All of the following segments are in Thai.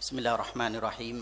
بسم الله الرحمن الرحيم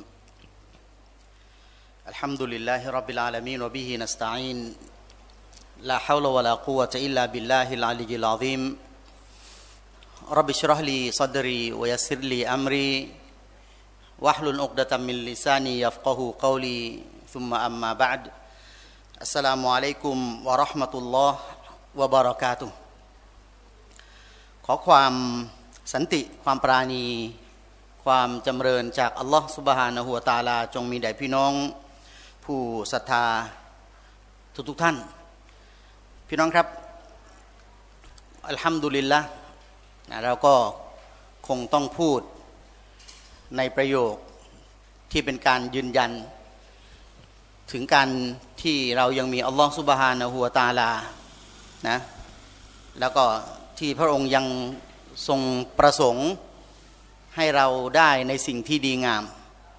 الحمد لله رب العالمين وبه نستعين لا حول ولا قوة إلا بالله العلي العظيم رب اشرح لي صدري ويسر لي أمري واحلل عقدة من لساني يفقه قولي ثم أما بعد السلام عليكم ورحمة الله وبركاته ขอความสันติความปราณีความจำเริญจากอัลลอฮฺซุบฮานะฮูวะตะอาลาจงมีแด่พี่น้องผู้ศรัทธาทุกท่านพี่น้องครับอัลฮัมดุลิลละห์เราก็คงต้องพูดในประโยคที่เป็นการยืนยันถึงการที่เรายังมีอัลลอฮฺซุบฮานะฮูวะตะอาลานะแล้วก็ที่พระองค์ยังทรงประสงค์ให้เราได้ในสิ่งที่ดีงาม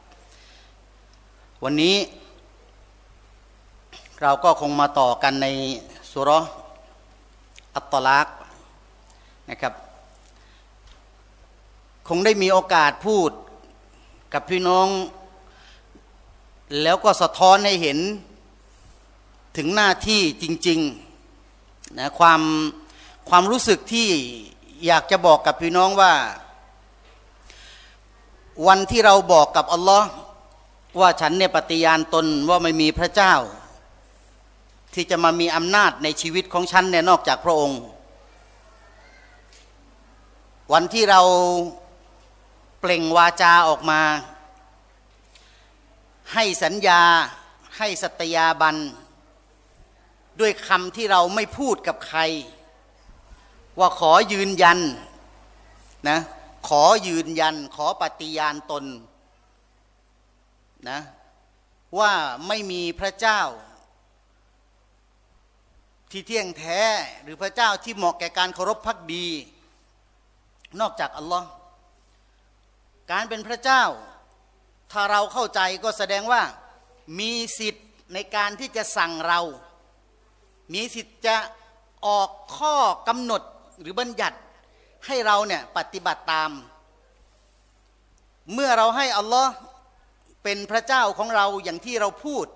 วันนี้เราก็คงมาต่อกันในซูเราะห์อัตตอลากนะครับคงได้มีโอกาสพูดกับพี่น้องแล้วก็สะท้อนให้เห็นถึงหน้าที่จริงๆนะความรู้สึกที่อยากจะบอกกับพี่น้องว่าวันที่เราบอกกับอัลลอฮ์ว่าฉันเนี่ยปฏิญาณตนว่าไม่มีพระเจ้าที่จะมามีอำนาจในชีวิตของฉันเนี่ยนอกจากพระองค์วันที่เราเปล่งวาจาออกมาให้สัญญาให้สัตยาบันด้วยคำที่เราไม่พูดกับใครว่าขอยืนยันนะขอยืนยันขอปฏิญาณตนนะว่าไม่มีพระเจ้าที่เที่ยงแท้หรือพระเจ้าที่เหมาะแก่การเคารพภักดีนอกจากอัลลอฮ์การเป็นพระเจ้าถ้าเราเข้าใจก็แสดงว่ามีสิทธิ์ในการที่จะสั่งเรามีสิทธิ์จะออกข้อกำหนดหรือบัญญัติให้เราเนี่ยปฏิบัติตามเมื่อเราให้อัลลอฮ์เป็นพระเจ้าของเราอย่างที่เราพูด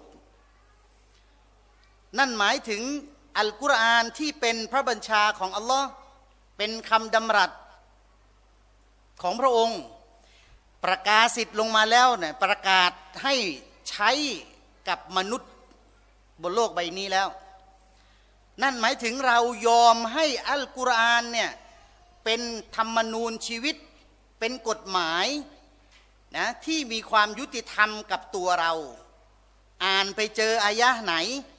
นั่นหมายถึงอัลกุรอานที่เป็นพระบัญชาของอัลลอฮ์เป็นคำดำรัสของพระองค์ประกาศสิทธิ์ลงมาแล้วเนี่ยประกาศให้ใช้กับมนุษย์บนโลกใบนี้แล้วนั่นหมายถึงเรายอมให้อัลกุรอานเนี่ยเป็นธรรมนูญชีวิตเป็นกฎหมายนะที่มีความยุติธรรมกับตัวเราอ่านไปเจออายะห์ไหน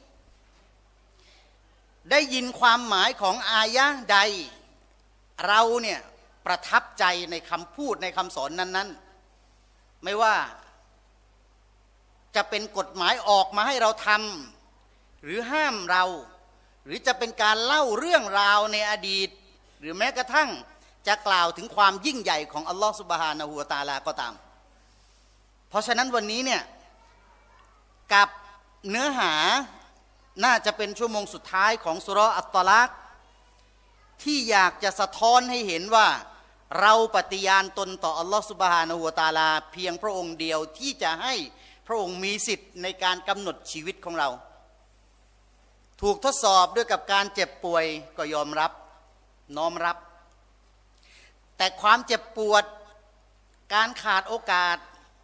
ได้ยินความหมายของอายะห์ใดเราเนี่ยประทับใจในคำพูดในคำสอนนั้นๆไม่ว่าจะเป็นกฎหมายออกมาให้เราทำหรือห้ามเราหรือจะเป็นการเล่าเรื่องราวในอดีตหรือแม้กระทั่งจะกล่าวถึงความยิ่งใหญ่ของอัลลอฮฺซุบฮานะฮูวะตะอาลาก็ตามเพราะฉะนั้นวันนี้เนี่ยกับเนื้อหาน่าจะเป็นชั่วโมงสุดท้ายของซูเราะห์อัตตอลากที่อยากจะสะท้อนให้เห็นว่าเราปฏิญาณตนต่ออัลลอฮฺซุบฮานะฮูวะตะอาลาเพียงพระองค์เดียวที่จะให้พระองค์มีสิทธิ์ในการกำหนดชีวิตของเราถูกทดสอบด้วยกับการเจ็บป่วยก็ยอมรับน้อมรับแต่ความเจ็บปวดการขาดโอกาส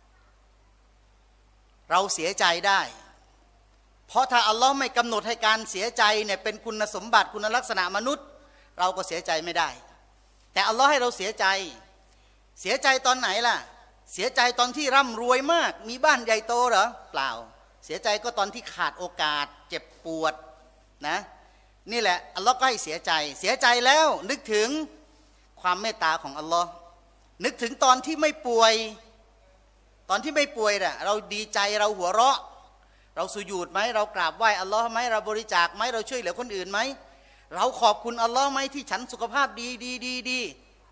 เราเสียใจได้เพราะถ้าอัลลอฮ์ไม่กำหนดให้การเสียใจเนี่ยเป็นคุณสมบัติคุณลักษณะมนุษย์เราก็เสียใจไม่ได้แต่อัลลอฮ์ให้เราเสียใจตอนไหนล่ะเสียใจตอนที่ร่ำรวยมากมีบ้านใหญ่โตเหรอเปล่าเสียใจก็ตอนที่ขาดโอกาสเจ็บปวดนะนี่แหละอัลลอฮ์ก็ให้เสียใจแล้วนึกถึงความเมตตาของอัลลอฮ์นึกถึงตอนที่ไม่ป่วยน่ะเราดีใจเราหัวเราะเราสุญูดไหมเรากราบไหว้อัลลอฮ์ไหมเราบริจาคไหมเราช่วยเหลือคนอื่นไหมเราขอบคุณอัลลอฮ์ไหมที่ฉันสุขภาพดี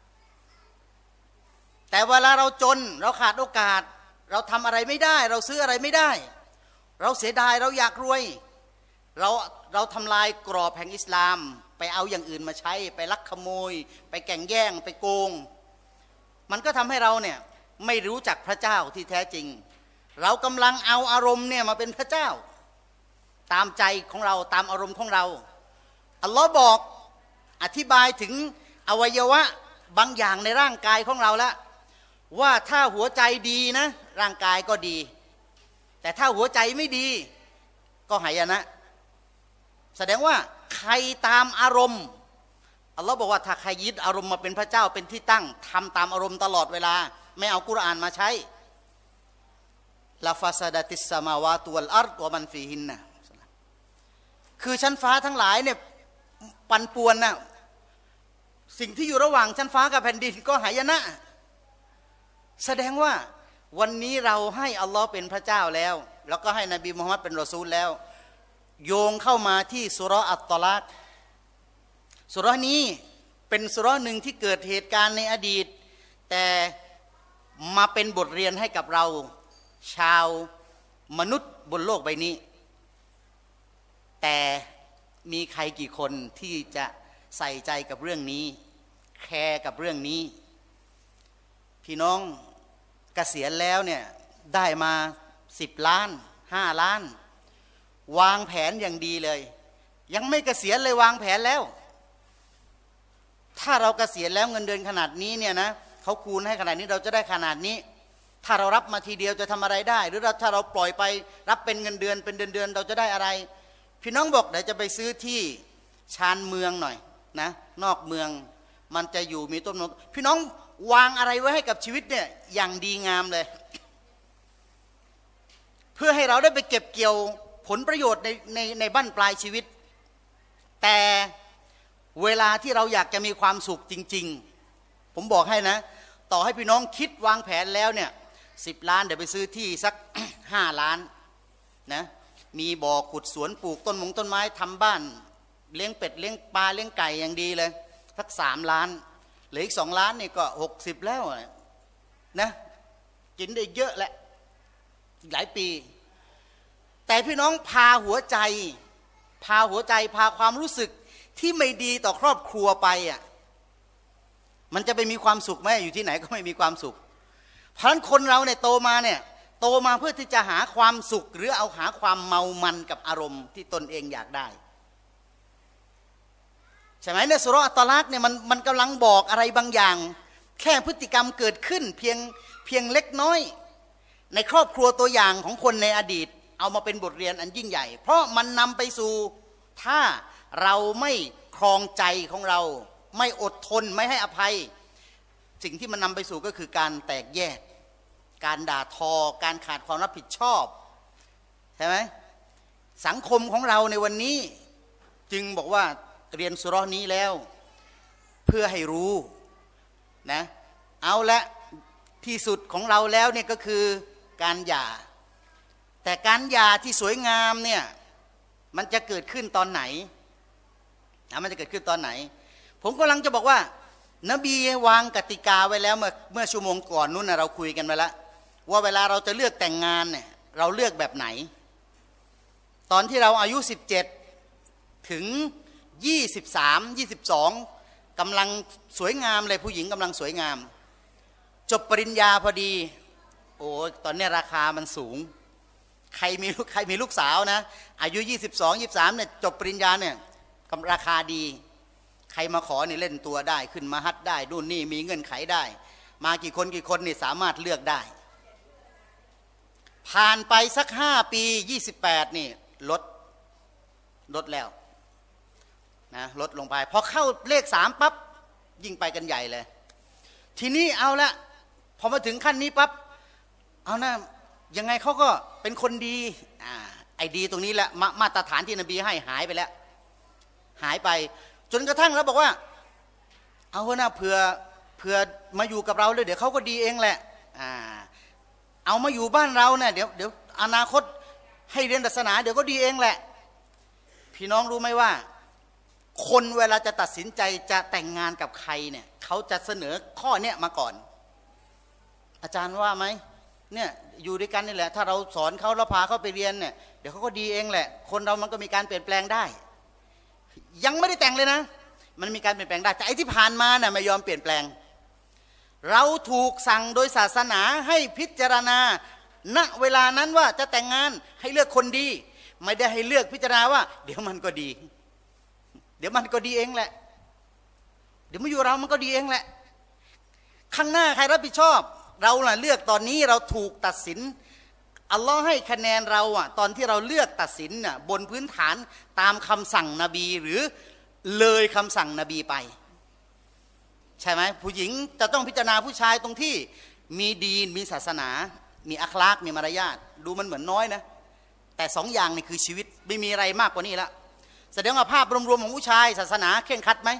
แต่เวลาเราจนเราขาดโอกาสเราทำอะไรไม่ได้เราซื้ออะไรไม่ได้เราเสียดายเราอยากรวยเราทำลายกรอบแห่งอิสลามไปเอาอย่างอื่นมาใช้ไปลักขโมยไปแก่งแย่งไปโกงมันก็ทำให้เราเนี่ยไม่รู้จักพระเจ้าที่แท้จริงเรากำลังเอาอารมณ์เนี่ยมาเป็นพระเจ้าตามใจของเราตามอารมณ์ของเราอัลลอฮ์บอกอธิบายถึงอวัยวะบางอย่างในร่างกายของเราแล้วว่าถ้าหัวใจดีนะร่างกายก็ดีแต่ถ้าหัวใจไม่ดีก็หายนะแสดงว่าใครตามอารมณ์อัลลอฮ์บอกว่าถ้าใครยึดอารมณ์มาเป็นพระเจ้าเป็นที่ตั้งทำตามอารมณ์ตลอดเวลาไม่เอากุรอานมาใช้ลาฟาซาดาติสสมาวาตุวัลอัรฎ์วะมันฟีฮินนะคือชั้นฟ้าทั้งหลายเนี่ยปั่นป่วนนะสิ่งที่อยู่ระหว่างชั้นฟ้ากับแผ่นดินก็หายนะแสดงว่าวันนี้เราให้อัลลอฮ์เป็นพระเจ้าแล้วแล้วก็ให้นบีมุฮัมมัดเป็นรอซูลแล้วโยงเข้ามาที่สุเราะห์อัตตอลากสุเราะห์นี้เป็นสุเราะห์หนึ่งที่เกิดเหตุการณ์ในอดีตแต่มาเป็นบทเรียนให้กับเราชาวมนุษย์บนโลกใบนี้แต่มีใครกี่คนที่จะใส่ใจกับเรื่องนี้แคร์กับเรื่องนี้พี่น้องเกษียณแล้วเนี่ยได้มา10 ล้าน5 ล้านวางแผนอย่างดีเลยยังไม่เกษียณเลยวางแผนแล้วถ้าเราเกษียณแล้วเงินเดือนขนาดนี้เนี่ยนะเขาคูณให้ขนาดนี้เราจะได้ขนาดนี้ถ้าเรารับมาทีเดียวจะทำอะไรได้หรือถ้าเราปล่อยไปรับเป็นเงินเดือนเป็นเดือนเราจะได้อะไรพี่น้องบอกเดี๋ยวจะไปซื้อที่ชานเมืองหน่อยนะนอกเมืองมันจะอยู่มีต้นไม้พี่น้องวางอะไรไว้ให้กับชีวิตเนี่ยอย่างดีงามเลยเพื่อให้เราได้ไปเก็บเกี่ยวผลประโยชน์ในบั้นปลายชีวิตแต่เวลาที่เราอยากจะมีความสุขจริงๆผมบอกให้นะต่อให้พี่น้องคิดวางแผนแล้วเนี่ย10 ล้านเดี๋ยวไปซื้อที่สัก5 ล้านนะมีบ่อขุดสวนปลูกต้นไม้ทำบ้านเลี้ยงเป็ดเลี้ยงปลาเลี้ยงไก่อย่างดีเลยสัก3 ล้านเหลืออีก2 ล้านนี่ก็60แล้วนะกินได้เยอะแหละหลายปีแต่พี่น้องพาหัวใจพาความรู้สึกที่ไม่ดีต่อครอบครัวไปอ่ะมันจะไปมีความสุขไหมอยู่ที่ไหนก็ไม่มีความสุขเพราะฉะนั้นคนเราเนี่ยโตมาเพื่อที่จะหาความสุขหรือเอาหาความเมามันกับอารมณ์ที่ตนเองอยากได้ใช่ไหมในสุเราะห์อัตตอลากเนี่ยมันกำลังบอกอะไรบางอย่างแค่พฤติกรรมเกิดขึ้นเพียงเล็กน้อยในครอบครัวตัวอย่างของคนในอดีตเอามาเป็นบทเรียนอันยิ่งใหญ่เพราะมันนำไปสู่ถ้าเราไม่ครองใจของเราไม่อดทนไม่ให้อภัยสิ่งที่มันนำไปสู่ก็คือการแตกแยกการด่าทอการขาดความรับผิดชอบใช่ไหมสังคมของเราในวันนี้จึงบอกว่าเรียนสุเราะห์นี้แล้วเพื่อให้รู้นะเอาละที่สุดของเราแล้วเนี่ยก็คือการหย่าแต่การหย่าที่สวยงามเนี่ยมันจะเกิดขึ้นตอนไหนนะมันจะเกิดขึ้นตอนไหนผมกำลังจะบอกว่านบีวางกติกาไว้แล้วเมื่อชั่วโมงก่อนนู้นนะเราคุยกันไปแล้วว่าเวลาเราจะเลือกแต่งงานเนี่ยเราเลือกแบบไหนตอนที่เราอายุ17ถึง23 22กำลังสวยงามเลยผู้หญิงกำลังสวยงามจบปริญญาพอดีโอ้ตอนนี้ราคามันสูงใครมีลูกสาวนะอายุ22 23เนี่ยจบปริญญาเนี่ยราคาดีใครมาขอนี่เล่นตัวได้ขึ้นมาฮัดได้นู่นนี่มีเงื่อนไขได้มากี่คนนี่สามารถเลือกได้ผ่านไปสัก5 ปี28นี่ลดแล้วนะลดลงไปพอเข้าเลข3ปั๊บยิ่งไปกันใหญ่เลยทีนี้เอาละพอมาถึงขั้นนี้ปั๊บเอานะยังไงเขาก็เป็นคนดีไอ้ดีตรงนี้แหละมาตรฐานที่นบีให้หายไปแล้วหายไปจนกระทั่งแล้วบอกว่าเอานะเผื่อมาอยู่กับเราเลยเดี๋ยวเขาก็ดีเองแหละเอามาอยู่บ้านเราเนี่ยเดี๋ยวอนาคตให้เรียนศาสนาเดี๋ยวก็ดีเองแหละพี่น้องรู้ไหมว่าคนเวลาจะตัดสินใจจะแต่งงานกับใครเนี่ยเขาจะเสนอข้อเนี้ยมาก่อนอาจารย์ว่าไหมเนี่ยอยู่ด้วยกันนี่แหละถ้าเราสอนเขาเราพาเขาไปเรียนเนี่ยเดี๋ยวเขาก็ดีเองแหละคนเรามันก็มีการเปลี่ยนแปลงได้ยังไม่ได้แต่งเลยนะมันมีการเปลี่ยนแปลงได้แต่ไอ้ที่ผ่านมาเนี่ยไม่ยอมเปลี่ยนแปลงเราถูกสั่งโดยศาสนาให้พิจารณาณเวลานั้นว่าจะแต่งงานให้เลือกคนดีไม่ได้ให้เลือกพิจารณาว่าเดี๋ยวมันก็ดีเดี๋ยวมันก็ดีเองแหละเดี๋ยวมาอยู่เรามันก็ดีเองแหละข้างหน้าใครรับผิดชอบเราล่ะเลือกตอนนี้เราถูกตัดสินอัลลอฮ์ให้คะแนนเราอ่ะตอนที่เราเลือกตัดสินน่ะบนพื้นฐานตามคำสั่งนบีหรือเลยคำสั่งนบีไปใช่ไหมผู้หญิงจะต้องพิจารณาผู้ชายตรงที่มีดีนมีศาสนามีอัคลากมีมารยาทดูมันเหมือนน้อยนะแต่สองอย่างนี่คือชีวิตไม่มีอะไรมากกว่านี้ละแสดงว่าภาพรวมๆของผู้ชายศาสนาเคร่งครัดไหม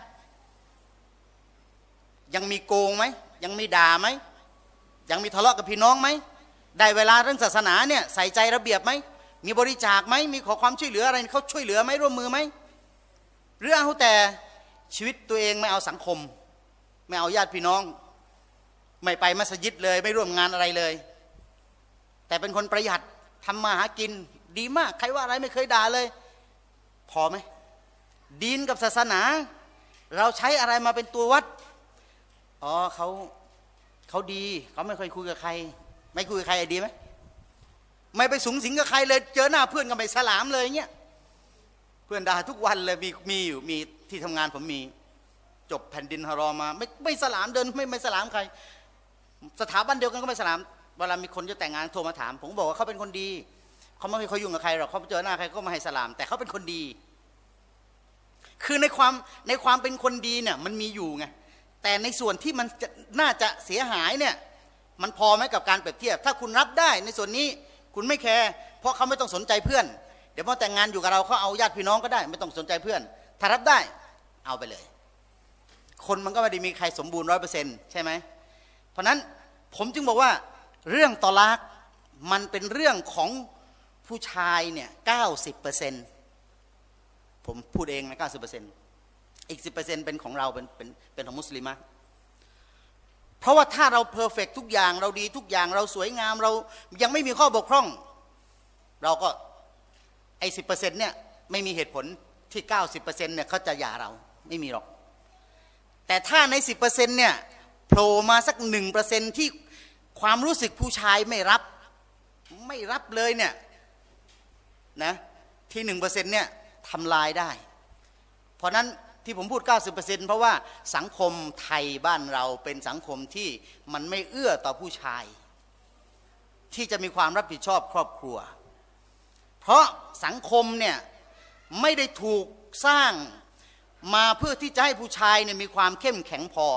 ยังมีโกงไหมยังมีด่าไหมยังมีทะเลาะกับพี่น้องไหมได้เวลาเรื่องศาสนาเนี่ยใส่ใจระเบียบไหมมีบริจาคไหมมีขอความช่วยเหลืออะไรเขาช่วยเหลือไหมร่วมมือไหมหรือเอาแต่ชีวิตตัวเองไม่เอาสังคมไม่เอาญาติพี่น้องไม่ไปมัสยิดเลยไม่ร่วมงานอะไรเลยแต่เป็นคนประหยัดทำมาหากินดีมากใครว่าอะไรไม่เคยด่าเลยพอไหมดีนกับศาสนาเราใช้อะไรมาเป็นตัววัดอ๋อเขาดีเขาไม่เคยคุยกับใครไม่คุยกับใครดีไหมไม่ไปสุงสิงกับใครเลยเจอหน้าเพื่อนก็ไม่สลามเลยเงี้ยเพื่อนด่าทุกวันเลยมีอยู่มีที่ทำงานผมมีจบแผ่นดินฮารอมมาไม่สลามเดินไม่สลามใครสถาบันเดียวกันก็ไม่สลามเวลามีคนจะแต่งงานโทรมาถามผมบอกว่าเขาเป็นคนดีเขาไม่เคยยุ่งกับใครหรอกเขาเจอหน้าใครก็มาให้สลามแต่เขาเป็นคนดีคือในความเป็นคนดีเนี่ยมันมีอยู่ไงแต่ในส่วนที่มันน่าจะเสียหายเนี่ยมันพอไหมกับการเปรียบเทียบถ้าคุณรับได้ในส่วนนี้คุณไม่แคร์เพราะเขาไม่ต้องสนใจเพื่อนเดี๋ยวพอแต่งงานอยู่กับเราเขาเอาญาติพี่น้องก็ได้ไม่ต้องสนใจเพื่อนถ้ารับได้เอาไปเลยคนมันก็ไม่ได้มีใครสมบูรณ์ 100% ใช่ไหมเพราะนั้นผมจึงบอกว่าเรื่องตอลากมันเป็นเรื่องของผู้ชายเนี่ย 90%ผมพูดเองนะ 90%อีก 10% เป็นของเราเป็นของมุสลิมะเพราะว่าถ้าเราเพอร์เฟกต์ทุกอย่างเราดีทุกอย่างเราสวยงามเรายังไม่มีข้อบกพร่องเราก็ไอ้ 10% เนี่ยไม่มีเหตุผลที่ 90% เนี่ยเขาจะหย่าเราไม่มีหรอกแต่ถ้าใน 10% เนี่ยโผล่มาสัก 1% ที่ความรู้สึกผู้ชายไม่รับเลยเนี่ยนะที่ 1% เนี่ยทำลายได้เพราะนั้นที่ผมพูด 90% เพราะว่าสังคมไทยบ้านเราเป็นสังคมที่มันไม่เอื้อต่อผู้ชายที่จะมีความรับผิดชอบครอบครัวเพราะสังคมเนี่ยไม่ได้ถูกสร้างมาเพื่อที่จะให้ผู้ชายเนี่ยมีความเข้มแข็งพอ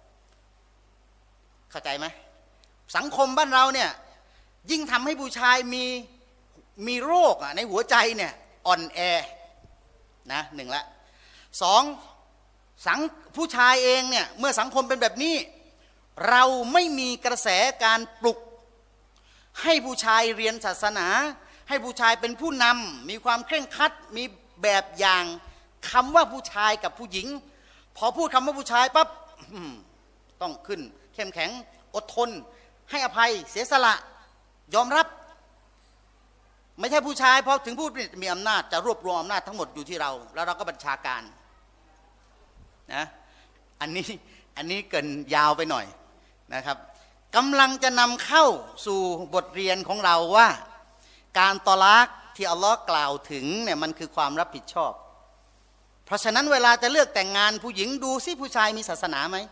เข้าใจไหมสังคมบ้านเราเนี่ยยิ่งทำให้ผู้ชายมีโรคในหัวใจเนี่ยอ่อนแอนะหนึ่งละสองผู้ชายเองเนี่ยเมื่อสังคมเป็นแบบนี้เราไม่มีกระแสการปลุกให้ผู้ชายเรียนศาสนาให้ผู้ชายเป็นผู้นำมีความเคร่งครัดมีแบบอย่างคำว่าผู้ชายกับผู้หญิงพอพูดคำว่าผู้ชายปั๊บต้องขึ้นเข้มแข็งอดทนให้อภัยเสียสละยอมรับไม่ใช่ผู้ชายพอถึงพูดมีอำนาจจะรวบรวมอำนาจทั้งหมดอยู่ที่เราแล้วเราก็บัญชาการนะอันนี้เกินยาวไปหน่อยนะครับกำลังจะนำเข้าสู่บทเรียนของเราว่าการตอลากที่อัลลอฮ์กล่าวถึงเนี่ยมันคือความรับผิดชอบเพราะฉะนั้นเวลาจะเลือกแต่งงานผู้หญิงดูซิผู้ชายมีศาสนาไหม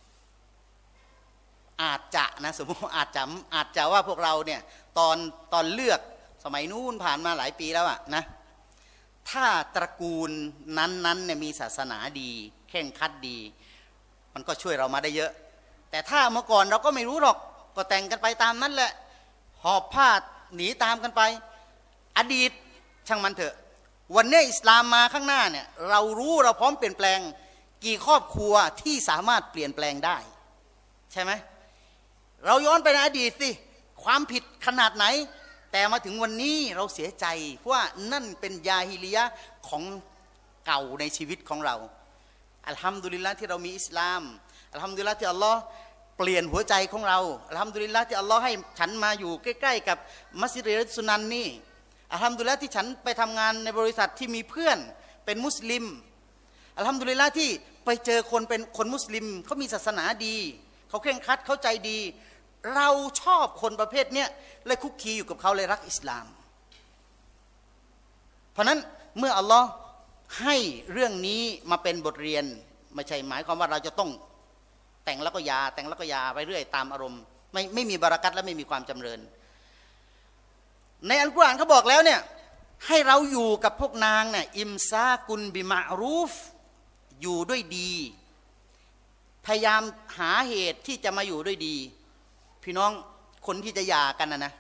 อาจจะนะสมมติอาจจะว่าพวกเราเนี่ยตอนเลือกสมัยนู้นผ่านมาหลายปีแล้วอะนะถ้าตระกูลนั้นเนี่ยมีศาสนาดีเคร่งครัดดีมันก็ช่วยเรามาได้เยอะแต่ถ้าเมื่อก่อนเราก็ไม่รู้หรอกก็แต่งกันไปตามนั้นแหละหอบผ้าหนีตามกันไปอดีตช่างมันเถอะวันนี้อิสลามมาข้างหน้าเนี่ยเรารู้เราพร้อมเปลี่ยนแปลงกี่ครอบครัวที่สามารถเปลี่ยนแปลงได้ใช่ไหมเราย้อนไปในอดีตสิความผิดขนาดไหนแต่มาถึงวันนี้เราเสียใจเพราะว่านั่นเป็นยาฮิลิยะของเก่าในชีวิตของเราอัลฮัมดุลิลละห์ที่เรามีอิสลามอัลฮัมดุลิลละห์ที่อัลลอฮ์เปลี่ยนหัวใจของเราอัลฮัมดุลิลละห์ที่อัลลอฮ์ให้ฉันมาอยู่ใกล้ๆกับมัสยิดริสุนันนี่อัลฮัมดุลิลละห์ที่ฉันไปทำงานในบริษัทที่มีเพื่อนเป็นมุสลิมอัลฮัมดุลิลละห์ที่ไปเจอคนเป็นคนมุสลิมเขามีศาสนาดีเขาเคร่งครัดเขาใจดีเราชอบคนประเภทเนี้ยเลยคุกคีอยู่กับเขาเลยรักอิสลามเพราะนั้นเมื่ออัลลอฮ์ให้เรื่องนี้มาเป็นบทเรียนไม่ใช่หมายความว่าเราจะต้องแต่งแล้วก็ยาแต่งแล้วก็ยาไปเรื่อยตามอารมณ์ไม่มีบารักัตและไม่มีความจำเริญในอัลกุรอานเขาบอกแล้วเนี่ยให้เราอยู่กับพวกนางเนี่ยอิมซากุนบิมะรูฟอยู่ด้วยดีพยายามหาเหตุที่จะมาอยู่ด้วยดีพี่น้องคนที่จะหย่ากันนะ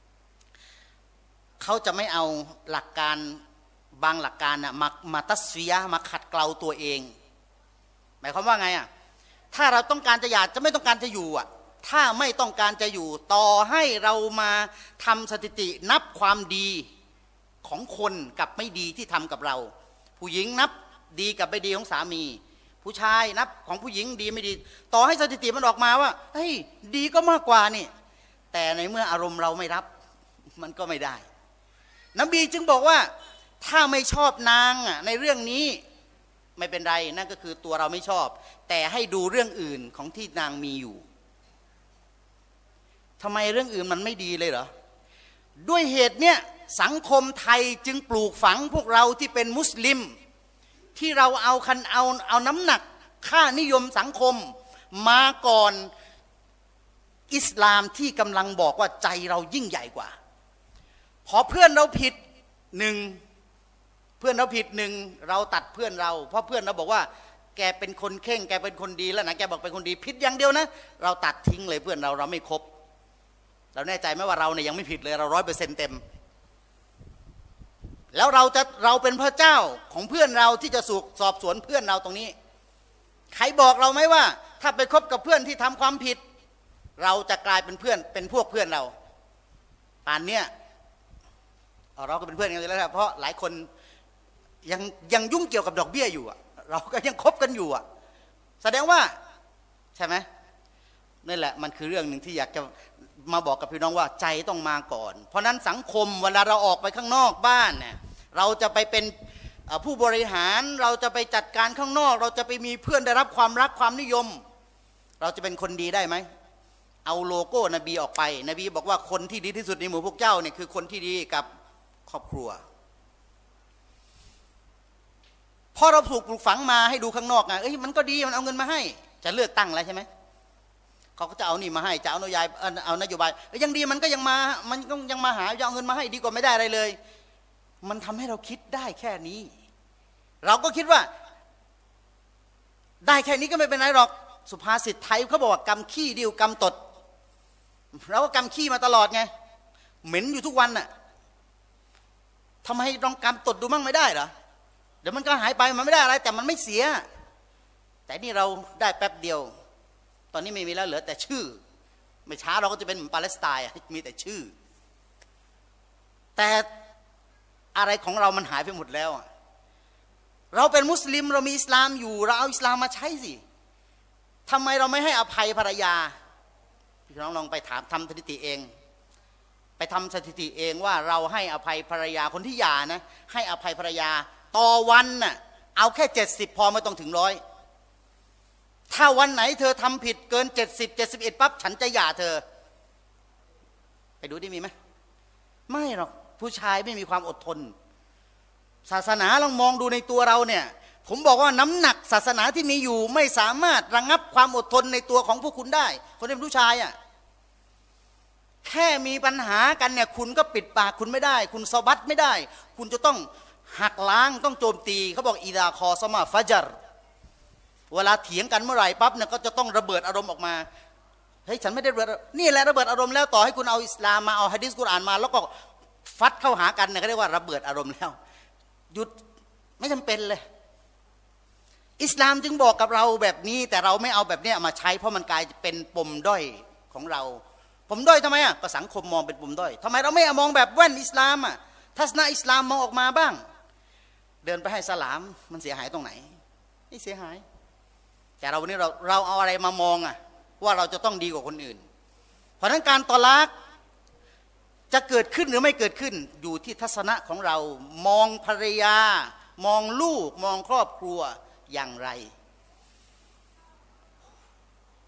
เขาจะไม่เอาหลักการบางหลักการน่ะมาตัสฟียะมาขัดเกลาตัวเองหมายความว่าไงอ่ะถ้าเราต้องการจะหย่าจะไม่ต้องการจะอยู่อ่ะถ้าไม่ต้องการจะอยู่ต่อให้เรามาทำสถิตินับความดีของคนกับไม่ดีที่ทำกับเราผู้หญิงนับดีกับไม่ดีของสามีผู้ชายนับของผู้หญิงดีไม่ดีต่อให้สถิติมันออกมาว่าเฮ้ยดีก็มากกว่านี่แต่ในเมื่ออารมณ์เราไม่รับมันก็ไม่ได้นบีจึงบอกว่าถ้าไม่ชอบนางในเรื่องนี้ไม่เป็นไรนั่นก็คือตัวเราไม่ชอบแต่ให้ดูเรื่องอื่นของที่นางมีอยู่ทำไมเรื่องอื่นมันไม่ดีเลยเหรอด้วยเหตุเนี้ยสังคมไทยจึงปลูกฝังพวกเราที่เป็นมุสลิมที่เราเอาน้ำหนักค่านิยมสังคมมาก่อนอิสลามที่กำลังบอกว่าใจเรายิ่งใหญ่กว่าพอเพื่อนเราผิดหนึ่งเพื่อนเราผิดหนึ่งเราตัดเพื่อนเราเพราะเพื่อนเราบอกว่าแกเป็นคนเข่งแกเป็นคนดีแล้วนะแกบอกเป็นคนดีผิดอย่างเดียวนะเราตัดทิ้งเลยเพื่อนเราไม่คบเราแน่ใจไหมว่าเราเนี่ยยังไม่ผิดเลยเรา100%เต็มแล้วเราเป็นพระเจ้าของเพื่อนเราที่จะสอบสวนเพื่อนเราตรงนี้ใครบอกเราไหมว่าถ้าไปคบกับเพื่อนที่ทำความผิดเราจะกลายเป็นเพื่อนเป็นพวกเพื่อนเราป่านเนี้ยเราก็เป็นเพื่อนกันอยู่แล้วเพราะหลายคนยังยุ่งเกี่ยวกับดอกเบี้ยอยู่เราก็ยังคบกันอยู่แสดงว่าใช่ไหมนั่นแหละมันคือเรื่องหนึ่งที่อยากจะมาบอกกับพี่น้องว่าใจต้องมาก่อนเพราะนั้นสังคมเวลาเราออกไปข้างนอกบ้านเนี่ยเราจะไปเป็นผู้บริหารเราจะไปจัดการข้างนอกเราจะไปมีเพื่อนได้รับความรักความนิยมเราจะเป็นคนดีได้ไหมเอาโลโก้นบีออกไปนบีบอกว่าคนที่ดีที่สุดในหมู่พวกเจ้าเนี่ยคือคนที่ดีกับครอบครัวพอเราถูกปลูกฝังมาให้ดูข้างนอกไงมันก็ดีมันเอาเงินมาให้จะเลือกตั้งแล้วใช่ไหมเขาก็จะเอานี่มาให้จะเอานโยบายยังดีมันก็ยังมาหาจะเอาเงินมาให้ดีกว่าไม่ได้อะไรเลยมันทำให้เราคิดได้แค่นี้เราก็คิดว่าได้แค่นี้ก็ไม่เป็นไรหรอกสุภาษิตไทยเขาบอกว่ากำขี้ดิวกำตดเราก็กำขี้มาตลอดไงเหม็นอยู่ทุกวันน่ะทำไมลองกำตดดูมั่งไม่ได้เหรอเดี๋ยวมันก็หายไปมันไม่ได้อะไรแต่มันไม่เสียแต่นี่เราได้แป๊บเดียวตอนนี้ไม่มีแล้วเหลือแต่ชื่อไม่ช้าเราก็จะเป็นเหมือนปาเลสไตน์มีแต่ชื่อแต่อะไรของเรามันหายไปหมดแล้วเราเป็นมุสลิมเรามีอิสลามอยู่เราเอาอิสลามมาใช้สิทำไมเราไม่ให้อภัยภรรยาพี่น้องลองไปถามทำสถิติเองไปทำสถิติเองว่าเราให้อภัยภรรยาคนที่หย่านะให้อภัยภรรยาต่อวันน่ะเอาแค่70พอไม่ต้องถึง100ถ้าวันไหนเธอทำผิดเกิน70 71ปั๊บฉันจะหย่าเธอไปดูดิมีไหมไม่หรอกผู้ชายไม่มีความอดทนศาสนาลองมองดูในตัวเราเนี่ยผมบอกว่าน้ำหนักศาสนาที่มีอยู่ไม่สามารถระงับความอดทนในตัวของพวกคุณได้คนเป็นผู้ชายแค่มีปัญหากันเนี่ยคุณก็ปิดปากคุณไม่ได้คุณสะบัดไม่ได้คุณจะต้องหักล้างต้องโจมตีเขาบอกอิดาคอสมาฟัจรเวลาเถียงกันเมื่อไหร่ปั๊บเนี่ยก็จะต้องระเบิดอารมณ์ออกมาเฮ้ยฉันไม่ได้ระเบิดนี่แหละระเบิดอารมณ์แล้วต่อให้คุณเอาอิสลามมาเอาหะดีษกุรอานมาแล้วก็ฟัดเข้าหากันเนี่ยเขาเรียกว่าระเบิดอารมณ์แล้วหยุดไม่จำเป็นเลยอิสลามจึงบอกกับเราแบบนี้แต่เราไม่เอาแบบนี้มาใช้เพราะมันกลายเป็นปมด้อยของเราปมด้อยทำไมก็สังคมมองเป็นปมด้อยทำไมเราไม่มองแบบแว่นอิสลามทัศนะอิสลามมองออกมาบ้างเดินไปให้สลามมันเสียหายตรงไหนไม่เสียหายแต่เราวันนี้เราเอาอะไรมามองว่าเราจะต้องดีกว่าคนอื่นเพราะฉะนั้นการตอลากจะเกิดขึ้นหรือไม่เกิดขึ้นอยู่ที่ทัศนะของเรามองภรรยามองลูกมองครอบครัวอย่างไร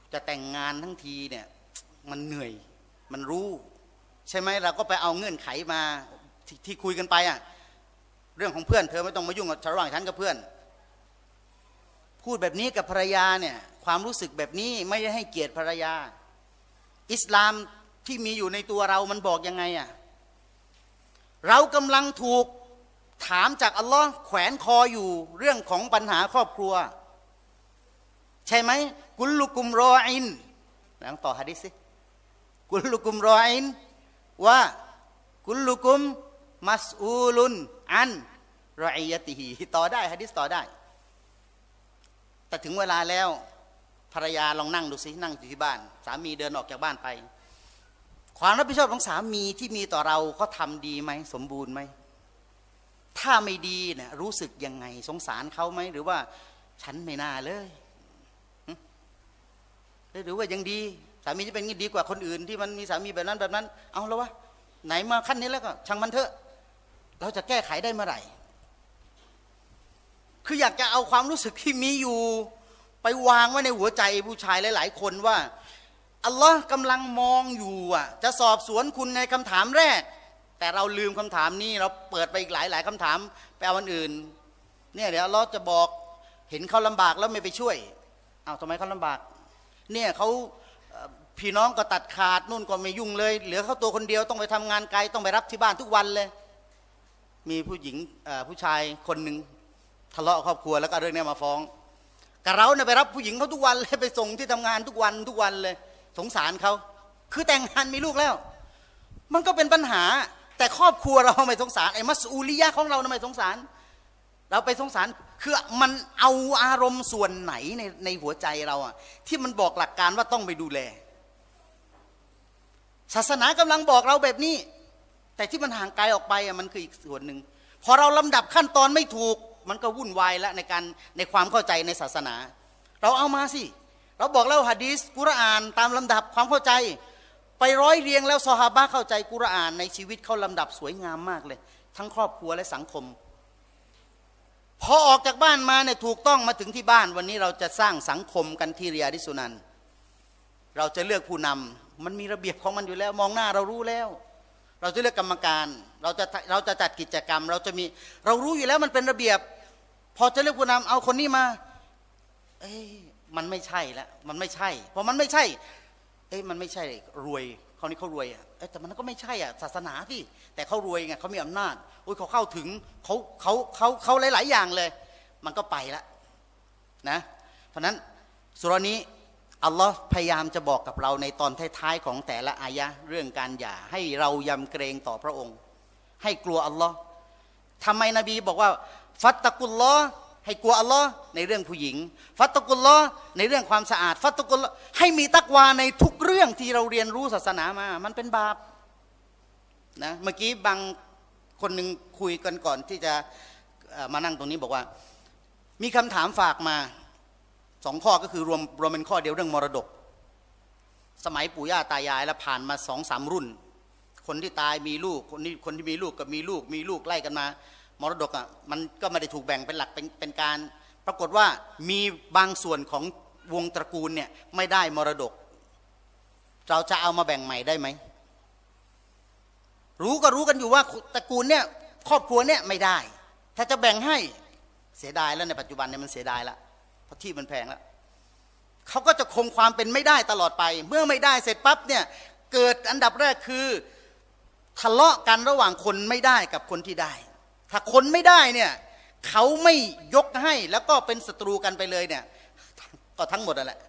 จะแต่งงานทั้งทีเนี่ยมันเหนื่อยมันรู้ใช่ไหมเราก็ไปเอาเงื่อนไขมาที่คุยกันไปเรื่องของเพื่อนเธอไม่ต้องมายุ่งกับระหว่างฉันกับเพื่อนพูดแบบนี้กับภรรยาเนี่ยความรู้สึกแบบนี้ไม่ได้ให้เกียรติภรรยาอิสลามที่มีอยู่ในตัวเรามันบอกยังไงเรากำลังถูกถามจากอัลลอฮ์แขวนคออยู่เรื่องของปัญหาครอบครัวใช่ไหมกุลลุกุมรออินแล้วต่อหะดีษสิกุลลุกุมรออินว่ากุลลุกุมมัสอูลุนอันรออียะติฮีต่อได้หะดีษต่อได้แต่ถึงเวลาแล้วภรรยาลองนั่งดูสินั่งอยู่ที่บ้านสามีเดินออกจากบ้านไปความรับผิดชอบของสามีที่มีต่อเราเขาทำดีไหมสมบูรณ์ไหมถ้าไม่ดีเนี่ยรู้สึกยังไงสงสารเขาไหมหรือว่าฉันไม่น่าเลยหรือว่ายังดีสามีจะเป็นงี้ดีกว่าคนอื่นที่มันมีสามีแบบนั้นแบบนั้นเอาแล้ววะไหนมาขั้นนี้แล้วก็ช่างมันเถอะเราจะแก้ไขได้เมื่อไหร่คืออยากจะเอาความรู้สึกที่มีอยู่ไปวางไว้ในหัวใจผู้ชายหลายๆคนว่าอัลลอฮ์กำลังมองอยู่จะสอบสวนคุณในคำถามแรกแต่เราลืมคำถามนี้เราเปิดไปอีกหลายคำถามไปเอาอันอื่นเนี่ยเดี๋ยวอัลลอฮ์จะบอกเห็นเขาลำบากแล้วไม่ไปช่วยเอาทำไมเขาลำบากเนี่ยเขาพี่น้องก็ตัดขาดนู่นก็ไม่ยุ่งเลยเหลือเขาตัวคนเดียวต้องไปทำงานไกลต้องไปรับที่บ้านทุกวันเลยมีผู้หญิงผู้ชายคนหนึ่งทะเลาะครอบครัวแล้วก็เรื่องนี้มาฟ้องกับเราเนี่ยไปรับผู้หญิงเขาทุกวันเลยไปส่งที่ทำงานทุกวันเลยสงสารเขาคือแต่งงานมีลูกแล้วมันก็เป็นปัญหาแต่ครอบครัวเราไม่สงสารไอ้มัสอูลิยะของเราทำไมสงสารเราไปสงสารคือมันเอาอารมณ์ส่วนไหนในหัวใจเราที่มันบอกหลักการว่าต้องไปดูแลศาสนากำลังบอกเราแบบนี้แต่ที่มันห่างไกลออกไปมันคืออีกส่วนหนึ่งพอเราลำดับขั้นตอนไม่ถูกมันก็วุ่นวายแล้วในความเข้าใจในศาสนาเราเอามาสิเราบอกแล้วหะดีษกุรอานตามลำดับความเข้าใจไปร้อยเรียงแล้วซอฮาบะห์เข้าใจกุรอานในชีวิตเขาลำดับสวยงามมากเลยทั้งครอบครัวและสังคมพอออกจากบ้านมาเนี่ยถูกต้องมาถึงที่บ้านวันนี้เราจะสร้างสังคมกันที่ริยาดิสุนันเราจะเลือกผู้นำมันมีระเบียบของมันอยู่แล้วมองหน้าเรารู้แล้วเราจะเลือกกรรมการเราจะจัดกิจกรรมเรารู้อยู่แล้วมันเป็นระเบียบพอจะเลือกผู้นำเอาคนนี้มามันไม่ใช่แล้วมันไม่ใช่พอมันไม่ใช่มันไม่ใช่รวยเขานี่เขารวยแต่มันก็ไม่ใช่ศาสนาที่แต่เขารวยไงเขามีอำนาจเขาเข้าถึงเขาหลายๆอย่างเลยมันก็ไปแล้วนะเพราะนั้นสุรานี้อัลลอฮ์พยายามจะบอกกับเราในตอนท้ายๆของแต่ละอายะเรื่องการหย่าให้เรายำเกรงต่อพระองค์ให้กลัวอัลลอฮ์ทำไมนบีบอกว่าฟัตตะกุลลอฮ์ให้กลัวอัลลอฮ์ในเรื่องผู้หญิงฟัตตะกุลลอฮ์ในเรื่องความสะอาดฟัตตะกุลลอฮ์ให้มีตักวาในทุกเรื่องที่เราเรียนรู้ศาสนามามันเป็นบาปนะเมื่อกี้บางคนหนึ่งคุยกันก่อนที่จะมานั่งตรงนี้บอกว่ามีคำถามฝากมา2 ข้อก็คือรวมเป็นข้อเดียวเรื่องมรดกสมัยปู่ย่าตายายแล้วผ่านมา2-3 รุ่นคนที่ตายมีลูกคนที่มีลูกกับมีลูกไล่กันมามรดกมันก็ไม่ได้ถูกแบ่งเป็นหลักเป็นการปรากฏว่ามีบางส่วนของวงตระกูลเนี่ยไม่ได้มรดกเราจะเอามาแบ่งใหม่ได้ไหมรู้กันอยู่ว่าตระกูลเนี่ยครอบครัวเนี่ยไม่ได้ถ้าจะแบ่งให้เสียดายแล้วในปัจจุบันเนี่ยมันเสียดายละเพราะที่มันแพงแล้วเขาก็จะคงความเป็นไม่ได้ตลอดไปเมื่อไม่ได้เสร็จปั๊บเนี่ยเกิดอันดับแรกคือทะเลาะกันระหว่างคนไม่ได้กับคนที่ได้ถ้าคนไม่ได้เนี่ยเขาไม่ยกให้แล้วก็เป็นศัตรูกันไปเลยเนี่ยก็ทั้งหมดนั่นแหละ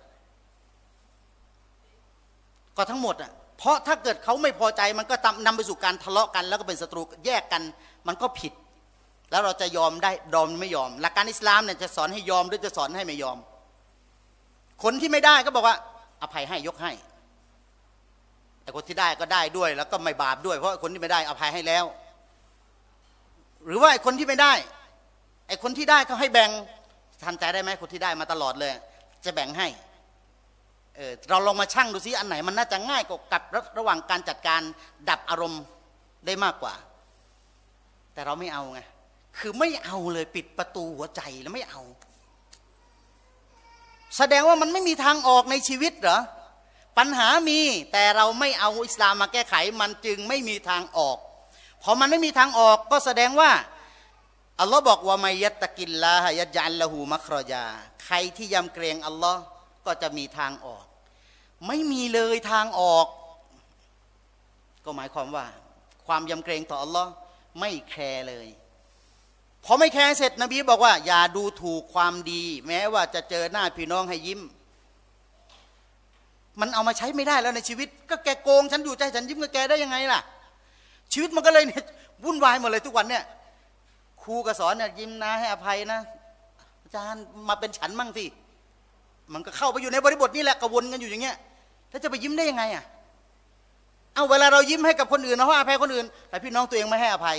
ก็ทั้งหมดเพราะถ้าเกิดเขาไม่พอใจมันก็นำไปสู่การทะเลาะกันแล้วก็เป็นศัตรูแยกกันมันก็ผิดแล้วเราจะยอมได้ไม่ยอมหลักการอิสลามเนี่ยจะสอนให้ยอมหรือจะสอนให้ไม่ยอมคนที่ไม่ได้ก็บอกว่าอภัยให้ยกให้แต่คนที่ได้ก็ได้ด้วยแล้วก็ไม่บาปด้วยเพราะคนที่ไม่ได้อภัยให้แล้วหรือว่าไอ้คนที่ไม่ได้ไอ้คนที่ได้เขาให้แบ่งทันใจได้ไหมคนที่ได้มาตลอดเลยจะแบ่งให้เราลองมาชั่งดูซิอันไหนมันน่าจะง่ายกว่ากับระหว่างการจัดการดับอารมณ์ได้มากกว่าแต่เราไม่เอาไงคือไม่เอาเลยปิดประตูหัวใจแล้วไม่เอาแสดงว่ามันไม่มีทางออกในชีวิตเหรอปัญหามีแต่เราไม่เอาอิสลามมาแก้ไขมันจึงไม่มีทางออกพอมันไม่มีทางออกก็แสดงว่าอัลลอฮ์บอกว่ามัยยัตตะกิลลาฮะยัจญัลละหูมัครญาใครที่ยำเกรงอัลลอฮ์ก็จะมีทางออกไม่มีเลยทางออกก็หมายความว่าความยำเกรงต่ออัลลอฮ์ไม่แคร์เลยพอไม่แคร์เสร็จนบีบอกว่าอย่าดูถูกความดีแม้ว่าจะเจอหน้าพี่น้องให้ยิ้มมันเอามาใช้ไม่ได้แล้วในชีวิตก็แกโกงฉันอยู่ใจฉันยิ้มกับแกได้ยังไงล่ะชีวิตมันก็เลยเนี่ยวุ่นวายหมดเลยทุกวันเนี่ยครูก็สอนเนี่ยยิ้มนะให้อภัยนะอาจารย์มาเป็นฉันมั่งสิมันก็เข้าไปอยู่ในบริบทนี่แหละกระวนกันอยู่อย่างเงี้ยแล้วจะไปยิ้มได้ยังไงอ่ะเอาเวลาเรายิ้มให้กับคนอื่นเราให้อภัยคนอื่นแต่พี่น้องตัวเองไม่ให้อภัย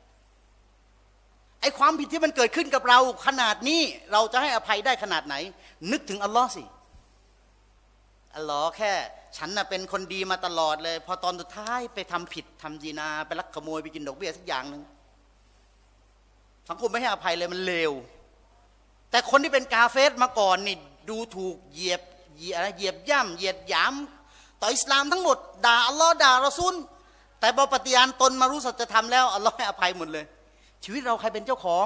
ไอ้ความผิดที่มันเกิดขึ้นกับเราขนาดนี้เราจะให้อภัยได้ขนาดไหนนึกถึงอัลลอฮ์สิอัลลอฮ์แค่ฉันน่ะเป็นคนดีมาตลอดเลยพอตอนสุดท้ายไปทำผิดทำจีนาไปลักขโมยไปกินดอกเบี้ยสักอย่างหนึ่งสังคมไม่ให้อภัยเลยมันเลวแต่คนที่เป็นกาเฟสมาก่อนนี่ดูถูกเหยียบย่ำเหยียดหยามต่ออิสลามทั้งหมดด่าอัลลอฮ์ด่ารอซูลแต่พอปฏิญาณตนมารู้สัจธรรมแล้วอัลลอฮ์ให้อภัยหมดเลยชีวิตเราใครเป็นเจ้าของ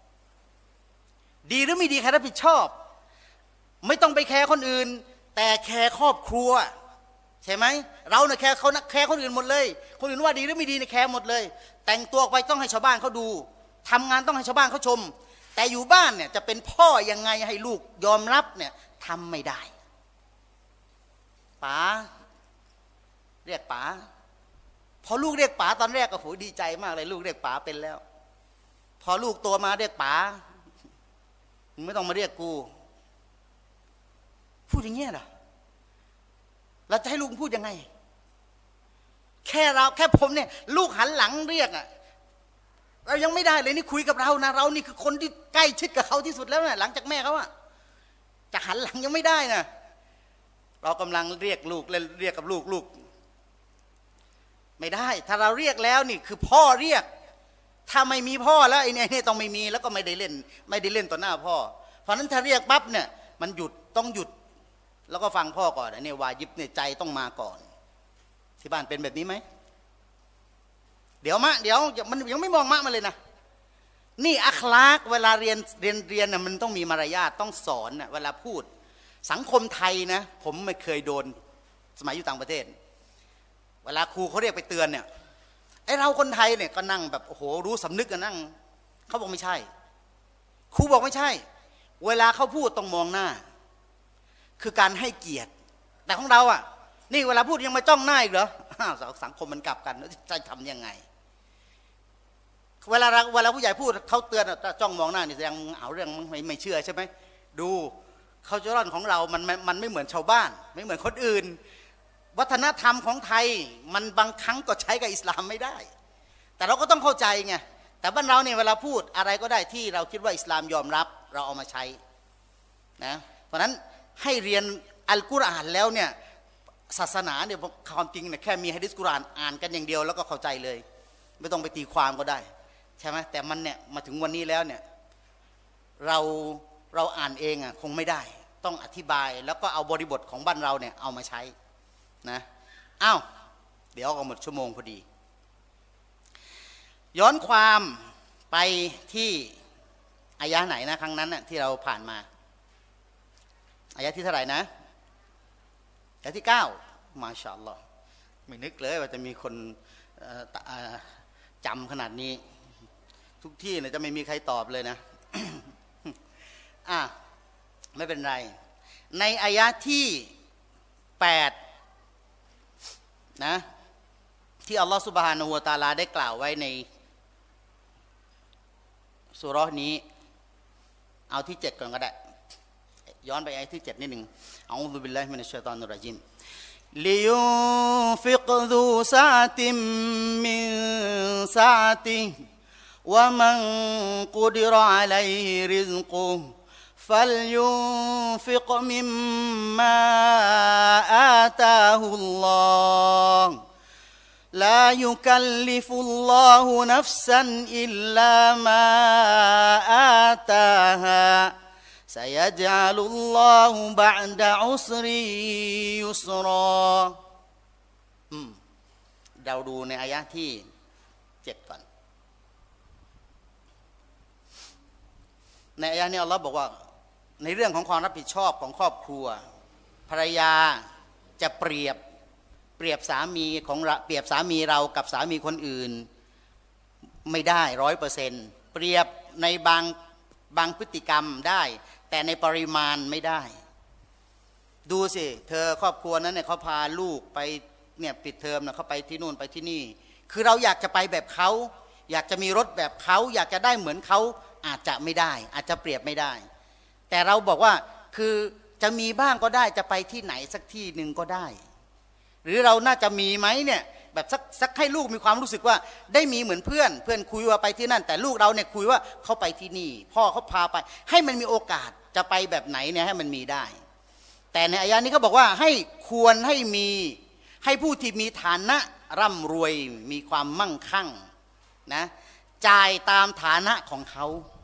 ดีหรือไม่ดีใครรับผิดชอบไม่ต้องไปแคร์คนอื่นแต่แคร์ครอบครัวใช่ไหมเราเนี่ยแคร์เขาแคร์คนอื่นหมดเลยคนอื่นว่าดีหรือไม่ดีเนี่ยแคร์หมดเลยแต่งตัวไปต้องให้ชาวบ้านเขาดูทำงานต้องให้ชาวบ้านเขาชมแต่อยู่บ้านเนี่ยจะเป็นพ่อยังไงให้ลูกยอมรับเนี่ยทำไม่ได้ป๋าเรียกป๋าพอลูกเรียกป๋าตอนแรกก็โหดีใจมากเลยลูกเรียกป๋าเป็นแล้วพอลูกโตมาเรียกป๋าไม่ต้องมาเรียกกูพูดอย่างเงี้ยเหรอเราจะให้ลูกพูดยังไงแค่ผมเนี่ยลูกหันหลังเรียกอ่ะเรายังไม่ได้เลยนี่คุยกับเรานะเรานี่คือคนที่ใกล้ชิดกับเขาที่สุดแล้วนะหลังจากแม่เขาอ่ะจะหันหลังยังไม่ได้นะเรากำลังเรียกลูกเรียกกับลูกไม่ได้ถ้าเราเรียกแล้วนี่คือพ่อเรียกถ้าไม่มีพ่อแล้วไอ้เนี่ยต้องไม่มีแล้วก็ไม่ได้เล่นต่อหน้าพ่อเพราะนั้นถ้าเรียกปั๊บเนี่ยมันต้องหยุดแล้วก็ฟังพ่อก่อนเนี่ยวาญิบเนี่ยใจต้องมาก่อนที่บ้านเป็นแบบนี้ไหมเดี๋ยวมันยังไม่มองมะมาเลยนะนี่อัคลากเวลาเรียนน่ะมันต้องมีมารยาทต้องสอนน่ะเวลาพูดสังคมไทยนะผมไม่เคยโดนสมัยอยู่ต่างประเทศเวลาครูเขาเรียกไปเตือนเนี่ยไอเราคนไทยเนี่ยก็นั่งแบบโอ้โหรู้สำนึกกันนั่งเขาบอกไม่ใช่ครูบอกไม่ใช่เวลาเขาพูดต้องมองหน้าคือการให้เกียรติแต่ของเราอ่ะนี่เวลาพูดยังมาจ้องหน้าอีกเหรอสังคมมันกลับกันจะทำยังไงเวลาผู้ใหญ่พูดเขาเตือนจ้องมองหน้านี่แสดงเอาเรื่องไม่เชื่อใช่ไหมดูเขาจะร่อนของเรามันไม่เหมือนชาวบ้านไม่เหมือนคนอื่นวัฒนธรรมของไทยมันบางครั้งก็ใช้กับอิสลามไม่ได้แต่เราก็ต้องเข้าใจไงแต่บ้านเราเนี่ยเวลาพูดอะไรก็ได้ที่เราคิดว่าอิสลามยอมรับเราเอามาใช้นะเพราะนั้นให้เรียนอัลกุรอานแล้วเนี่ยศาสนาเนี่ยความจริงเนี่ยแค่มีหะดีษกุรอานอ่านกันอย่างเดียวแล้วก็เข้าใจเลยไม่ต้องไปตีความก็ได้ใช่ไหมแต่มันเนี่ยมาถึงวันนี้แล้วเนี่ยเราอ่านเองอ่ะคงไม่ได้ต้องอธิบายแล้วก็เอาบริบทของบ้านเราเนี่ยเอามาใช้นะอ้าวเดี๋ยวก็หมดชั่วโมงพอดีย้อนความไปที่อายะไหนนะครั้งนั้นน่ะที่เราผ่านมาอายะที่เท่าไหร่นะอายะที่9มาชาอัลลอฮ์ไม่นึกเลยว่าจะมีคนจำขนาดนี้ทุกที่เนี่ยจะไม่มีใครตอบเลยนะ ไม่เป็นไรในอายะที่8นะที่อัลลอฮฺซุบฮานะฮูวะตะอาลาได้กล่าวไว้ในซูเราะห์นี้เอาที่7ก่อนก็ได้ย้อนไปอายะที่7นิดนึงอะอูซุบิลลาฮิมินัชชัยฏอนิรเราะญีมลิยุนฟิกซูซะอะติมมินซะอะติฮิวะมันกุดิรอะลัยฮิริซกุฮุفلينفق مما آتاه الله لا يكلف الله نفسا إلا ما آتاها سيجعل الله بعد عسر يسرا เราดูในอายะที่7ก่อนในอายะนี้อัลลอฮ์บอกว่าในเรื่องของความรับผิดชอบของครอบครัวภรรยาจะเปรียบสามีของเปรียบสามีเรากับสามีคนอื่นไม่ได้100%เปรียบในบางพฤติกรรมได้แต่ในปริมาณไม่ได้ดูสิเธอครอบครัวนั้นเนี่ยเขาพาลูกไปเนี่ยปิดเทอมนะเขาไปที่นู่นไปที่นี่คือเราอยากจะไปแบบเขาอยากจะมีรถแบบเขาอยากจะได้เหมือนเขาอาจจะไม่ได้อาจจะเปรียบไม่ได้แต่เราบอกว่าคือจะมีบ้างก็ได้จะไปที่ไหนสักที่หนึ่งก็ได้หรือเราน่าจะมีไหมเนี่ยแบบสักให้ลูกมีความรู้สึกว่าได้มีเหมือนเพื่อนคุยว่าไปที่นั่นแต่ลูกเราเนี่ยคุยว่าเขาไปที่นี่พ่อเขาพาไปให้มันมีโอกาสจะไปแบบไหนเนี่ยให้มันมีได้แต่ในอายะนี้ก็บอกว่าให้ควรให้มีให้ผู้ที่มีฐานะร่ำรวยมีความมั่งคั่งนะจ่ายตามฐานะของเขา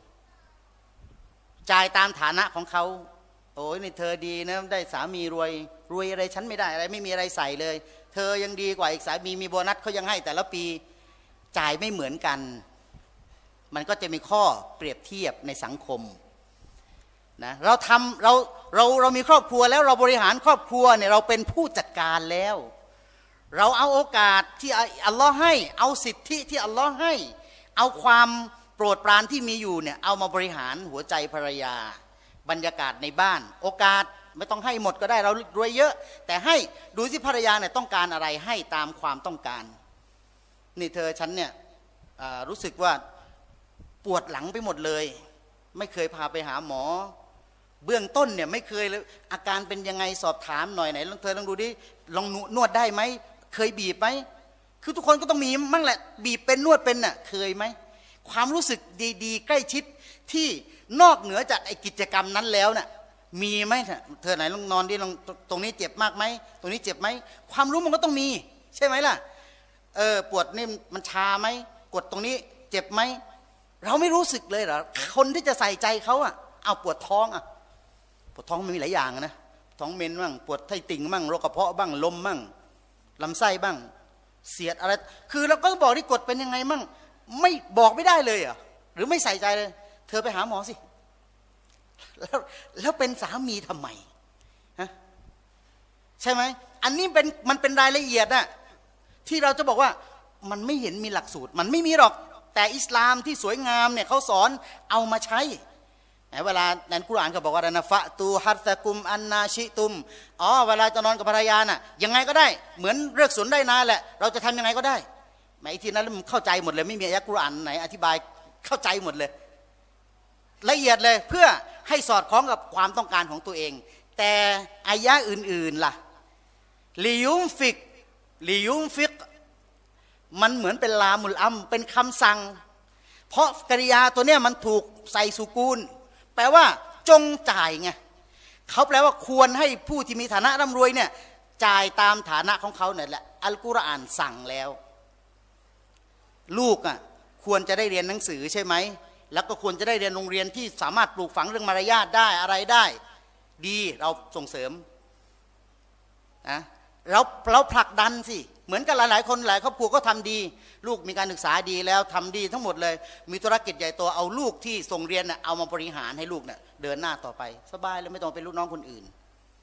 จ่ายตามฐานะของเขาโอ้ยนี่เธอดีนะได้สามีรวยอะไรฉันไม่ได้อะไรไม่มีอะไรใส่เลยเธอยังดีกว่าอีกสามีมีโบนัสเขายังให้แต่ละปีจ่ายไม่เหมือนกันมันก็จะมีข้อเปรียบเทียบในสังคมนะเรามีครอบครัวแล้วเราบริหารครอบครัวเนี่ยเราเป็นผู้จัดการแล้วเราเอาโอกาสที่อัลลอฮ์ให้เอาสิทธิที่อัลลอฮ์ให้เอาความโปรดปรานที่มีอยู่เนี่ยเอามาบริหารหัวใจภรรยาบรรยากาศในบ้านโอกาสไม่ต้องให้หมดก็ได้เรารวยเยอะแต่ให้ดูสิภรรยาเนี่ยต้องการอะไรให้ตามความต้องการนี่เธอฉันเนี่ยรู้สึกว่าปวดหลังไปหมดเลยไม่เคยพาไปหาหมอเบื้องต้นเนี่ยไม่เคยเลยอาการเป็นยังไงสอบถามหน่อยไหนเธอลองดูดิลองนวดได้ไหมเคยบีบไหมคือทุกคนก็ต้องมีมั่งแหละบีบเป็นนวดเป็นน่ะเคยไหมความรู้สึกดีๆใกล้ชิดที่นอกเหนือจากไอ้กิจกรรมนั้นแล้วน่ะมีไหมเธอไหนลองนอนดิลองตรงนี้เจ็บมากไหมตรงนี้เจ็บไหมความรู้มันก็ต้องมีใช่ไหมล่ะปวดนี่มันชาไหมกดตรงนี้เจ็บไหมเราไม่รู้สึกเลยเหรอคนที่จะใส่ใจเขาอ่ะเอาปวดท้องอ่ะปวดท้องมันมีหลายอย่างนะท้องเมนบ้างปวดไส้ติ่งบ้างโรคกระเพาะบ้างลมบ้างลำไส้บ้างเสียดอะไรคือเราก็บอกที่กดเป็นยังไงบ้างไม่บอกไม่ได้เลยอ่ะหรือไม่ใส่ใจเลยเธอไปหาหมอสิแล้วเป็นสามีทำไมฮะใช่ไหมอันนี้มันเป็นรายละเอียดน่ะที่เราจะบอกว่ามันไม่เห็นมีหลักสูตรมันไม่มีหรอกแต่อิสลามที่สวยงามเนี่ยเขาสอนเอามาใช้เวลาในกุรอานก็บอกว่านะฟะตูฮัตตะกุมอันนาชิตุมเวลาจะนอนกับภรรยาน่ะยังไงก็ได้เหมือนเลือกสวนได้นาแหละเราจะทำยังไงก็ได้หมายที่นั้นมันเข้าใจหมดเลยไม่มีอายะกุรอานไหนอธิบายเข้าใจหมดเลยละเอียดเลยเพื่อให้สอดคล้องกับความต้องการของตัวเองแต่อายะอื่นๆล่ะลิยุมฟิกมันเหมือนเป็นลามุลอัมเป็นคำสั่งเพราะกริยาตัวเนี้ยมันถูกใส่สุกูลแปลว่าจงจ่ายไงเขาแปลว่าควรให้ผู้ที่มีฐานะร่ำรวยเนี่ยจ่ายตามฐานะของเขาเนี่ยแหละอัลกุรอานสั่งแล้วลูกควรจะได้เรียนหนังสือใช่ไหมแล้วก็ควรจะได้เรียนโรงเรียนที่สามารถปลูกฝังเรื่องมารยาทได้อะไรได้ดีเราส่งเสริมนะเราผลักดันสิเหมือนกันหลายๆคนหลายครอบครัวก็ทำดีลูกมีการศึกษาดีแล้วทำดีทั้งหมดเลยมีธุรกิจใหญ่โตเอาลูกที่ส่งเรียนเอามาบริหารให้ลูกเนี่ยเดินหน้าต่อไปสบายเลยไม่ต้องเป็นลูกน้องคนอื่น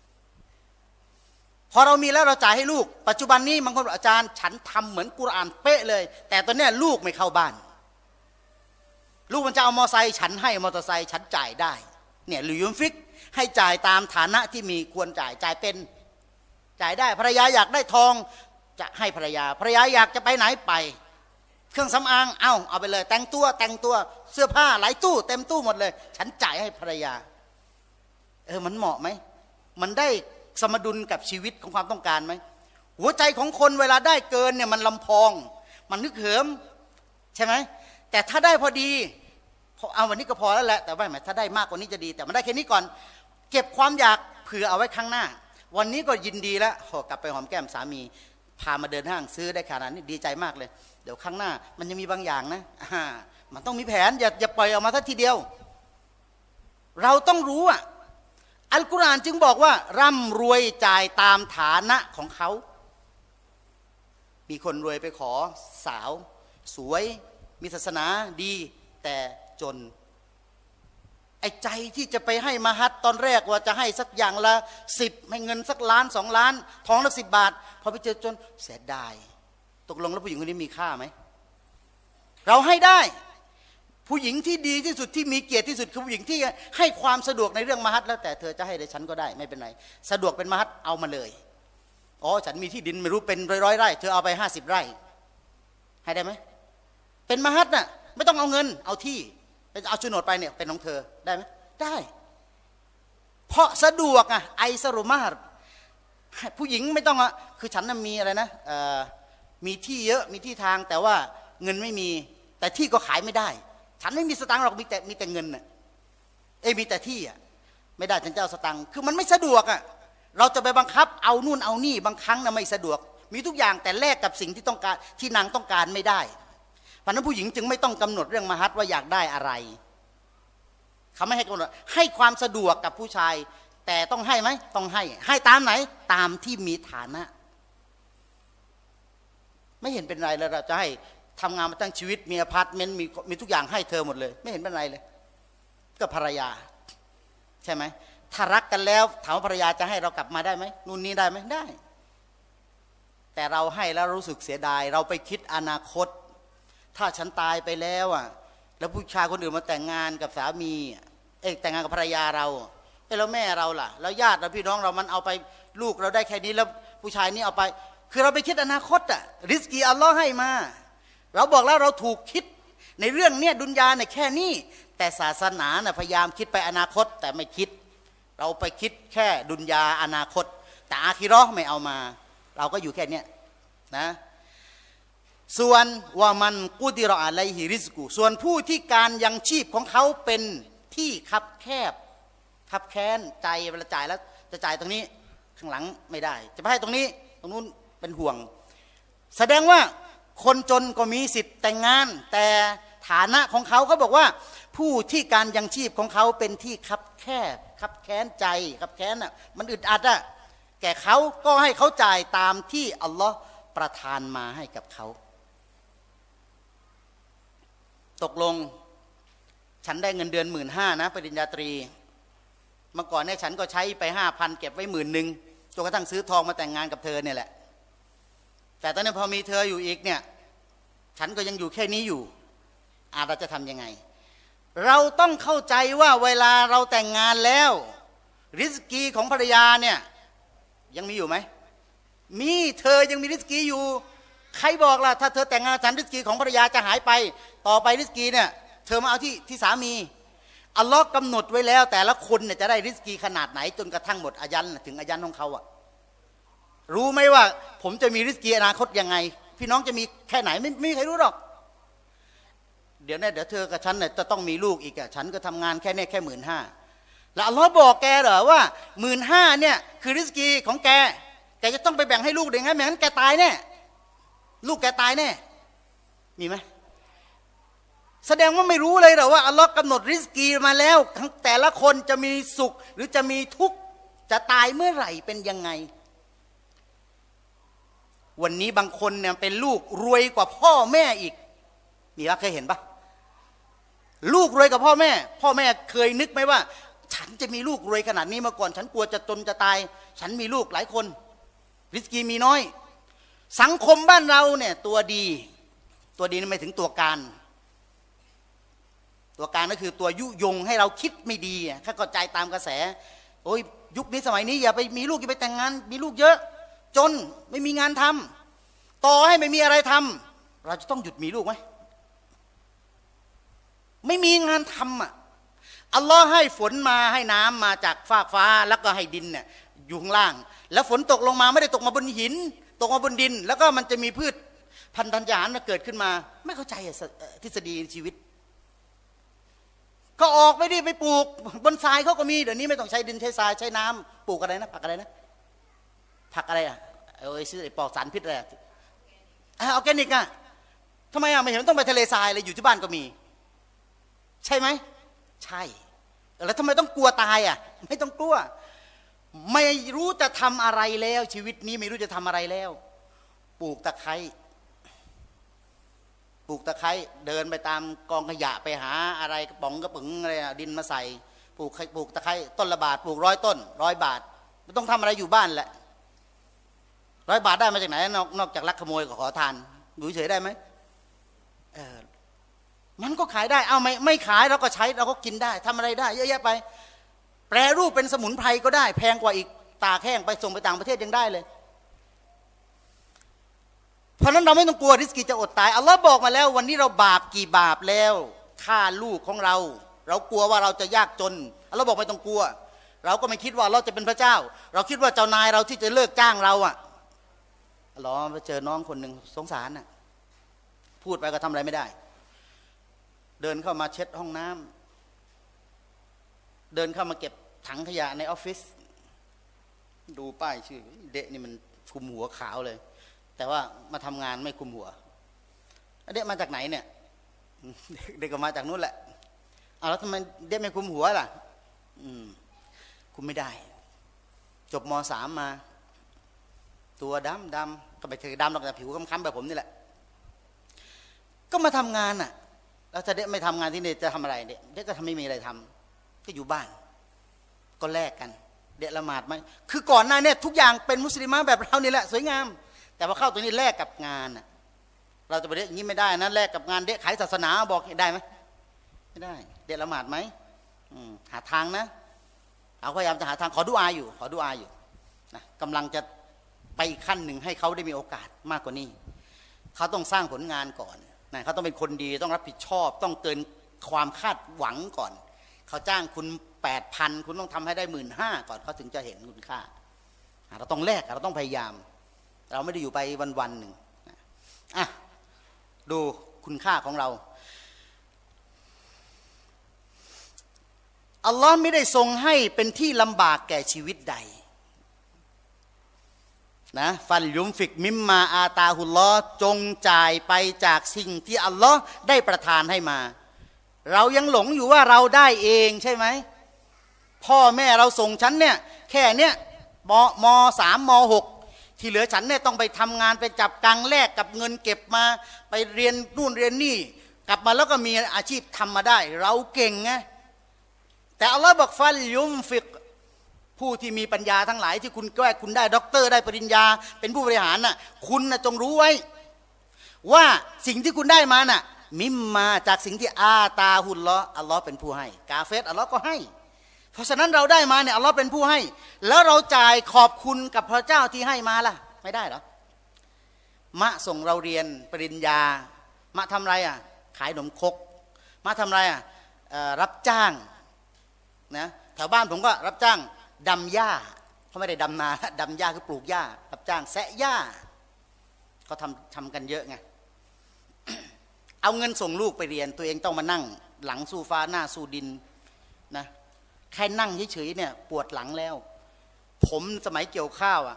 พอเรามีแล้วเราจ่ายให้ลูกปัจจุบันนี้บางคนบอกอาจารย์ฉันทำเหมือนกุรอานเป๊ะเลยแต่ตอนนี้ลูกไม่เข้าบ้านลูกมันจะเอามอไซค์ฉันให้มอเตอร์ไซค์ฉันจ่ายได้เนี่ยลิยุมฟิกให้จ่ายตามฐานะที่มีควรจ่ายเป็นจ่ายได้ภรรยาอยากได้ทองจะให้ภรรยาอยากจะไปไหนไปเครื่องสำอางเอาไปเลยแต่งตัวเสื้อผ้าหลายตู้เต็มตู้หมดเลยฉันจ่ายให้ภรรยามันเหมาะไหมมันได้สมดุลกับชีวิตของความต้องการไหมหัวใจของคนเวลาได้เกินเนี่ยมันลำพองมันนึกเหิมใช่ไหมแต่ถ้าได้พอดีเอาวันนี้ก็พอแล้วแหละแต่ว่าถ้าได้มากกว่านี้จะดีแต่มันได้แค่นี้ก่อนเก็บความอยากเผื่อเอาไว้ข้างหน้าวันนี้ก็ยินดีแล้วกลับไปหอมแก้มสามีพามาเดินห้างซื้อได้ขนาดนี้ดีใจมากเลยเดี๋ยวข้างหน้ามันยังมีบางอย่างนะมันต้องมีแผนอย่าปล่อยออกมาทักทีเดียวเราต้องรู้อ่ะอัลกุรอานจึงบอกว่าร่ำรวยจ่ายตามฐานะของเขามีคนรวยไปขอสาวสวยมีศาสนาดีแต่จนไอ้ใจที่จะไปให้มหัดตอนแรกว่าจะให้สักอย่างละ10ให้เงินสักล้าน2 ล้านทองละ10 บาทพอไปเจอจนเสียดายตกลงแล้วผู้หญิงคนนี้มีค่าไหมเราให้ได้ผู้หญิงที่ดีที่สุดที่มีเกียรติที่สุดคือผู้หญิงที่ให้ความสะดวกในเรื่องมหัดแล้วแต่เธอจะให้ได้ฉันก็ได้ไม่เป็นไรสะดวกเป็นมหัดเอามาเลยอ๋อฉันมีที่ดินไม่รู้เป็นร้อยไร่เธอเอาไป50 ไร่ให้ได้ไหมเป็นมหัดน่ะไม่ต้องเอาเงินเอาที่เอาโฉนดไปเนี่ยเป็นของเธอได้ไหมได้เพราะสะดวกอ่ะไอสรุมาร์ผู้หญิงไม่ต้องอ่ะคือฉันน่ะมีอะไรนะมีที่เยอะมีที่ทางแต่ว่าเงินไม่มีแต่ที่ก็ขายไม่ได้ฉันไม่มีสตังค์หรอกมีแต่เงินน่ะมีแต่ที่อ่ะไม่ได้ฉันจะเอาสตังค์คือมันไม่สะดวกอ่ะเราจะไปบังคับเอานู่นเอานี่บางครั้งน่ะไม่สะดวกมีทุกอย่างแต่แลกกับสิ่งที่ต้องการที่นางต้องการไม่ได้เพราะนั้นผู้หญิงจึงไม่ต้องกำหนดเรื่องมหัดว่าอยากได้อะไรเขาไม่ให้กำหนดให้ความสะดวกกับผู้ชายแต่ต้องให้ไหมต้องให้ตามไหนตามที่มีฐานะไม่เห็นเป็นไรเลยเราจะให้ทำงานมาตั้งชีวิตมีอพาร์ตเมนต์มีทุกอย่างให้เธอหมดเลยไม่เห็นเป็นไรเลยก็ภรรยาใช่ไหมถ้ารักกันแล้วถามว่าภรรยาจะให้เรากลับมาได้ไหมนู่นนี่ได้ไหมได้แต่เราให้แล้วรู้สึกเสียดายเราไปคิดอนาคตถ้าฉันตายไปแล้วอ่ะแล้วผู้ชายคนอื่นมาแต่งงานกับสามีแต่งงานกับภรรยาเราแล้วแม่เราล่ะแล้วญาติเราพี่น้องเรามันเอาไปลูกเราได้แค่นี้แล้วผู้ชายนี่เอาไปคือเราไปคิดอนาคตอ่ะริสกีอัลลอฮ์ให้มาเราบอกแล้วเราถูกคิดในเรื่องเนี้ยดุนยาเนี่ยแค่นี้แต่ศาสนาน่ะพยายามคิดไปอนาคตแต่ไม่คิดเราไปคิดแค่ดุนยาอนาคตแต่อาคิเราะห์ไม่เอามาเราก็อยู่แค่เนี้ยนะส่วนว่ามันกุดิรออะลัยฮิริซกุส่วนผู้ที่การยังชีพของเขาเป็นที่คับแคบคับแค้นใจเวลาจ่ายแล้วจะจ่ายตรงนี้ข้างหลังไม่ได้จะไปให้ตรงนี้ตรงนู้นเป็นห่วงแสดงว่าคนจนก็มีสิทธิ์แต่งงานแต่ฐานะของเขาก็บอกว่าผู้ที่การยังชีพของเขาเป็นที่คับแคบคับแค้นใจคับแค้นอ่ะมันอึดอัดอ่ะแก่เขาก็ให้เขาจ่ายตามที่อัลลอฮ์ประทานมาให้กับเขาตกลงฉันได้เงินเดือน15,000นะปริญญาตรีเมื่อก่อนเนี่ยฉันก็ใช้ไป5,000เก็บไว้10,000จนกระทั่งซื้อทองมาแต่งงานกับเธอเนี่ยแหละแต่ตอนนี้พอมีเธออยู่อีกเนี่ยฉันก็ยังอยู่แค่นี้อยู่เราจะทำยังไงเราต้องเข้าใจว่าเวลาเราแต่งงานแล้วริสกีของภรรยาเนี่ยยังมีอยู่ไหมมีเธอยังมีริสกีอยู่ใครบอกล่ะถ้าเธอแต่งงานฉันริสกีของภรรยาจะหายไปต่อไปริสกีเนี่ยเธอมาเอาที่สามีอัลลอฮ์กำหนดไว้แล้วแต่ละคนเนี่ยจะได้ริสกีขนาดไหนจนกระทั่งหมดอายันถึงอายันของเขาอะรู้ไหมว่าผมจะมีริสกีอนาคตยังไงพี่น้องจะมีแค่ไหนไม่มีใครรู้หรอกเดี๋ยวเธอกับฉันเนี่ยจะต้องมีลูกอีกอะฉันก็ทำงานแค่นี้แค่15,000แล้วอัลลอฮ์บอกแกเหรอว่า15,000เนี่ยคือริสกีของแกจะต้องไปแบ่งให้ลูกได้ไงไม่งั้นแกตายแน่ลูกแกตายแน่มีไหมแสดงว่าไม่รู้เลยเหรอว่าอัลลอฮ์กำหนดริสกีมาแล้วแต่ละคนจะมีสุขหรือจะมีทุกข์จะตายเมื่อไหร่เป็นยังไงวันนี้บางคนเนี่ยเป็นลูกรวยกว่าพ่อแม่อีกมีว่าเคยเห็นปะลูกรวยกับพ่อแม่เคยนึกไหมว่าฉันจะมีลูกรวยขนาดนี้มาก่อนฉันกลัวจะจนจะตายฉันมีลูกหลายคนริสกีมีน้อยสังคมบ้านเราเนี่ยตัวดีนี่ไม่ถึงตัวการก็คือตัวยุยงให้เราคิดไม่ดีถ้าเข้าใจตามกระแสโอ้ยยุคนี้สมัยนี้อย่าไปมีลูกอย่าไปแต่งงานมีลูกเยอะจนไม่มีงานทำต่อให้ไม่มีอะไรทำเราจะต้องหยุดมีลูกไหมไม่มีงานทำอัลลอฮ์ให้ฝนมาให้น้ำมาจากฟากฟ้าแล้วก็ให้ดินเนี่ยอยู่ข้างล่างแล้วฝนตกลงมาไม่ได้ตกมาบนหินตกมาบนดินแล้วก็มันจะมีพืชพันธุ์ธัญญาหารเกิดขึ้นมาไม่เข้าใจทฤษฎีชีวิตก็ออกไปดิไปปลูกบนทรายเขาก็มีเดี๋ยวนี้ไม่ต้องใช้ดินใช้ทรายใช้น้ำปลูกอะไรนะผักอะไรนะผักอะไรซื้อปลอดสารพิษอะไรออร์แกนิกทำไมไม่เห็นต้องไปทะเลทรายเลยอยู่ที่บ้านก็มีใช่ไหมใช่แล้วทำไมต้องกลัวตายอ่ะไม่ต้องกลัวไม่รู้จะทำอะไรแล้วชีวิตนี้ไม่รู้จะทำอะไรแล้วปลูกตะไคร้เดินไปตามกองขยะไปหาอะไรกระป๋องกระปึ๋งอะไรดินมาใส่ปลูกตะไคร้ต้นละบาทปลูก100 ต้น100 บาทไม่ต้องทำอะไรอยู่บ้านแหละ100 บาทได้มาจากไหนนอกจากลักขโมยกับขอทานอยู่เฉยได้ไหมมันก็ขายได้เอาไม่ขายเราก็ใช้เราก็กินได้ทำอะไรได้เยอะแยะไปแปรรูปเป็นสมุนไพรก็ได้แพงกว่าอีกตากแห้งไปส่งไปต่างประเทศยังได้เลยเพราะนั้นเราไม่ต้องกลัวริสกีจะอดตายอัลลอฮ์บอกมาแล้ววันนี้เราบาปกี่บาปแล้วฆ่าลูกของเรากลัวว่าเราจะยากจนอัลลอฮ์บอกไม่ต้องกลัวเราก็ไม่คิดว่าเราจะเป็นพระเจ้าเราคิดว่าเจ้านายเราที่จะเลิกจ้างเราอ่ะอัลลอฮ์ไปเจอน้องคนหนึ่งสงสารน่ะพูดไปก็ทำอะไรไม่ได้เดินเข้ามาเช็ดห้องน้ำเดินเข้ามาเก็บถังขยะในออฟฟิศดูป้ายชื่อเด็กนี่มันคุมหัวขาวเลยแต่ว่ามาทำงานไม่คุมหัวเด็กมาจากไหนเนี่ยเด็กก็มาจากนู้นแหละเอาแล้วทำไมเด็กไม่คุมหัวล่ะคุมไม่ได้จบม.3 มาตัวดำก็ไปถือดำหรอกแต่ผิวค้ำๆแบบผมนี่แหละก็มาทำงานน่ะแล้วถ้าเด็กไม่ทำงานที่นี่จะทำอะไรเด็กก็ทำไม่มีอะไรทำก็อยู่บ้านก็แลกกันเด็กละหมาดไหมคือก่อนหน้าเนี่ยทุกอย่างเป็นมุสลิมแบบเรานี่แหละสวยงามแต่พอเข้าตัวนี้แลกกับงานน่ะเราจะไปเด็กอย่างนี้ไม่ได้นะแลกกับงานเด็กขายศาสนาบอกได้ไหมไม่ได้เด็กละหมาดไหมหาทางนะเอาพยายามจะหาทางขอดุอาอยู่นะกำลังจะไปอีกขั้นหนึ่งให้เขาได้มีโอกาสมากกว่านี้เขาต้องสร้างผลงานก่อนนะเขาต้องเป็นคนดีต้องรับผิดชอบต้องเกินความคาดหวังก่อนเขาจ้างคุณ 8,000 คุณต้องทำให้ได้ 15,000 ก่อนเขาถึงจะเห็นคุณค่าเราต้องแลกเราต้องพยายามเราไม่ได้อยู่ไปวันๆหนึ่งอ่ะดูคุณค่าของเราอัลลอฮ์ไม่ได้ทรงให้เป็นที่ลำบากแก่ชีวิตใดนะฟันยุมฟิกมิมมาอาตาฮุลลอฮ์จงจ่ายไปจากสิ่งที่อัลลอฮ์ได้ประทานให้มาเรายังหลงอยู่ว่าเราได้เองใช่ไหมพ่อแม่เราส่งฉันเนี่ยแค่เนี้ยม.3 ม.6 ที่เหลือฉันเนี่ยต้องไปทำงานไปจับกังแลกกับเงินเก็บมาไปเรียนนู่นเรียนนี่กลับมาแล้วก็มีอาชีพทำมาได้เราเก่งไงแต่อัลลอฮ์บอกฟัลยุมฟิกผู้ที่มีปัญญาทั้งหลายที่คุณแก้คุณได้ด็อกเตอร์ได้ปริญญาเป็นผู้บริหารน่ะคุณน่ะจงรู้ไว้ว่าสิ่งที่คุณได้มาน่ะมิมมาจากสิ่งที่อาตาฮุลลอฮ์อัลลอฮ์เป็นผู้ให้กาเฟรอัลลอฮ์ก็ให้เพราะฉะนั้นเราได้มาเนี่ยอัลลอฮ์เป็นผู้ให้แล้วเราจ่ายขอบคุณกับพระเจ้าที่ให้มาล่ะไม่ได้เหรอมะส่งเราเรียนปริญญามะทำไรอ่ะขายขนมครกมะทำไรอ่ะรับจ้างนะแถวบ้านผมก็รับจ้างดำหญ้าเขาไม่ได้ดำนาดำหญ้าคือปลูกหญ้ารับจ้างแซะหญ้าเขาทำกันเยอะไง เอาเงินส่งลูกไปเรียนตัวเองต้องมานั่งหลังสู้ฟ้าหน้าสู้ดินนะแค่นั่งเฉยๆเนี่ยปวดหลังแล้วผมสมัยเกี่ยวข้าวอ่ะ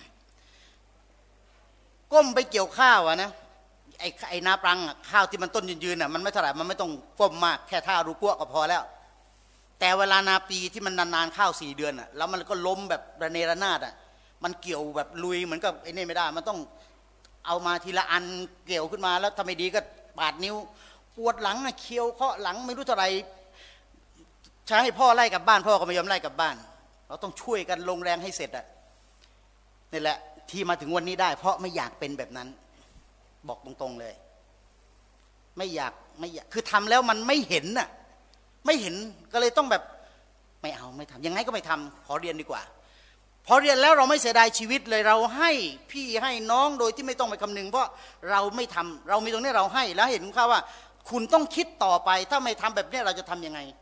ก้มไปเกี่ยวข้าวอ่ะนะไอ้นาปรังข้าวที่มันต้นยืนๆอ่ะมันไม่เท่าไหร่มันไม่ต้องก้มมากแค่ท่ารูกัวก็พอแล้วแต่เวลานาปีที่มันนานๆข้าว4 เดือนอ่ะแล้วมันก็ล้มแบบระเนระนาดอ่ะมันเกี่ยวแบบลุยเหมือนกับไอ้นี่ไม่ได้มันต้องเอามาทีละอันเกี่ยวขึ้นมาแล้วทำไม่ดีก็ปาดนิ้วปวดหลังอ่ะเคี้ยวเคาะหลังไม่รู้เท่าไหร่ใช้ให้พ่อไล่กลับบ้านพ่อก็ไม่ยอมไล่กลับบ้านเราต้องช่วยกันลงแรงให้เสร็จอ่ะนี่แหละที่มาถึงวันนี้ได้เพราะไม่อยากเป็นแบบนั้นบอกตรงๆเลยไม่อยากคือทำแล้วมันไม่เห็นน่ะไม่เห็นก็เลยต้องแบบไม่เอาไม่ทำยังไงก็ไม่ทำขอเรียนดีกว่าพอเรียนแล้วเราไม่เสียดายชีวิตเลยเราให้พี่ให้น้องโดยที่ไม่ต้องไปคำนึงเพราะเราไม่ทำเรามีตรงนี้เราให้แล้วเห็นคุณค่าว่าคุณต้องคิดต่อไปถ้าไม่ทำแบบนี้เราจะทำยังไง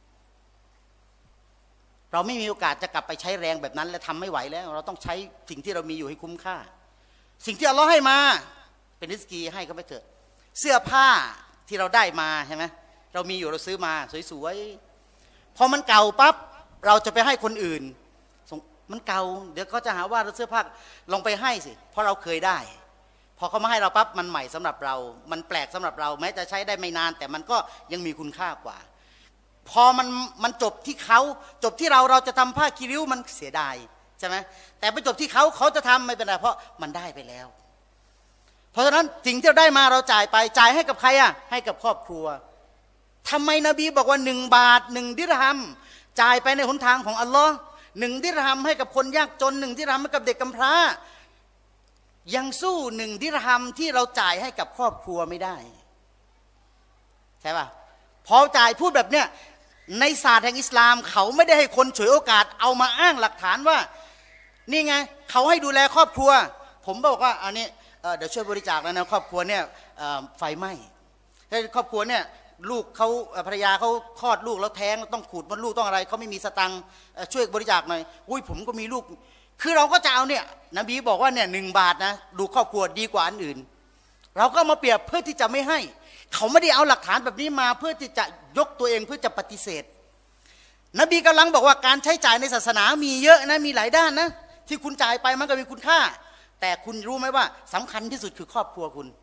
เราไม่มีโอกาสจะกลับไปใช้แรงแบบนั้นและทำไม่ไหวแล้วเราต้องใช้สิ่งที่เรามีอยู่ให้คุ้มค่าสิ่งที่อัลเลาะห์ให้มาเป็นริสกีให้ก็ไปเถอะเสื้อผ้าที่เราได้มาใช่ไหมเรามีอยู่เราซื้อมาสวยๆพอมันเก่าปั๊บเราจะไปให้คนอื่นมันเก่าเดี๋ยวเขาจะหาว่าเราเสื้อผ้าลองไปให้สิเพราะเราเคยได้พอเขามาให้เราปั๊บมันใหม่สำหรับเรามันแปลกสำหรับเราแม้จะใช้ได้ไม่นานแต่มันก็ยังมีคุณค่ากว่าพอมันจบที่เขาจบที่เราจะทำผ้าคีริ้วมันเสียดายใช่ไหมแต่ไปจบที่เขาจะทำไม่เป็นไรเพราะมันได้ไปแล้วเพราะฉะนั้นสิ่งที่เราได้มาเราจ่ายไปจ่ายให้กับใครอ่ะให้กับครอบครัวทำไมนบีบอกว่า1 บาท1 ดิรฮัมจ่ายไปในหนทางของอัลลอฮ์1 ดิรฮัมให้กับคนยากจน1 ดิรฮัมให้กับเด็กกำพร้ายังสู้1 ดิรฮัมที่เราจ่ายให้กับครอบครัวไม่ได้ใช่ป่ะพอจ่ายพูดแบบเนี้ยในศาสตร์แห่งอิสลามเขาไม่ได้ให้คนฉวยโอกาสเอามาอ้างหลักฐานว่านี่ไงเขาให้ดูแลครอบครัวผมบอกว่าอันนี้เดี๋ยวช่วยบริจาคแล้วนะครอบครัวเนี่ยไฟไหม้ครอบครัวเนี่ยลูกเขาภรรยาเขาคลอดลูกแล้วแท้งต้องขูดมดลูกต้องอะไรเขาไม่มีสตังค์ช่วยบริจาคหน่อยอุ้ยผมก็มีลูกคือเราก็จะเอาเนี่ยนบีบอกว่าเนี่ย1 บาทนะดูครอบครัวดีกว่าอันอื่นเราก็มาเปรียบเพื่อที่จะไม่ให้เขาไม่ได้เอาหลักฐานแบบนี้มาเพื่อที่จะยกตัวเองเพื่อจะปฏิเสธนบีกำลังบอกว่าการใช้จ่ายในศาสนามีเยอะนะมีหลายด้านนะที่คุณจ่ายไปมันก็มีคุณค่าแต่คุณรู้ไหมว่าสำคัญที่สุดคือครอบครัวคุณ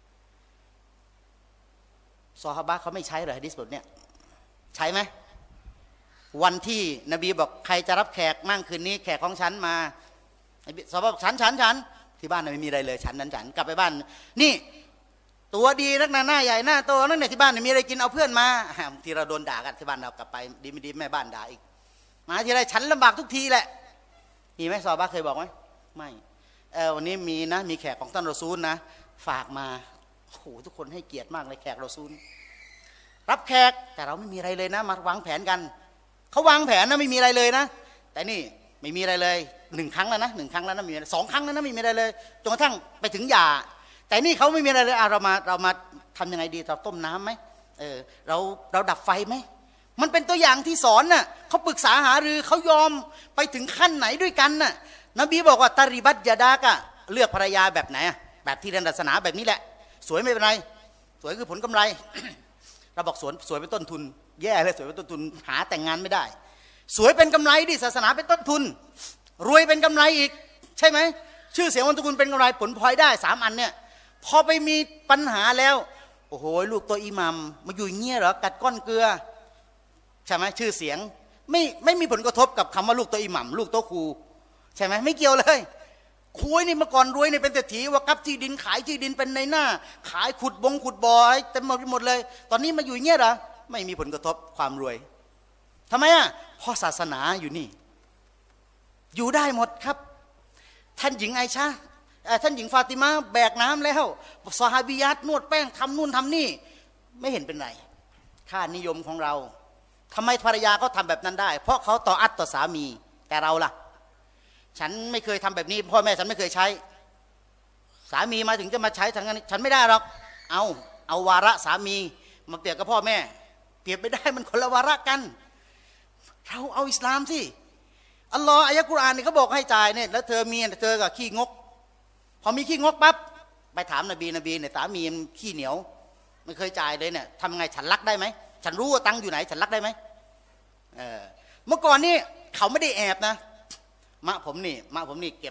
ซอฮาบะห์เขาไม่ใช้เหรอหะดีษบทเนี้ยใช้ไหมวันที่นบีบอกใครจะรับแขกมั่งคืนนี้แขกของฉันมาซอฮาบะห์บอกฉันที่บ้านไม่มีอะไรเลยฉันกลับไปบ้านนี่ตัวดีนักหน้าใหญ่หน้าโตนั่นเนี่ยที่บ้านมีอะไรกินเอาเพื่อนมาที่เราโดนด่ากันที่บ้านเรากลับไปดีไม่ดีแม่บ้านด่าอีกมาทีไรฉันลำบากทุกทีแหละมีไหมซอฮาบะห์เคยบอกไหมไม่วันนี้มีนะมีแขกของท่านรอซูลนะฝากมาโอ้โหทุกคนให้เกียรติมากเลยแขกรอซูลรับแขกแต่เราไม่มีอะไรเลยนะมาวางแผนกันเขาวางแผนนะไม่มีอะไรเลยนะแต่นี่ไม่มีอะไรเลย1 ครั้งแล้วนะ1 ครั้งแล้วนะมี2 ครั้งแล้วนะไม่มีอะไรเลยจนกระทั่งไปถึงหย่าแต่นี่เขาไม่มีอะไรเลยเรามาทำยังไงดีเราต้มน้ำไหมเราดับไฟไหมมันเป็นตัวอย่างที่สอนน่ะเขาปรึกษาหารือเขายอมไปถึงขั้นไหนด้วยกันน่ะนบีบอกว่าตาริบัตยาดากะเลือกภรรยาแบบไหนแบบที่เรียนศาสนาแบบนี้แหละสวยไม่เป็นไรสวยคือผลกำไร เราบอกสวยเป็นต้นทุนแย่เลยสวยเป็นต้นทุนหาแต่งงานไม่ได้สวยเป็นกำไรดิศาสนาเป็นต้นทุนรวยเป็นกำไรอีกใช่ไหมชื่อเสียงวันตระกูลเป็นกำไรผลพลอยได้3 อันเนี่ยพอไปมีปัญหาแล้วโอ้โหลูกตัวอิหมัมมาอยู่เงี้ยเหรอกัดก้อนเกลือใช่ไหมชื่อเสียงไม่มีผลกระทบกับคำว่าลูกตัวอิหมัมลูกตัวครูใช่ไหมไม่เกี่ยวเลยคุยนี่เมื่อก่อนรวยนี่เป็นเศรษฐีว่ากับที่ดินขายที่ดินเป็นในหน้าขายขุดบ่อเต็มหมดเลยตอนนี้มาอยู่เงี้ยเหรอไม่มีผลกระทบความรวยทำไมเพราะศาสนาอยู่นี่อยู่ได้หมดครับท่านหญิงไอชาท่านหญิงฟาติมาแบกน้ำแล้วซอฮาบิยัตนวดแป้งทำนู่นทำนี่ไม่เห็นเป็นไรค่านิยมของเราทำไมภรรยาเขาทำแบบนั้นได้เพราะเขาต่ออัตต่อสามีแต่เราล่ะฉันไม่เคยทำแบบนี้พ่อแม่ฉันไม่เคยใช้สามีมาถึงจะมาใช้ทางนั้นฉันไม่ได้หรอกเอาวาระสามีมาเปรียบกับพ่อแม่เปรียบไม่ได้มันคนละวาระกันเราเอาอิสลามสิอัลลอฮ์อายะกุรอานนี่เขาบอกให้จ่ายเนี่ยแล้วเธอกับขี้งกพอมีขี้งกปั๊บไปถามนบีเนี่ยสามีมันขี้เหนียวไม่เคยจ่ายเลยเนี่ยทำไงฉันรักได้ไหมฉันรู้ว่าตังค์อยู่ไหนฉันรักได้ไหมเมื่อก่อนนี่เขาไม่ได้แอบนะมะผมนี่เก็บ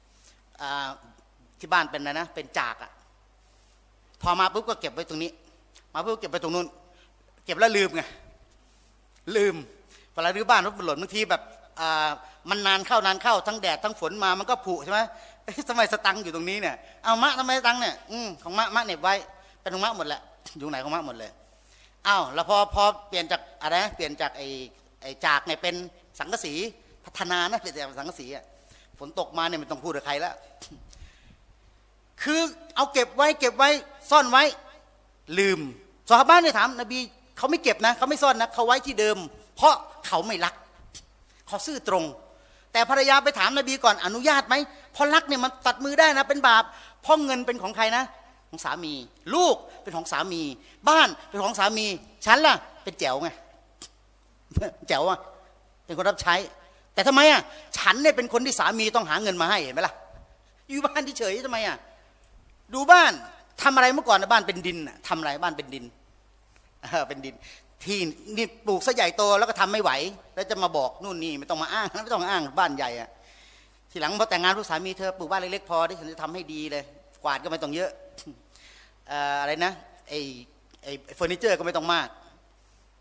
ที่บ้านเป็นอะไรนะเป็นจากพอมาปุ๊บก็เก็บไว้ตรงนี้มาปุ๊บเก็บไปตรงนู้นเก็บแล้วลืมไงลืมเวลารื้อบ้านรถหล่นบางทีแบบมันนานเข้าทั้งแดดทั้งฝนมามันก็ผุใช่ไหมทำไมสตังค์อยู่ตรงนี้เนี่ยเอามะทำไมสตังค์เนี่ยของมะเหน็บไว้เป็นของมะหมดแหละอยู่ไหนของมะหมดเลยแล้วพอเปลี่ยนจากอะไรเปลี่ยนจากไอ้จากเนี่ยเป็นสังกะสีพัฒนานะเปลี่ยนจากสังกะสีฝนตกมาเนี่ยไม่ต้องพูดกับใครแล้วคือเอาเก็บไว้ซ่อนไว้ลืมซอฮาบะห์เนี่ยถามนบีเขาไม่เก็บนะเขาไม่ซ่อนนะเขาไว้ที่เดิมเพราะเขาไม่รักเขาซื่อตรงแต่ภรรยาไปถามนบีก่อนอนุญาตไหมเพราะรักเนี่ยมันตัดมือได้นะเป็นบาปเพราะเงินเป็นของใครนะของสามีลูกเป็นของสามีบ้านเป็นของสามีฉันล่ะเป็นแจ๋วไงแจ๋วเป็นคนรับใช้แต่ทำไมฉันเนี่ยเป็นคนที่สามีต้องหาเงินมาให้เห็นไหมล่ะอยู่บ้านที่เฉยทำไมดูบ้านทำอะไรเมื่อก่อนบ้านเป็นดินทำอะไรบ้านเป็นดินเป็นดินที่นี่ปลูกซะใหญ่โตแล้วก็ทำไม่ไหวแล้วจะมาบอกนู่นนี่ไม่ต้องมาอ้างไม่ต้องอ้างบ้านใหญ่ทีหลังพอแต่งงานลูกสามีเธอปลูกบ้านเล็กๆพอที่ฉันจะทำให้ดีเลยกวาดก็ไม่ต้องเยอะอะไรนะไอ้เฟอร์นิเจอร์ก็ไม่ต้องมาก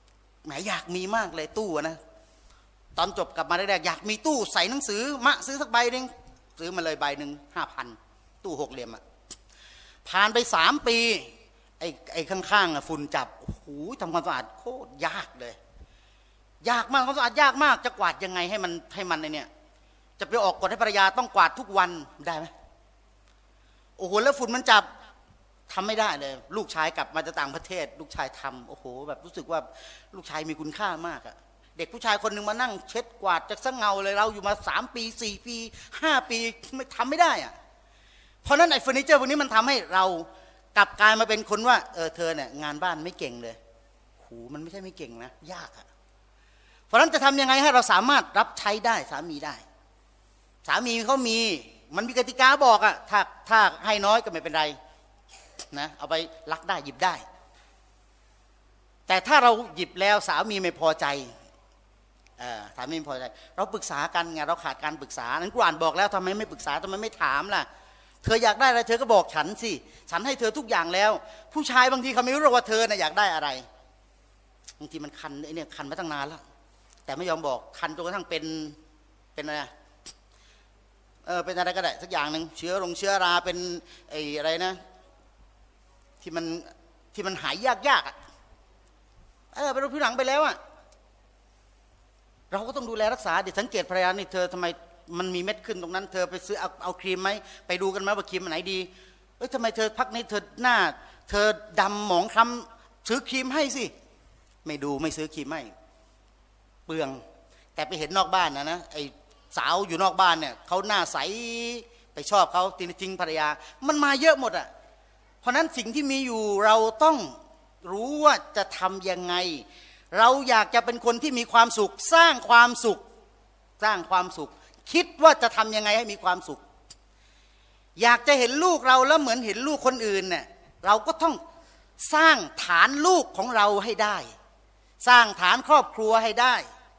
แหมอยากมีมากเลยตู้นะตอนจบกลับมาแรกๆอยากมีตู้ใส่หนังสือมะซื้อสักใบนึงซื้อมาเลยใบหนึ่ง5,000ตู้6 เหลี่ยมผ่านไป3 ปีไอ้ข้างๆฝุ่นจับโอ้โหทำความสะอาดโคตรยากเลยยากมากความสะอาดยากมากจะกวาดยังไงให้มันในเนี่ยจะไปออกกฎให้ภรรยาต้องกวาดทุกวันได้ไหมโอ้โหแล้วฝุ่นมันจับทำไม่ได้เลยลูกชายกลับมาจากต่างประเทศลูกชายทำโอ้โหแบบรู้สึกว่าลูกชายมีคุณค่ามากอะเด็กผู้ชายคนหนึ่งมานั่งเช็ดกวาดจากสังเงาเลยเราอยู่มา3 ปี 4 ปี 5 ปีไม่ทำไม่ได้อะเพราะนั้นไอ้เฟอร์นิเจอร์พวกนี้มันทำให้เรากลับกลายมาเป็นคนว่าเธอเนี่ยงานบ้านไม่เก่งเลยโหมันไม่ใช่ไม่เก่งนะยากอะเพราะนั้นจะทำยังไงให้เราสามารถรับใช้ได้สามีได้สามีเขามีมันมีกติกาบอกอะถ้าให้น้อยก็ไม่เป็นไรนะเอาไปลักได้หยิบได้แต่ถ้าเราหยิบแล้วสามีไม่พอใจสามีไม่พอใจเราปรึกษากันไงเราขาดการปรึกษานั้นกุรอานบอกแล้วทำไมไม่ปรึกษาทำไมไม่ถามล่ะเธออยากได้อะไรเธอก็บอกฉันสิฉันให้เธอทุกอย่างแล้วผู้ชายบางทีเขาไม่รู้หรอกว่าเธอน่ะอยากได้อะไรบางทีมันคันไอ้เนี่ยคันมาตั้งนานแล้วแต่ไม่ยอมบอกคันจนกระทั่งเป็นอะไรเป็นอะไรก็ได้สักอย่างหนึ่งเชื้อราเป็นไอ้อะไรนะที่มันหายยากเป็นรูปผิวหนังไปแล้วอะเราก็ต้องดูแลรักษาเดี๋ยวสังเกตภรรยานี่เธอทำไมมันมีเม็ดขึ้นตรงนั้นเธอไปซื้อเอาครีมไหมไปดูกันไหมว่าครีมไหนดีทำไมเธอพักนี้เธอหน้าเธอดำหมองคล้ำซื้อครีมให้สิไม่ดูไม่ซื้อครีมให้เปลืองแต่ไปเห็นนอกบ้านนะไอ้สาวอยู่นอกบ้านเนี่ยเขาหน้าใสไปชอบเขาจริงภรรยามันมาเยอะหมดอ่ะเพราะนั้นสิ่งที่มีอยู่เราต้องรู้ว่าจะทำยังไงเราอยากจะเป็นคนที่มีความสุขสร้างความสุขคิดว่าจะทำยังไงให้มีความสุขอยากจะเห็นลูกเราแล้วเหมือนเห็นลูกคนอื่นเนี่ยเราก็ต้องสร้างฐานลูกของเราให้ได้สร้างฐานครอบครัวให้ได้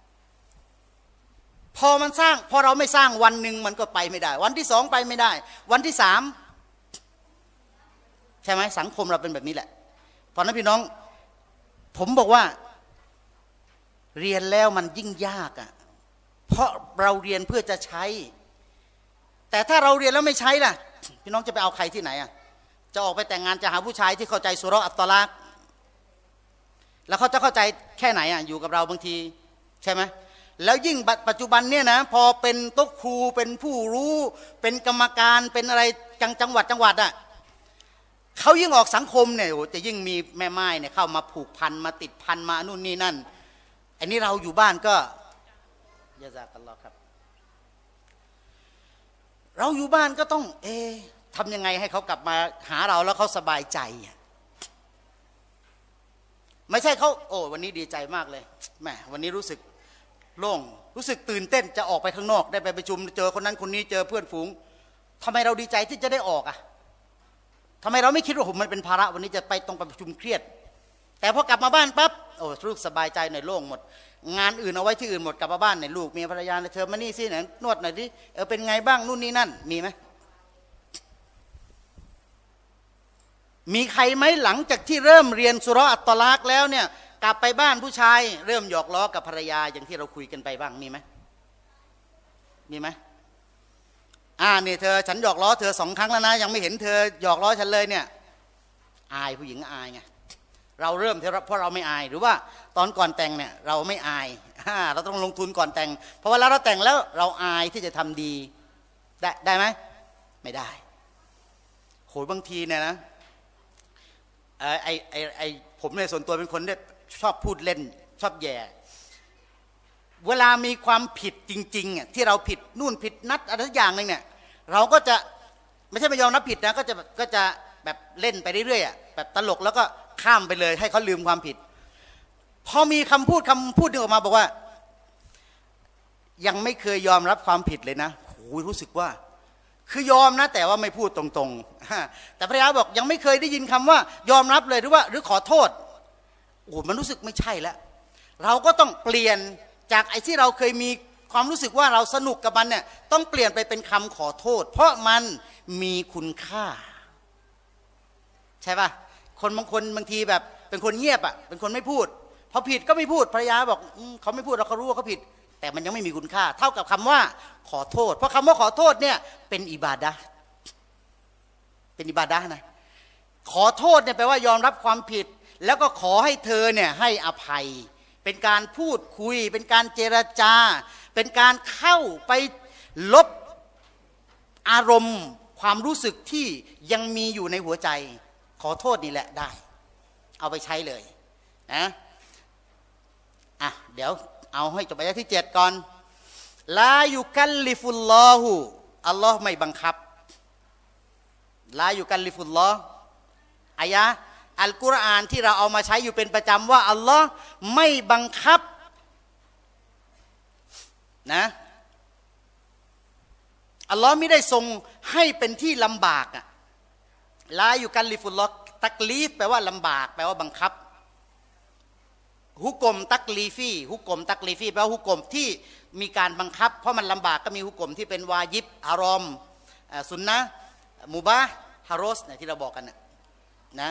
พอเราไม่สร้างวันหนึ่งมันก็ไปไม่ได้วันที่2ไปไม่ได้วันที่3ใช่ไหมสังคมเราเป็นแบบนี้แหละเพราะนั้นพี่น้องผมบอกว่าเรียนแล้วมันยิ่งยากอ่ะเพราะเราเรียนเพื่อจะใช้แต่ถ้าเราเรียนแล้วไม่ใช้ล่ะพี่น้องจะไปเอาใครที่ไหนอ่ะจะออกไปแต่งงานจะหาผู้ชายที่เข้าใจสุเราะห์อัตตอลากแล้วเขาจะเข้าใจแค่ไหนอ่ะอยู่กับเราบางทีใช่ไหมแล้วยิ่งปัจจุบันเนี่ยนะพอเป็นโต๊ะครูเป็นผู้รู้เป็นกรรมการเป็นอะไรจังหวัดอ่ะเขายิ่งออกสังคมเนี่ยจะยิ่งมีแม่ไม้เนี่ยเข้ามาผูกพันมาติดพันมานู่นนี่นั่นอันนี้เราอยู่บ้านก็ยะซากัลลอฮ์ครับเราอยู่บ้านก็ต้องทำยังไงให้เขากลับมาหาเราแล้วเขาสบายใจไม่ใช่เขาวันนี้ดีใจมากเลยแหมวันนี้รู้สึกโล่งรู้สึกตื่นเต้นจะออกไปข้างนอกได้ไปประชุมเจอคนนั้นคนนี้เจอเพื่อนฝูงทำไมเราดีใจที่จะได้ออกทำไมเราไม่คิดว่ามันเป็นภาระวันนี้จะไปต้องไปประชุมเครียดแต่พอกลับมาบ้านปั๊บลูกสบายใจหน่อยโล่งหมดงานอื่นเอาไว้ที่อื่นหมดกลับมาบ้านเนี่ยลูกเมียภรรยาเธอมานี่สิไหนนวดหน่อยดิเป็นไงบ้างนู่นนี่นั่นมีไหมมีใครไหมหลังจากที่เริ่มเรียนสุเราะห์อัตตอลากแล้วเนี่ยกลับไปบ้านผู้ชายเริ่มหยอกล้อกับภรรยาอย่างที่เราคุยกันไปบ้างมีไหมเนี่ยเธอฉันหยอกล้อเธอ2 ครั้งแล้วนะยังไม่เห็นเธอหยอกล้อฉันเลยเนี่ยอายผู้หญิงอายไงเราเริ่มเพราะเราไม่อายหรือว่าตอนก่อนแต่งเนี่ยเราไม่อายเราต้องลงทุนก่อนแต่งเพราะว่าเราแต่งแล้วเราอายที่จะทำดีได้ไหมไม่ได้โหบางทีเนี่ยนะผมในส่วนตัวเป็นคนที่ชอบพูดเล่นชอบแย่เวลามีความผิดจริงๆที่เราผิดนู่นผิดนัดอะไรสักอย่างนึงเนี่ยเราก็จะไม่ใช่ไม่ยอมรับผิดนะก็จะแบบเล่นไปเรื่อยๆแบบตลกแล้วก็ข้ามไปเลยให้เขาลืมความผิดพอมีคำพูดนึงออกมาบอกว่ายังไม่เคยยอมรับความผิดเลยนะโหรู้สึกว่าคือยอมนะแต่ว่าไม่พูดตรงๆแต่ภรรยาบอกยังไม่เคยได้ยินคำว่ายอมรับเลยหรือขอโทษมันรู้สึกไม่ใช่แล้วเราก็ต้องเปลี่ยนจากไอ้ที่เราเคยมีความรู้สึกว่าเราสนุกกับมันเนี่ยต้องเปลี่ยนไปเป็นคำขอโทษเพราะมันมีคุณค่าใช่ป่ะคนบางทีแบบเป็นคนเงียบเป็นคนไม่พูดพพอผิดก็ไม่พูดภรรยาบอกเขาไม่พูดเราเขารู้ว่าเขาผิดแต่มันยังไม่มีคุณค่าเท่ากับคำว่าขอโทษเพราะคำว่าขอโทษเนี่ยเป็นอิบาดะห์เป็นอิบาดะห์นะขอโทษเนี่ยแปลว่ายอมรับความผิดแล้วก็ขอให้เธอเนี่ยให้อภัยเป็นการพูดคุยเป็นการเจรจาเป็นการเข้าไปลบอารมณ์ความรู้สึกที่ยังมีอยู่ในหัวใจขอโทษนี่แหละได้เอาไปใช้เลยนะเดี๋ยวเอาให้จบอายะที่7ก่อนลายุกัลลิฟุลลอฮุอัลลอฮ์ไม่บังคับลายุกัลลิฟุลลอฮ์อายะอัลกุรอานที่เราเอามาใช้อยู่เป็นประจำว่าอัลลอฮ์ไม่บังคับนะอัลลอฮ์ไม่ได้ทรงให้เป็นที่ลำบากลายุกัลลิฟุลลอฮ์ตักลีฟแปลว่าลำบากแปลว่าบังคับฮุกมตักลีฟีฮุกมตักลีฟีแปลว่าฮุกมที่มีการบังคับเพราะมันลำบากก็มีฮุกมที่เป็นวาญิบฮารอมสุนนะมุบาห์ฮารอสเนี่ยที่เราบอกกันนะ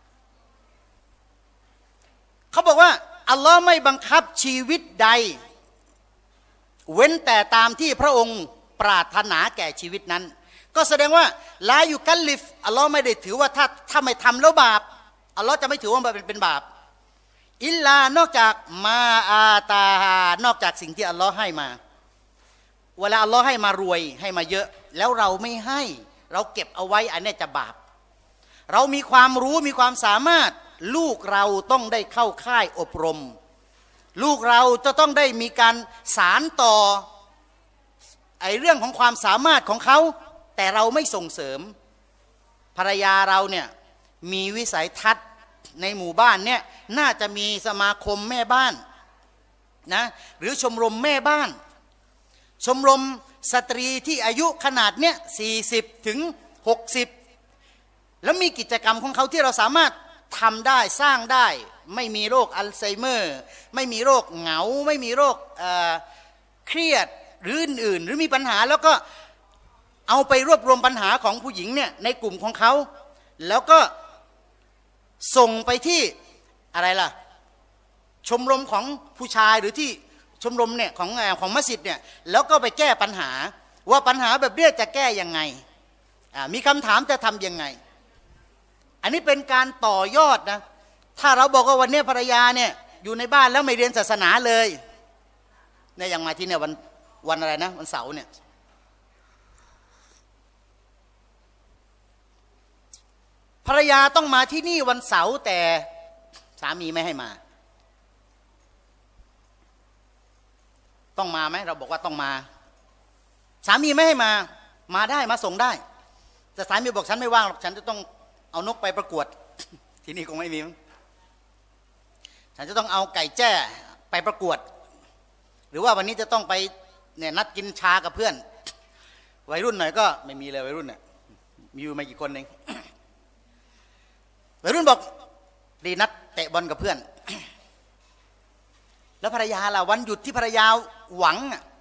เขาบอกว่าอัลลอฮ์ไม่บังคับชีวิตใดเว้นแต่ตามที่พระองค์ปรารถนาแก่ชีวิตนั้นก็แสดงว่าลายุกัลลิฟอัลลอฮ์ไม่ได้ถือว่าถ้าไม่ทำแล้วบาปอัลลอฮ์จะไม่ถือว่ามันเป็นบาปอิลลานอกจากมาอาตานอกจากสิ่งที่อัลลอฮ์ให้มาเวลาอัลลอฮ์ให้มารวยให้มาเยอะแล้วเราไม่ให้เราเก็บเอาไว้อันนี้จะบาปเรามีความรู้มีความสามารถลูกเราต้องได้เข้าค่ายอบรมลูกเราจะต้องได้มีการสานต่อเรื่องของความสามารถของเขาแต่เราไม่ส่งเสริมภรรยาเราเนี่ยมีวิสัยทัศน์ในหมู่บ้านเนี่ยน่าจะมีสมาคมแม่บ้านนะหรือชมรมแม่บ้านชมรมสตรีที่อายุขนาดเนี้ย40 ถึง 60แล้วมีกิจกรรมของเขาที่เราสามารถทำได้สร้างได้ไม่มีโรคอัลไซเมอร์ไม่มีโรคเหงาไม่มีโรคเครียดหรืออื่นๆหรือมีปัญหาแล้วก็เอาไปรวบรวมปัญหาของผู้หญิงเนี่ยในกลุ่มของเขาแล้วก็ส่งไปที่อะไรล่ะชมรมของผู้ชายหรือที่ชมรมเนี่ยของมัสยิดเนี่ยแล้วก็ไปแก้ปัญหาว่าปัญหาแบบนี้จะแก้ยังไงมีคำถามจะทำยังไงอันนี้เป็นการต่อยอดนะถ้าเราบอกว่าวันนี้ภรรยาเนี่ยอยู่ในบ้านแล้วไม่เรียนศาสนาเลยเนี่ยยังมาที่เนี่ยวันอะไรนะวันเสาร์เนี่ยภรรยาต้องมาที่นี่วันเสาร์แต่สามีไม่ให้มาต้องมาไหมเราบอกว่าต้องมาสามีไม่ให้มาได้มาส่งได้แต่สามีบอกฉันไม่ว่างหรอกฉันจะต้องเอานกไปประกวดที่นี่คงไม่มีฉันจะต้องเอาไก่แจ้ไปประกวดหรือว่าวันนี้จะต้องไปเนี่ยนัดกินชากับเพื่อนวัยรุ่นหน่อยก็ไม่มีเลยวัยรุ่นเนี่ยมีอยู่ไม่กี่คนเองวัยรุ่นบอกดีนัดเตะบอลกับเพื่อนแล้วภรรยาล่ะวันหยุดที่ภรรยาหวัง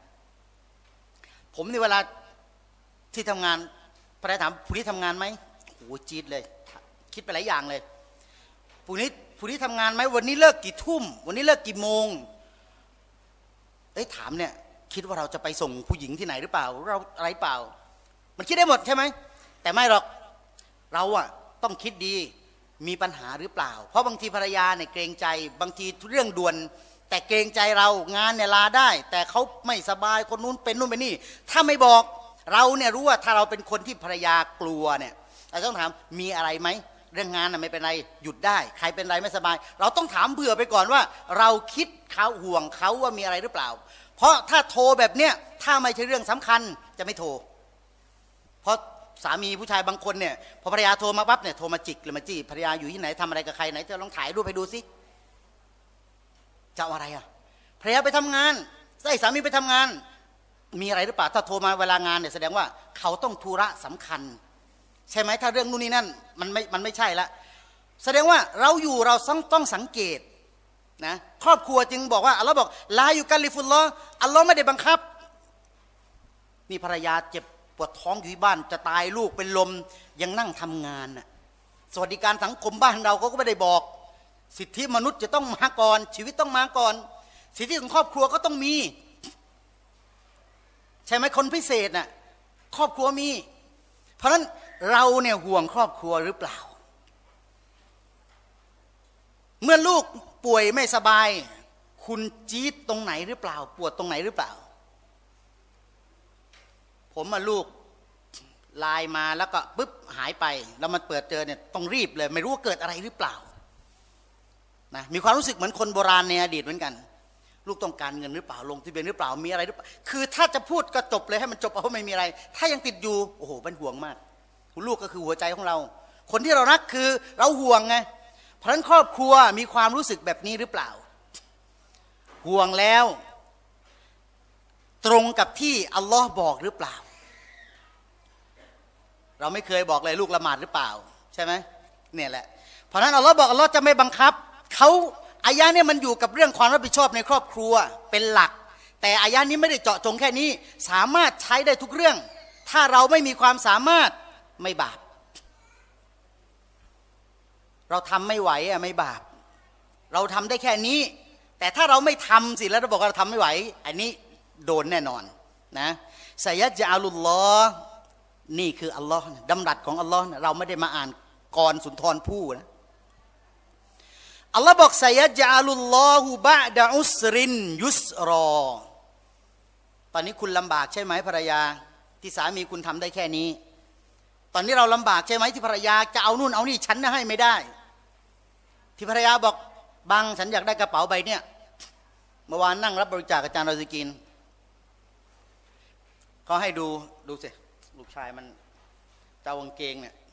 ผมในเวลาที่ทำงานภรรยาถามพรุ่งนี้ทำงานไหมโอ้จี๊ดเลยคิดไปหลายอย่างเลยพรุ่งนี้ทำงานไหมวันนี้เลิกกี่ทุ่มวันนี้เลิกกี่โมงถามเนี่ยคิดว่าเราจะไปส่งผู้หญิงที่ไหนหรือเปล่าเราอะไรเปล่ามันคิดได้หมดใช่ไหมแต่ไม่หรอกเราต้องคิดดีมีปัญหาหรือเปล่าเพราะบางทีภรรยาเนี่ยเกรงใจบางทีเรื่องด่วนแต่เกรงใจเรางานเนี่ยลาได้แต่เขาไม่สบายคนนู้นเป็นนู่นเป็นนี่ถ้าไม่บอกเราเนี่ยรู้ว่าถ้าเราเป็นคนที่ภรรยากลัวเนี่ยเราต้องถามมีอะไรไหมเรื่องงานไม่เป็นไรหยุดได้ใครเป็นไรไม่สบายเราต้องถามเผื่อไปก่อนว่าเราคิดเขาห่วงเขาว่ามีอะไรหรือเปล่าเพราะถ้าโทรแบบเนี้ยถ้าไม่ใช่เรื่องสำคัญจะไม่โทรเพราะสามีผู้ชายบางคนเนี่ยพอภรรยาโทรมาปั๊บเนี่ยโทรมาจิกหรือมาจี้ภรรยาอยู่ที่ไหนทำอะไรกับใครไหนเธอลองถ่ายรูปให้ดูสิจะเอาอะไรภรรยาไปทำงานใช่สามีไปทำงานมีอะไรหรือเปล่าถ้าโทรมาเวลางานเนี่ยแสดงว่าเขาต้องธุระสำคัญใช่ไหมถ้าเรื่องนู่นนี่นั่นมันไม่ใช่ละแสดงว่าเราอยู่เราต้องสังเกตนะครอบครัวจึงบอกว่าอัลลอฮ์บอกลายุกัลลิฟุลลอฮ์อัลลอฮ์ไม่ได้บังคับนี่ภรรยาเจ็บปวดท้องอยู่ที่บ้านจะตายลูกเป็นลมยังนั่งทำงานน่ะสวัสดิการสังคมบ้านเราก็ไม่ได้บอกสิทธิมนุษย์จะต้องมาก่อนชีวิตต้องมาก่อนสิทธิของครอบครัวก็ต้องมีใช่ไหมคนพิเศษน่ะครอบครัวมีเพราะฉะนั้นเราเนี่ยห่วงครอบครัวหรือเปล่าเมื่อลูกป่วยไม่สบายคุณจี๊ดตรงไหนหรือเปล่าปวดตรงไหนหรือเปล่าผมมาลูกไลน์มาแล้วก็ปุ๊บหายไปแล้วมันเปิดเจอเนี่ยต้องรีบเลยไม่รู้ว่าเกิดอะไรหรือเปล่านะมีความรู้สึกเหมือนคนโบราณในอดีตเหมือนกันลูกต้องการเงินหรือเปล่าลงทะเบียนหรือเปล่ามีอะไรหรือเปล่าคือถ้าจะพูดก็จบเลยให้มันจบเอาไม่มีอะไรถ้ายังติดอยู่โอ้โหเป็นห่วงมากลูกก็คือหัวใจของเราคนที่เรารักคือเราห่วงไงเพราะฉะนั้นครอบครัวมีความรู้สึกแบบนี้หรือเปล่าห่วงแล้วตรงกับที่อัลลอฮ์บอกหรือเปล่าเราไม่เคยบอกเลยลูกละหมาดหรือเปล่าใช่ไหมเนี่ยแหละเพราะฉะนั้นอัลลอฮ์บอกอัลลอฮ์จะไม่บังคับเขาอายะเนี่ยมันอยู่กับเรื่องความรับผิดชอบในครอบครัวเป็นหลักแต่อายะนี้ไม่ได้เจาะจงแค่นี้สามารถใช้ได้ทุกเรื่องถ้าเราไม่มีความสามารถไม่บาปเราทำไม่ไหวอะไม่บาปเราทำได้แค่นี้แต่ถ้าเราไม่ทำสิแล้วเราบอกว่าเราทำไม่ไหวอันนี้โดนแน่นอนนะไซยัจอาลุลลอฮ์นี่คืออัลลอฮ์ดำรัสของอัลลอฮ์เราไม่ได้มาอ่านกรสุนทรภู่นะอัลลอฮ์บอกไซยัจอาลุลลอฮุบะดะอุสรินยุสรอตอนนี้คุณลำบากใช่ไหมภรรยาที่สามีคุณทำได้แค่นี้ตอนนี้เราลำบากใช่ไหมที่ภรรยาจะเอานู่นเอานี่ฉันให้ไม่ได้ที่ภรรยาบอกบังฉันอยากได้กระเป๋าใบเนี้ยเมื่อวานนั่งรับบริจาคอาจารย์ราซิกินเขาให้ดูสิลูกชายมันเจ้ากางเกงเนี่ย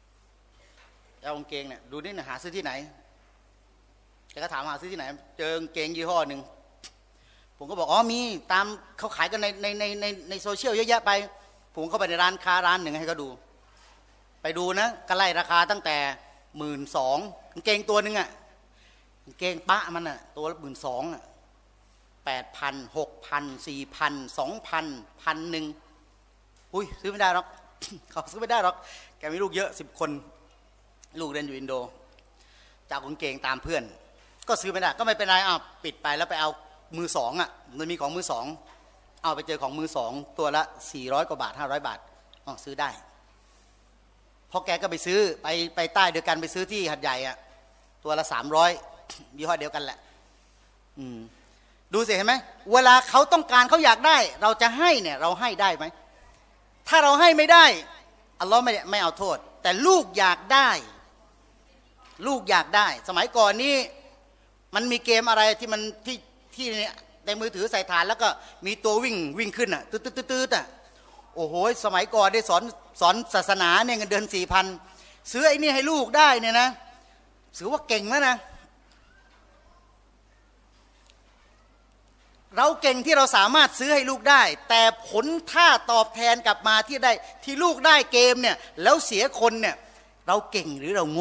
ดูนี่นะหาซื้อที่ไหนแกก็ถามหาซื้อที่ไหนเจอกางเกงยี่ห้อหนึ่งผมก็บอกอ๋อมีตามเขาขายกันในโซเชียลเยอะแยะไปผมเข้าไปในร้านค้าร้านหนึ่งให้เขาดูไปดูนะก็ไล่ราคาตั้งแต่12,000กางเกงตัวหนึ่งอะกางเกงปะมันอะตัวละ12,000อะ8,000 6,000 4,000 2,000 1,000อุ้ยซื้อไม่ได้หรอก เขาซื้อไม่ได้หรอกแกมีลูกเยอะ10 คนลูกเรียนอยู่อินโดจากกางเกงตามเพื่อนก็ซื้อไม่ได้ก็ไม่เป็นไรปิดไปแล้วไปเอามือสองอ่ะมันมีของมือสองเอาไปเจอของมือสองตัวละ400 กว่าบาท500 บาทซื้อได้พอแกก็ไปซื้อไปใต้เดียวกันไปซื้อที่หัดใหญ่อ่ะตัวละ300ยี่ห้อเดียวกันแหละดูสิเห็นไหมเวลาเขาต้องการเขาอยากได้เราจะให้เนี่ยเราให้ได้ไหมถ้าเราให้ไม่ได้อัลลอฮ์ไม่เอาโทษแต่ลูกอยากได้สมัยก่อนนี้มันมีเกมอะไรที่มันที่ในมือถือใส่ฐานแล้วก็มีตัววิ่งขึ้นอ่ะตืดอ่ะโอ้โหสมัยก่อนได้สอนศาสนาเนี่ยเงินเดือน 4,000 ซื้อไอ้นี่ให้ลูกได้เนี่ยนะถือว่าเก่งแล้วนะเราเก่งที่เราสามารถซื้อให้ลูกได้แต่ผลท่าตอบแทนกลับมาที่ลูกได้เกมเนี่ยแล้วเสียคนเนี่ยเราเก่งหรือเราโง่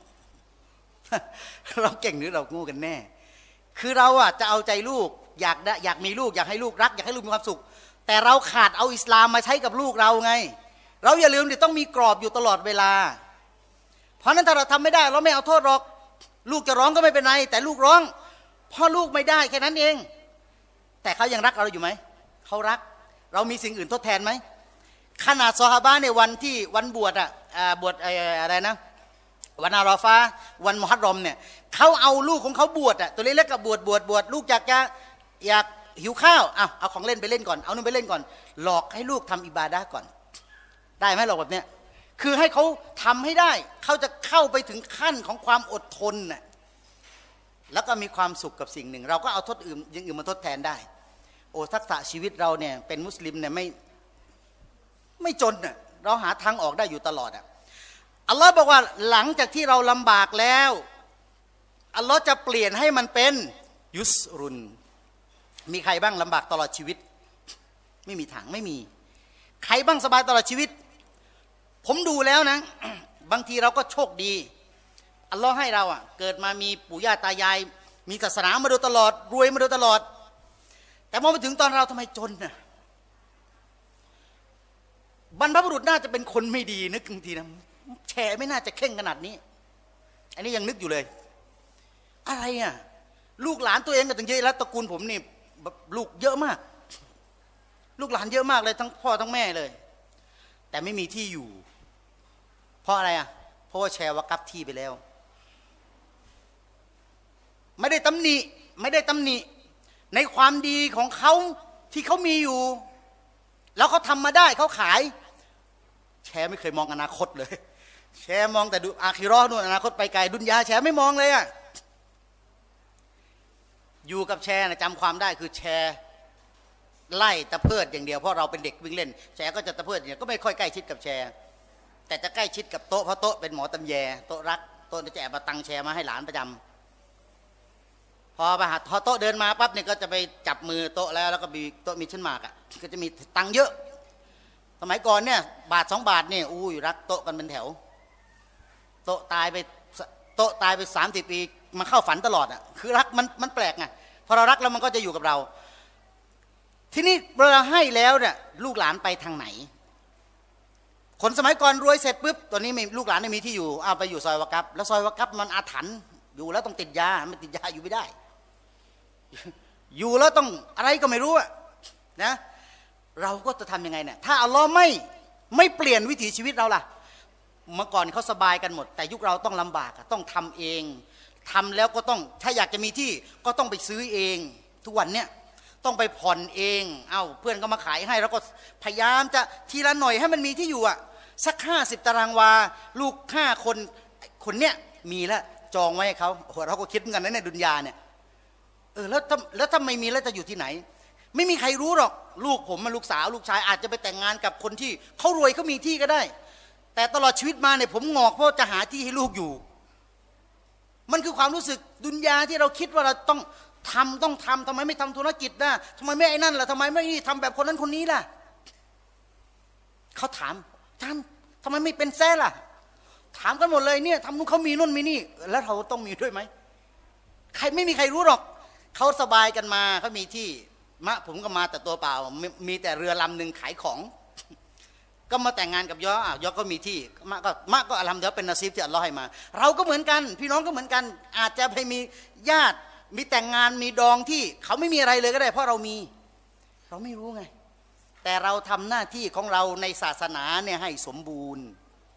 เราเก่งหรือเราโง่กันแน่คือเราอ่ะจะเอาใจลูกอยากมีลูกอยากให้ลูกรักอยากให้ลูกมีความสุขแต่เราขาดเอาอิสลามมาใช้กับลูกเราไงเราอย่าลืมดิต้องมีกรอบอยู่ตลอดเวลาเพราะนั้นถ้าเราทำไม่ได้เราไม่เอาโทษหรอกลูกจะร้องก็ไม่เป็นไรแต่ลูกร้องพ่อลูกไม่ได้แค่นั้นเองแต่เขายังรักเราอยู่ไหมเขารักเรามีสิ่งอื่นทดแทนไหมขนาดซอฮาบะในวันบวชบวชอะไรนะวันอาราฟาวันมุฮัรรอมเนี่ยเขาเอาลูกของเขาบวชตัวเล็กๆกับบวชลูกอยากหิวข้าวเอาของเล่นไปเล่นก่อนเอานู่นไปเล่นก่อนหลอกให้ลูกทำอิบาดะห์ก่อนได้ไหมหลอกแบบเนี้ยคือให้เขาทำให้ได้เขาจะเข้าไปถึงขั้นของความอดทนน่ะแล้วก็มีความสุขกับสิ่งหนึ่งเราก็เอาอย่างอื่นมาทดแทนได้โอ้ทักษะชีวิตเราเนี่ยเป็นมุสลิมเนี่ยไม่จนน่ะเราหาทางออกได้อยู่ตลอดอัลลอฮ์บอกว่าหลังจากที่เราลำบากแล้วอัลลอฮ์จะเปลี่ยนให้มันเป็นยุสรุนมีใครบ้างลำบากตลอดชีวิตไม่มีทางไม่มีใครบ้างสบายตลอดชีวิตผมดูแล้วนะ บางทีเราก็โชคดีอัลลอฮ์ให้เราเกิดมามีปู่ย่าตายายมีศาสนามาโดยตลอดรวยมาโดยตลอดแต่พอมาถึงตอนเราทำไมจนน่ะบรรพบุรุษน่าจะเป็นคนไม่ดีนึกบางทีนะแชร์ไม่น่าจะเข่งขนาดนี้อันนี้ยังนึกอยู่เลยอะไรอ่ะลูกหลานตัวเองก็ถึงเยอะแล้วตระกูลผมนี่ลูกเยอะมากลูกหลานเยอะมากเลยทั้งพ่อทั้งแม่เลยแต่ไม่มีที่อยู่เพราะอะไรอ่ะเพราะว่าแชร์วากัฟที่ไปแล้วไม่ได้ตำหนิในความดีของเขาที่เขามีอยู่แล้วเขาทำมาได้เขาขายแชร์ไม่เคยมองอนาคตเลยแชร์มองแต่ดูอาคิเราะห์นู่นอนาคตไปไกลดุนยาแชร์ไม่มองเลยอ่ะอยู่กับแชร์นะจำความได้คือแชร์ไล่ตะเพิดอย่างเดียวเพราะเราเป็นเด็กวิ่งเล่นแชร์ก็จะตะเพิดเนี่ยก็ไม่ค่อยใกล้ชิดกับแชร์แต่จะใกล้ชิดกับโต๊ะเพราะโต๊ะเป็นหมอตำแยโต๊ะรักโต๊ะจะแอบมาตังแชร์มาให้หลานประจำพอโต๊ะเดินมาปั๊บเนี่ยก็จะไปจับมือโต๊ะแล้วก็มีโต๊ะมีชั้นหมากอ่ะก็จะมีตังเยอะสมัยก่อนเนี่ยบาท2 บาทเนี่ยอู้ยรักโต๊ะกันเป็นแถวโต๊ะตายไป30 ปีมาเข้าฝันตลอดอ่ะคือรักมันแปลกไงพอเรารักแล้วมันก็จะอยู่กับเราที่นี่เราให้แล้วเนี่ยลูกหลานไปทางไหนคนสมัยก่อนรวยเสร็จปุ๊บตอนนี้ลูกหลานไม่มีที่อยู่เอาไปอยู่ซอยวากัฟแล้วซอยวากัฟมันอาถรรพ์อยู่แล้วต้องติดยาไม่ติดยาอยู่ไม่ได้อยู่แล้วต้องอะไรก็ไม่รู้อะนะเราก็จะทำยังไงเนี่ยถ้าอัลลอฮ์ไม่เปลี่ยนวิถีชีวิตเราล่ะเมื่อก่อนเขาสบายกันหมดแต่ยุคเราต้องลำบากต้องทำเองทำแล้วก็ต้องถ้าอยากจะมีที่ก็ต้องไปซื้อเองทุกวันเนี่ยต้องไปผ่อนเองเพื่อนก็มาขายให้แล้วก็พยายามจะทีละหน่อยให้มันมีที่อยู่อ่ะสัก50 ตารางวาลูก5 คนเนี้ยมีแล้วจองไว้ให้เขาเราก็คิดเหมือนกันนะในดุนยาเนี่ยแล้วถ้าไม่มีแล้วจะอยู่ที่ไหนไม่มีใครรู้หรอกลูกผมลูกสาวลูกชายอาจจะไปแต่งงานกับคนที่เขารวยเขามีที่ก็ได้แต่ตลอดชีวิตมาเนี่ยผมงอกเพราะจะหาที่ให้ลูกอยู่มันคือความรู้สึกดุนยาที่เราคิดว่าเราต้องทำทำไมไม่ทำธุรกิจนะทำไมไม่ไอ้นั่นล่ะทำไมไม่ทำแบบคนนั้นคนนี้ล่ะเขาถามทำไมไม่เป็นแซ่ล่ะถามกันหมดเลยเนี่ยทำนู้นเขามีนู่นมีนี่แล้วเราต้องมีด้วยไหมใครไม่มีใครรู้หรอกเขาสบายกันมาเขามีที่ผมก็มาแต่ตัวเปล่ามีแต่เรือลำหนึ่งขายของก็มาแต่งงานกับยอก็มีที่มะก็อัลฮัมดุลิลละห์เป็นนาซีบที่อัลลอฮ์ให้มาเราก็เหมือนกันพี่น้องก็เหมือนกันอาจจะไปมีญาติมีแต่งงานมีดองที่เขาไม่มีอะไรเลยก็ได้เพราะเราไม่รู้ไงแต่เราทำหน้าที่ของเราในศาสนาเนี่ยให้สมบูรณ์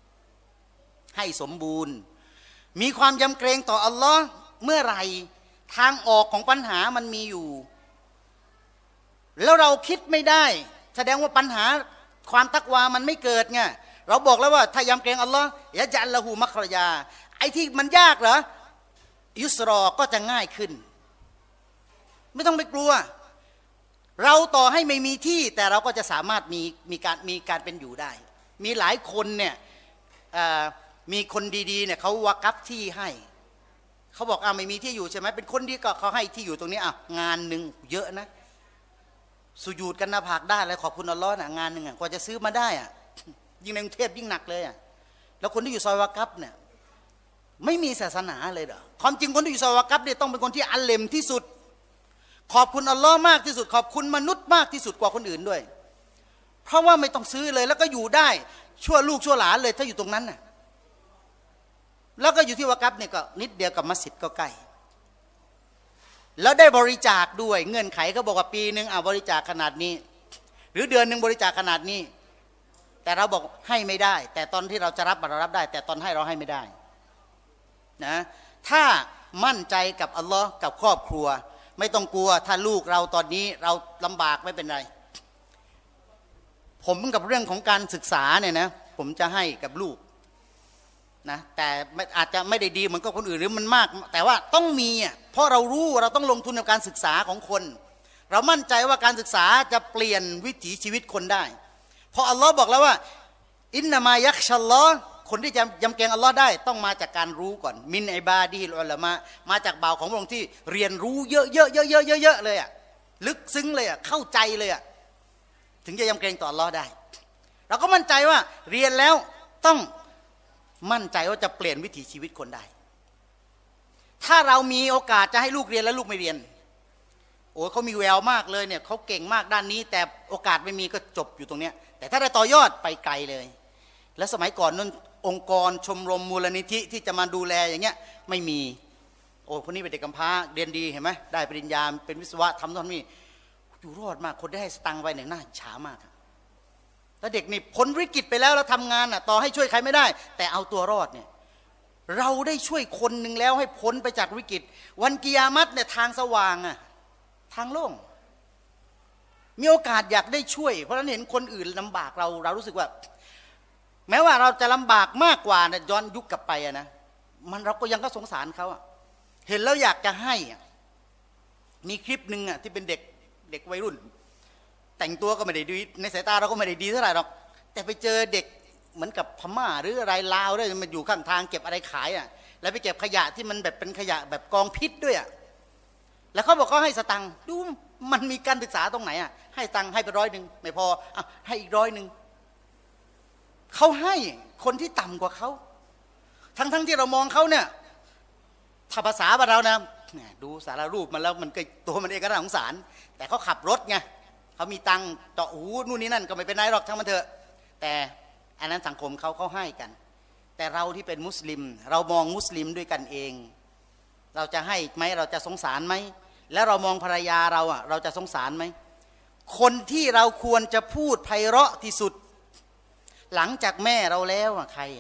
มีความยำเกรงต่ออัลลอฮ์เมื่อไหร่ทางออกของปัญหามันมีอยู่แล้วเราคิดไม่ได้แสดงว่าปัญหาความตักวามันไม่เกิดไงเราบอกแล้วว่าถ้ายำเกรงอัลลอฮ์ยะจัลละหูมักรยาไอ้ที่มันยากเหรอยุสรอก็จะง่ายขึ้นไม่ต้องไปกลัวเราต่อให้ไม่มีที่แต่เราก็จะสามารถมีการเป็นอยู่ได้มีหลายคนเนี่ยมีคนดีๆเนี่ยเขาวากัฟที่ให้เขาบอกไม่มีที่อยู่ใช่ไหมเป็นคนดีก็เขาให้ที่อยู่ตรงนี้งานหนึ่งเยอะนะสุญูดกันหน้าผากได้เลยขอบคุณอัลลอฮ์นะงานหนึ่งกว่าจะซื้อมาได้ยิ่งในกรุงเทพยิ่งหนักเลยแล้วคนที่อยู่ซอยวากัฟเนี่ยไม่มีศาสนาเลยเหรอความจริงคนที่อยู่ซอยวากัฟเนี่ยต้องเป็นคนที่อัลเลมที่สุดขอบคุณอัลลอฮ์มากที่สุดขอบคุณมนุษย์มากที่สุดกว่าคนอื่นด้วยเพราะว่าไม่ต้องซื้อเลยแล้วก็อยู่ได้ชั่วลูกชั่วหลานเลยถ้าอยู่ตรงนั้นน่ะแล้วก็อยู่ที่วากัฟเนี่ยก็นิดเดียวกับมัสยิดก็ใกล้แล้วได้บริจาคด้วยเงื่อนไขเขาบอกว่าปีนึงบริจาคขนาดนี้หรือเดือนนึงบริจาคขนาดนี้แต่เราบอกให้ไม่ได้แต่ตอนที่เราจะรับเรารับได้แต่ตอนให้เราให้ไม่ได้นะถ้ามั่นใจกับอัลลอฮ์กับครอบครัวไม่ต้องกลัวถ้าลูกเราตอนนี้เราลำบากไม่เป็นไรผมกับเรื่องของการศึกษาเนี่ยนะผมจะให้กับลูกนะแต่อาจจะไม่ได้ดีเหมือนกับคนอื่นหรือมันมากแต่ว่าต้องมีเพราะเรารู้เราต้องลงทุนในการศึกษาของคนเรามั่นใจว่าการศึกษาจะเปลี่ยนวิถีชีวิตคนได้เพราะอัลลอฮ์บอกแล้วว่าอินนามายักชัลลอฮ์คนที่จะยำเกรงอัลลอฮ์ได้ต้องมาจากการรู้ก่อนมินอิบาดีฮิลอุลามะมาจากบ่าวของพระองค์ที่เรียนรู้เยอะๆเลยลึกซึ้งเลยเข้าใจเลยถึงจะยำเกรงต่ออัลลอฮ์ได้เราก็มั่นใจว่าเรียนแล้วต้องมั่นใจว่าจะเปลี่ยนวิถีชีวิตคนได้ถ้าเรามีโอกาสจะให้ลูกเรียนแล้วลูกไม่เรียนเขามีแววมากเลยเนี่ยเขาเก่งมากด้านนี้แต่โอกาสไม่มีก็จบอยู่ตรงเนี้ยแต่ถ้าได้ต่อยอดไปไกลเลยและสมัยก่อนนั้นองค์กรชมรมมูลนิธิที่จะมาดูแลอย่างเงี้ยไม่มีโอ้คนนี้เป็นเด็กกำพร้าเรียนดีเห็นไหมได้ปริญญาเป็นวิศวะทำนู่นนี่อยู่รอดมากคนได้ให้สตังค์ไปเนี่ยน่าอิจฉามากแล้วเด็กนี่พ้นวิกฤตไปแล้วทำงานต่อให้ช่วยใครไม่ได้แต่เอาตัวรอดเนี่ยเราได้ช่วยคนหนึ่งแล้วให้พ้นไปจากวิกฤตวันกิยามัตเนี่ยทางสว่างทางโล่งมีโอกาสอยากได้ช่วยเพราะฉะนั้นเห็นคนอื่นลำบากเรารู้สึกว่าแม้ว่าเราจะลำบากมากกว่าย้อนยุคกลับไปนะมันเราก็ยังก็สงสารเขาเห็นแล้วอยากจะให้มีคลิปหนึ่งที่เป็นเด็กวัยรุ่นแต่งตัวก็ไม่ได้ดีในสายตาเราก็ไม่ได้ดีเท่าไหร่หรอกแต่ไปเจอเด็กเหมือนกับพม่าหรืออะไรลาวด้วยมันอยู่ข้างทางเก็บอะไรขายแล้วไปเก็บขยะที่มันแบบเป็นขยะแบบกองพิษด้วยแล้วเขาบอกเขาให้สตังค์ดูมันมีการศึกษาตรงไหนให้ตังค์ให้ไป100ไม่พอให้อีก100เขาให้คนที่ต่ำกว่าเขาทั้งที่เรามองเขาเนี่ยถ้าภาษาบ้านเรานะดูสารรูปมันแล้วมันก็ตัวมันเองก็น่าสงสารแต่เขาขับรถไงเขามีตังค์เจาะหูนู่นนี่นั่นก็ไม่เป็นไรหรอกทั้งมันเถอะแต่อันนั้นสังคมเขาให้กันแต่เราที่เป็นมุสลิมเรามองมุสลิมด้วยกันเองเราจะให้ไหมเราจะสงสารไหมแล้วเรามองภรรยาเราจะสงสารไหมคนที่เราควรจะพูดไพเราะที่สุดหลังจากแม่เราแล้วใคร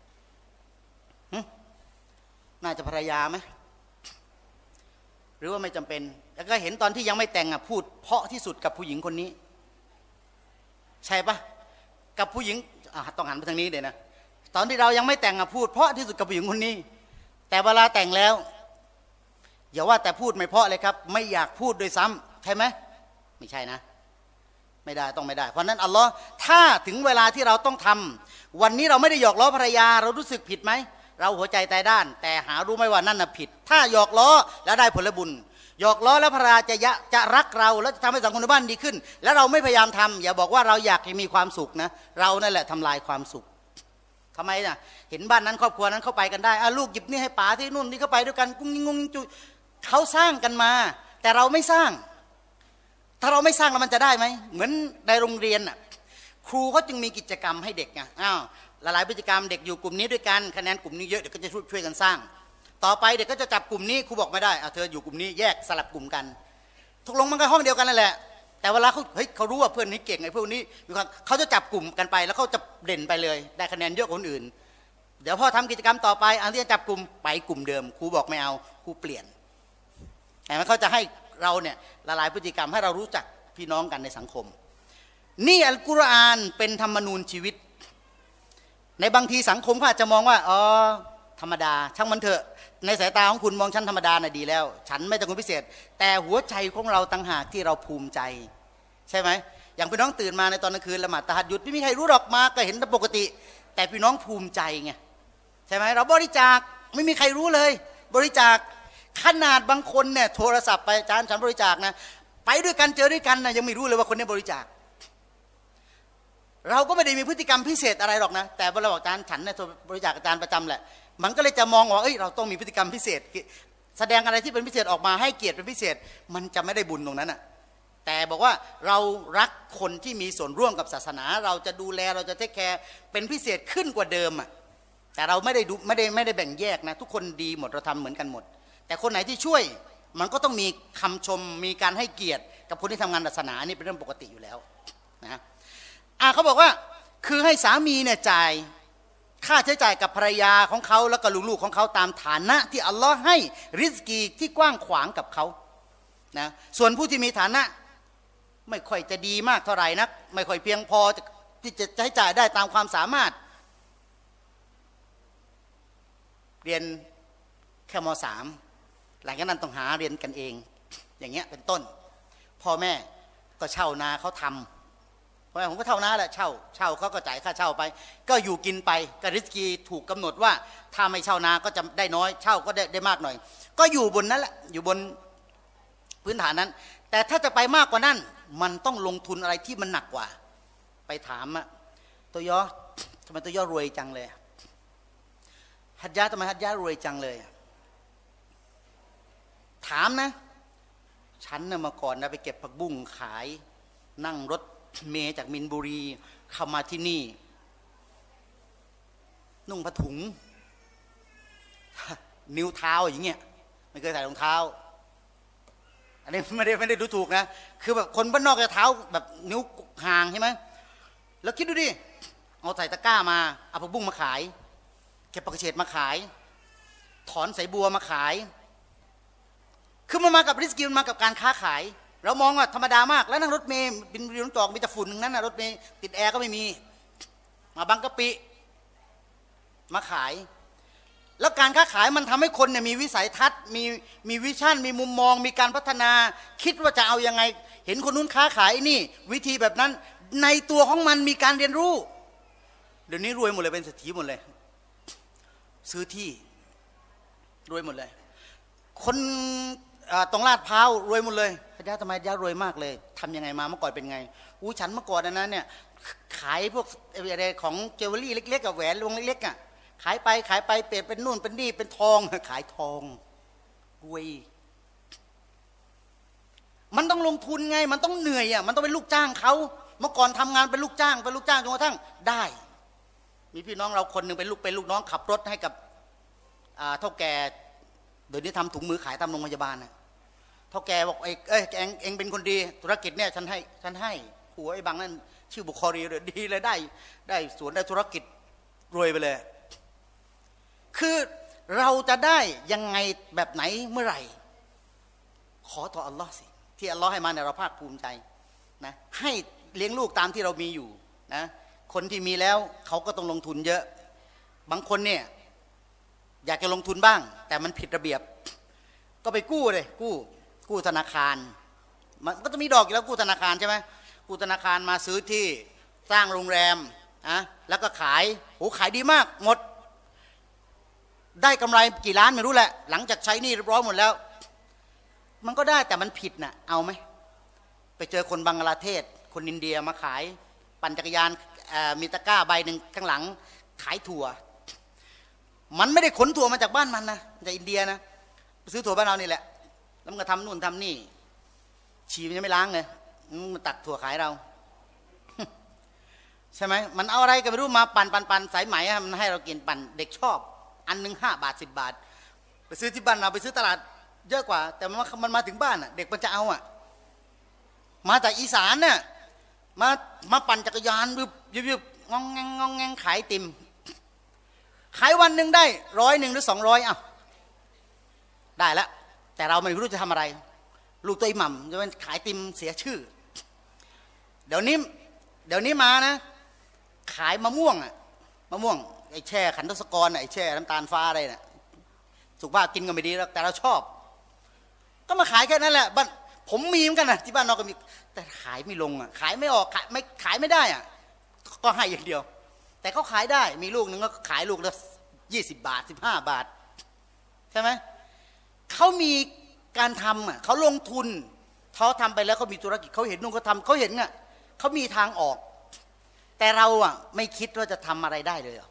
น่าจะภรรยาไหมหรือว่าไม่จำเป็นแล้วก็เห็นตอนที่ยังไม่แต่งพูดเพราะที่สุดกับผู้หญิงคนนี้ใช่ปะกับผู้หญิงต้องหันไปทางนี้เดี๋ยวนะตอนที่เรายังไม่แต่งพูดเพราะที่สุดกับผู้หญิงคนนี้แต่เวลาแต่งแล้วอย่าว่าแต่พูดไม่เพราะเลยครับไม่อยากพูดด้วยซ้ำใช่ไหมไม่ใช่นะไม่ได้ต้องไม่ได้เพราะนั้นอัลลอฮ์ถ้าถึงเวลาที่เราต้องทำวันนี้เราไม่ได้หยอกล้อภรรยาเรารู้สึกผิดไหมเราหัวใจตายด้านแต่หารู้ไหมว่านั่นผิดถ้าหยอกล้อแล้วได้ผลบุญหยอกล้อแล้วภรรยาจะรักเราแล้วจะทำให้สังคมในบ้านดีขึ้นแล้วเราไม่พยายามทำอย่าบอกว่าเราอยากมีความสุขนะเรานั่นแหละทำลายความสุขทำไมเห็นบ้านนั้นครอบครัวนั้นเข้าไปกันได้ลูกหยิบนี่ให้ป๋าที่นู่นนี่เข้าไปด้วยกันกุ้งงงจุเขาสร้างกันมาแต่เราไม่สร้างถ้าเราไม่สร้างแล้วมันจะได้ไหมเหมือนในโรงเรียนครูเขาจึงมีกิจกรรมให้เด็กหลายๆกิจกรรมเด็กอยู่กลุ่มนี้ด้วยกันคะแนนกลุ่มนี้เยอะเด็กก็จะช่วยกันสร้างต่อไปเด็กก็จะจับกลุ่มนี้ครูบอกไม่ได้เธออยู่กลุ่มนี้แยกสลับกลุ่มกันตกลงมันก็ห้องเดียวกันนั่นแหละแต่เวลาเขารู้ว่าเพื่อนนี้เก่งไอ้พวกนี้มีความเขาจะจับกลุ่มกันไปแล้วเขาจะเด่นไปเลยได้คะแนนเยอะกว่าคนอื่นเดี๋ยวพอทำกิจกรรมต่อไปอันที่จะจับกลุ่มไปกลุ่มเดิมครูบอกไม่เอาครูเปลี่ยนแต่เขาจะให้เราเนี่ยละลายพฤติกรรมให้เรารู้จักพี่น้องกันในสังคมนี่อัลกุรอานเป็นธรรมนูญชีวิตในบางทีสังคมเขาอาจจะมองว่าธรรมดาช่างมันเถอะในสายตาของคุณมองฉันธรรมดาน่ะดีแล้วฉันไม่ต้องคนพิเศษแต่หัวใจของเราต่างหากที่เราภูมิใจใช่ไหมอย่างพี่น้องตื่นมาในตอนกลางคืนละหมาดตะฮัดยุดไม่มีใครรู้หรอกมาก็เห็นปกติแต่พี่น้องภูมิใจไงใช่ไหมเราบริจาคไม่มีใครรู้เลยบริจาคขนาดบางคนเนี่ยโทรศัพท์ไปอาจารย์ฉันบริจาคนะไปด้วยกันเจอด้วยกันนะยังไม่รู้เลยว่าคนนี้บริจาคเราก็ไม่ได้มีพฤติกรรมพิเศษอะไรหรอกนะแต่เราบอกอาจารย์ฉันเนี่ยบริจาคอาจารย์ประจำแหละมันก็เลยจะมองว่าเราต้องมีพฤติกรรมพิเศษแสดงอะไรที่เป็นพิเศษออกมาให้เกียรติเป็นพิเศษมันจะไม่ได้บุญตรงนั้นแต่บอกว่าเรารักคนที่มีส่วนร่วมกับศาสนาเราจะดูแลเราจะเทคแคร์เป็นพิเศษขึ้นกว่าเดิมแต่เราไม่ได้แบ่งแยกนะทุกคนดีหมดเราทำเหมือนกันหมดแต่คนไหนที่ช่วยมันก็ต้องมีคำชมมีการให้เกียรติกับคนที่ทำงานศาสนานี่เป็นเรื่องปกติอยู่แล้วนะเขาบอกว่าคือให้สามีเนี่ยจ่ายค่าใช้จ่ายกับภรรยาของเขาแล้วก็ลูกๆของเขาตามฐานะที่อัลลอฮ์ให้ริสกีที่กว้างขวางกับเขานะส่วนผู้ที่มีฐานะไม่ค่อยจะดีมากเท่าไหร่นักไม่ค่อยเพียงพอที่จะใช้จ่ายได้ตามความสามารถเรียนแค่ม.3 หลังจากนั้นต้องหาเรียนกันเองอย่างเงี้ยเป็นต้นพ่อแม่ก็เช่านาเขาทำพ่อแม่ผมก็เช่านาแหละเช่าเขาก็จ่ายค่าเช่าไปก็อยู่กินไปก็ริสกีถูกกำหนดว่าถ้าไม่เช่านาก็จะได้น้อยเช่าก็ได้มากหน่อยก็อยู่บนนั้นแหละอยู่บนพื้นฐานนั้นแต่ถ้าจะไปมากกว่านั้นมันต้องลงทุนอะไรที่มันหนักกว่าไปถามตัวย่อทำไมตัวย่อรวยจังเลยฮัจญะทำไมฮัจญะรวยจังเลยถามนะฉันน่ะมาก่อนนะไปเก็บผักบุ้งขายนั่งรถเมล์จากมินบุรีเข้ามาที่นี่นุ่งผ้าถุงนิ้วเท้าอย่างเงี้ยไม่เคยใส่รองเท้าอันนี้ไม่ได้ดูถูกนะคือแบบคนบ้านนอกจะเท้าแบบนิ้วห่างใช่ไหมแล้วคิดดูดิเอาใส่ตะกร้ามาเอาผักบุ้งมาขายเก็บผักเฉดมาขายถอนสายบัวมาขายคือมันมากับริสกิลมากับการค้าขายเรามองว่าธรรมดามากแล้วนั่งรถเมล์บินเรียนต่อมีแต่ฝุ่นนั้นนะรถเมล์ติดแอร์ก็ไม่มีมาบางกะปิมาขายแล้วการค้าขายมันทำให้คนเนี่ยมีวิสัยทัศน์มีวิชั่นมีมุมมองมีการพัฒนาคิดว่าจะเอายังไงเห็นคนนู้นค้าขายนี่วิธีแบบนั้นในตัวของมันมีการเรียนรู้เดี๋ยวนี้รวยหมดเลยเป็นเศรษฐีหมดเลยซื้อที่รวยหมดเลยคนตรงลาดพร้าวรวยหมดเลยพระเจ้าทำไมย่ารวยมากเลยทำยังไงมาเมื่อก่อนเป็นไงฉันเมื่อก่อนนั้นเนี่ยขายพวกอะไรของเจวเวลรี่เล็กๆกับแหวนวงเล็กๆอ่ะขายไปเปลี่ยนเป็นนู่นเป็นนี่เป็นทองขายทองรวยมันต้องลงทุนไงมันต้องเหนื่อยอ่ะมันต้องเป็นลูกจ้างเขาเมื่อก่อนทำงานเป็นลูกจ้างจนกระทั่งได้มีพี่น้องเราคนหนึ่งเป็นลูกน้องขับรถให้กับเท่าแก่เดี๋ยวนี้ทำถุงมือขายตามโรงพยาบาลนะเท่าแก่บอกเองเป็นคนดีธุรกิจเนี่ยฉันให้ผัวไอ้บางนั่นชื่อบุคคลีเลยดีเลยได้สวนได้ธุรกิจรวยไปเลยคือเราจะได้ยังไงแบบไหนเมื่อไหร่ขอต่ออัลลอฮ์สิที่อัลลอฮ์ให้มาเนี่ยเราภาคภูมิใจนะให้เลี้ยงลูกตามที่เรามีอยู่นะคนที่มีแล้วเขาก็ต้องลงทุนเยอะบางคนเนี่ยอยากจะลงทุนบ้างแต่มันผิดระเบียบก็ไปกู้เลยกู้ธนาคารมันก็จะมีดอกอยู่แล้วกู้ธนาคารใช่ไหมกู้ธนาคารมาซื้อที่สร้างโรงแรมแล้วก็ขายดีมากหมดได้กำไรกี่ล้านไม่รู้แหละหลังจากใช้หนี้เรียบร้อยหมดแล้วมันก็ได้แต่มันผิดน่ะเอาไหมไปเจอคนบังกลาเทศคนอินเดียมาขายปั่นจักรยานมีตะกร้าใบหนึ่งข้างหลังขายถั่วมันไม่ได้ขนถั่วมาจากบ้านมันนะจากอินเดียนะไปซื้อถั่วบ้านเรานี่แหละแล้วมันก็ทำนู่นทำนี่ฉี่มันยังไม่ล้างเลยมันตักถั่วขายเราใช่ไหมมันเอาอะไรก็ไม่รู้มาปั่นสายไหมมันให้เรากินปั่นเด็กชอบอันหนึ่ง5 บาท 10 บาทไปซื้อที่บ้านเราไปซื้อตลาดเยอะกว่าแต่มันมาถึงบ้านอ่ะเด็กมันจะเอาอ่ะมาจากอีสานเนี่ยมาปั่นจักรยานยึบงองแงขายติมขายวันหนึ่งได้100หรือ200ได้แล้วแต่เราไม่รู้จะทำอะไรลูกตัวหม่ำจะเป็นขายติมเสียชื่อเดี๋ยวนี้มานะขายมะม่วงไอ้แช่ขันทศกรไอ้แช่น้ำตาลฟ้าอะไรน่ะสุขภาพกินก็ไม่ดีแล้วแต่เราชอบก็มาขายแค่นั้นแหละบ้านผมมีเหมือนกันนะที่บ้านนอกก็มีแต่ขายไม่ลงขายไม่ออกขายไม่ได้ก็ให้อย่างเดียวแต่เขาขายได้มีลูกหนึ่งก็ขายลูกละ20 บาท15 บาทใช่ไหมเขามีการทำเขาลงทุนเขาทำไปแล้วเขามีธุรกิจเขาเห็นนู่นเขาทำเขาเห็นเขามีทางออกแต่เราไม่คิดว่าจะทำอะไรได้เลย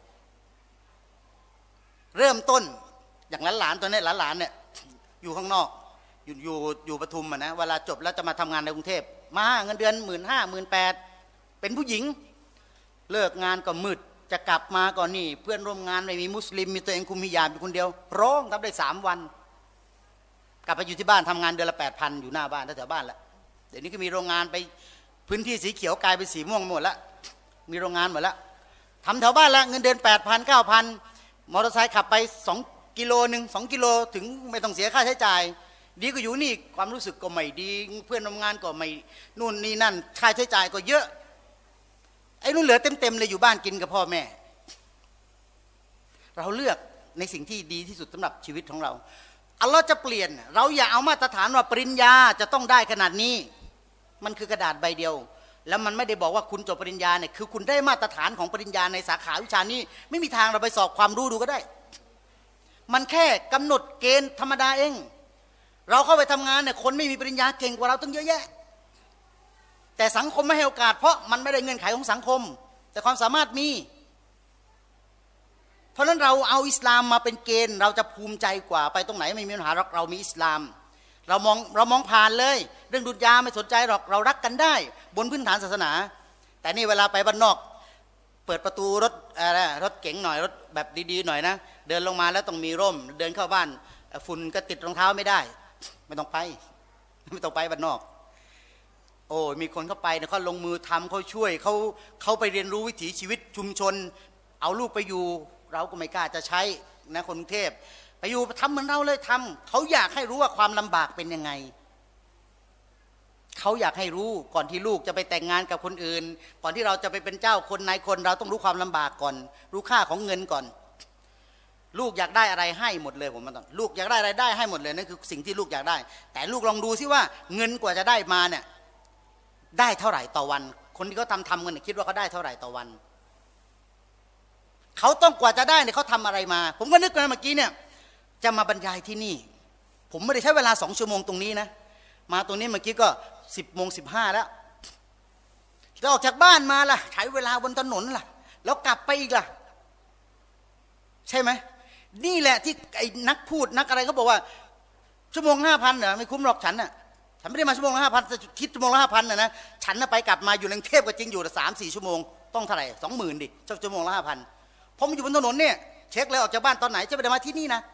เริ่มต้นอย่างหลานตัวนี้หลานเนี่ยอยู่ข้างนอกอยู่ปทุมนะเวลาจบแล้วจะมาทำงานในกรุงเทพมาเงินเดือน15,000 18,000เป็นผู้หญิงเลิกงานก็มืดจะกลับมาก่อนนี่เพื่อนร่วมงานไม่มีมุสลิมมีตัวเองคุมฮิญาบอยู่คนเดียวร้องทำได้3 วันกลับไปอยู่ที่บ้านทำงานเดือนละ 8,000 อยู่หน้าบ้านแถวบ้านละเดี๋ยวนี้ก็มีโรงงานไปพื้นที่สีเขียวกลายเป็นสีม่วงหมดละมีโรงงานหมดละทำแถวบ้านละเงินเดือน 8,000 9,000 มอเตอร์ไซค์ขับไป2 กิโล2 กิโลถึงไม่ต้องเสียค่าใช้จ่ายดีก็อยู่นี่ความรู้สึกก็ไม่ดีเพื่อนทำงานก็ไม่นู่นนี่นั่นค่าใช้จ่ายก็เยอะไอ้นู่นเหลือเต็มเลยอยู่บ้านกินกับพ่อแม่เราเลือกในสิ่งที่ดีที่สุดสำหรับชีวิตของเราอัลลอฮ์จะเปลี่ยนเราอย่าเอามาตรฐานว่าปริญญาจะต้องได้ขนาดนี้มันคือกระดาษใบเดียวแล้วมันไม่ได้บอกว่าคุณจบปริญญาเนี่ยคือคุณได้มาตรฐานของปริญญาในสาขาวิชานี้ไม่มีทางเราไปสอบความรู้ดูก็ได้มันแค่กำหนดเกณฑ์ธรรมดาเองเราเข้าไปทำงานเนี่ยคนไม่มีปริญญาเก่งกว่าเราตั้งเยอะแยะแต่สังคมไม่ให้โอกาสเพราะมันไม่ได้เงื่อนไขของสังคมแต่ความสามารถมีเพราะนั้นเราเอาอิสลามมาเป็นเกณฑ์เราจะภูมิใจกว่าไปตรงไหนไม่มีปัญหาเรามีอิสลามเรามองผ่านเลยเรื่องดุนยาไม่สนใจหรอกเรารักกันได้บนพื้นฐานศาสนาแต่นี่เวลาไปบ้านนอกเปิดประตูรถเก๋งหน่อยรถแบบดีๆหน่อยนะเดินลงมาแล้วต้องมีร่มเดินเข้าบ้านฝุ่นก็ติดรองเท้าไม่ได้ไม่ต้องไปบ้านนอกโอ้มีคนเข้าไปเนี่ยเขาลงมือทำเขาช่วยเขาไปเรียนรู้วิถีชีวิตชุมชนเอาลูกไปอยู่เราก็ไม่กล้าจะใช้นะคนกรุงเทพไปอยู่ทำเหมือนเราเลยทำเขาอยากให้รู้ว่าความลำบากเป็นยังไงเขาอยากให้รู้ก่อนที่ลูกจะไปแต่งงานกับคนอื่นก่อนที่เราจะไปเป็นเจ้าคนนายคนเราต้องรู้ความลำบากก่อนรู้ค่าของเงินก่อนลูกอยากได้อะไรให้หมดเลยผมมาตอนลูกอยากได้อะไรได้ให้หมดเลยนั่นคือสิ่งที่ลูกอยากได้แต่ลูกลองดูซิว่าเงินกว่าจะได้มาเนี่ยได้เท่าไหร่ต่อวันคนที่เขาทำกันคิดว่าเขาได้เท่าไหร่ต่อวันเขาต้องกว่าจะได้เนี่ยเขาทำอะไรมาผมก็นึกนะเมื่อกี้เนี่ยจะมาบรรยายที่นี่ผมไม่ได้ใช้เวลา2 ชั่วโมงตรงนี้นะมาตรงนี้เมื่อกี้ก็10:15แล้วจะออกจากบ้านมาล่ะใช้เวลาบนถนนล่ะแล้วกลับไปอีกล่ะใช่ไหมนี่แหละที่ไอ้นักพูดนักอะไรเขาบอกว่าชั่วโมง5,000เหรอไม่คุ้มหรอกฉันน่ะฉันไม่ได้มาชั่วโมงละ5,000จะคิดชั่วโมงละ5,000นะฉันน่ะไปกลับมาอยู่ในกรุงเทพก็จริงอยู่แต่3-4 ชั่วโมงต้องเท่าไหร่20,000ดิชั่วโมงละ5,000ผมอยู่บนถนนเนี่ยเช็คเลยออกจากบ้านตอนไหนจะไปได้มาที่นี่นะ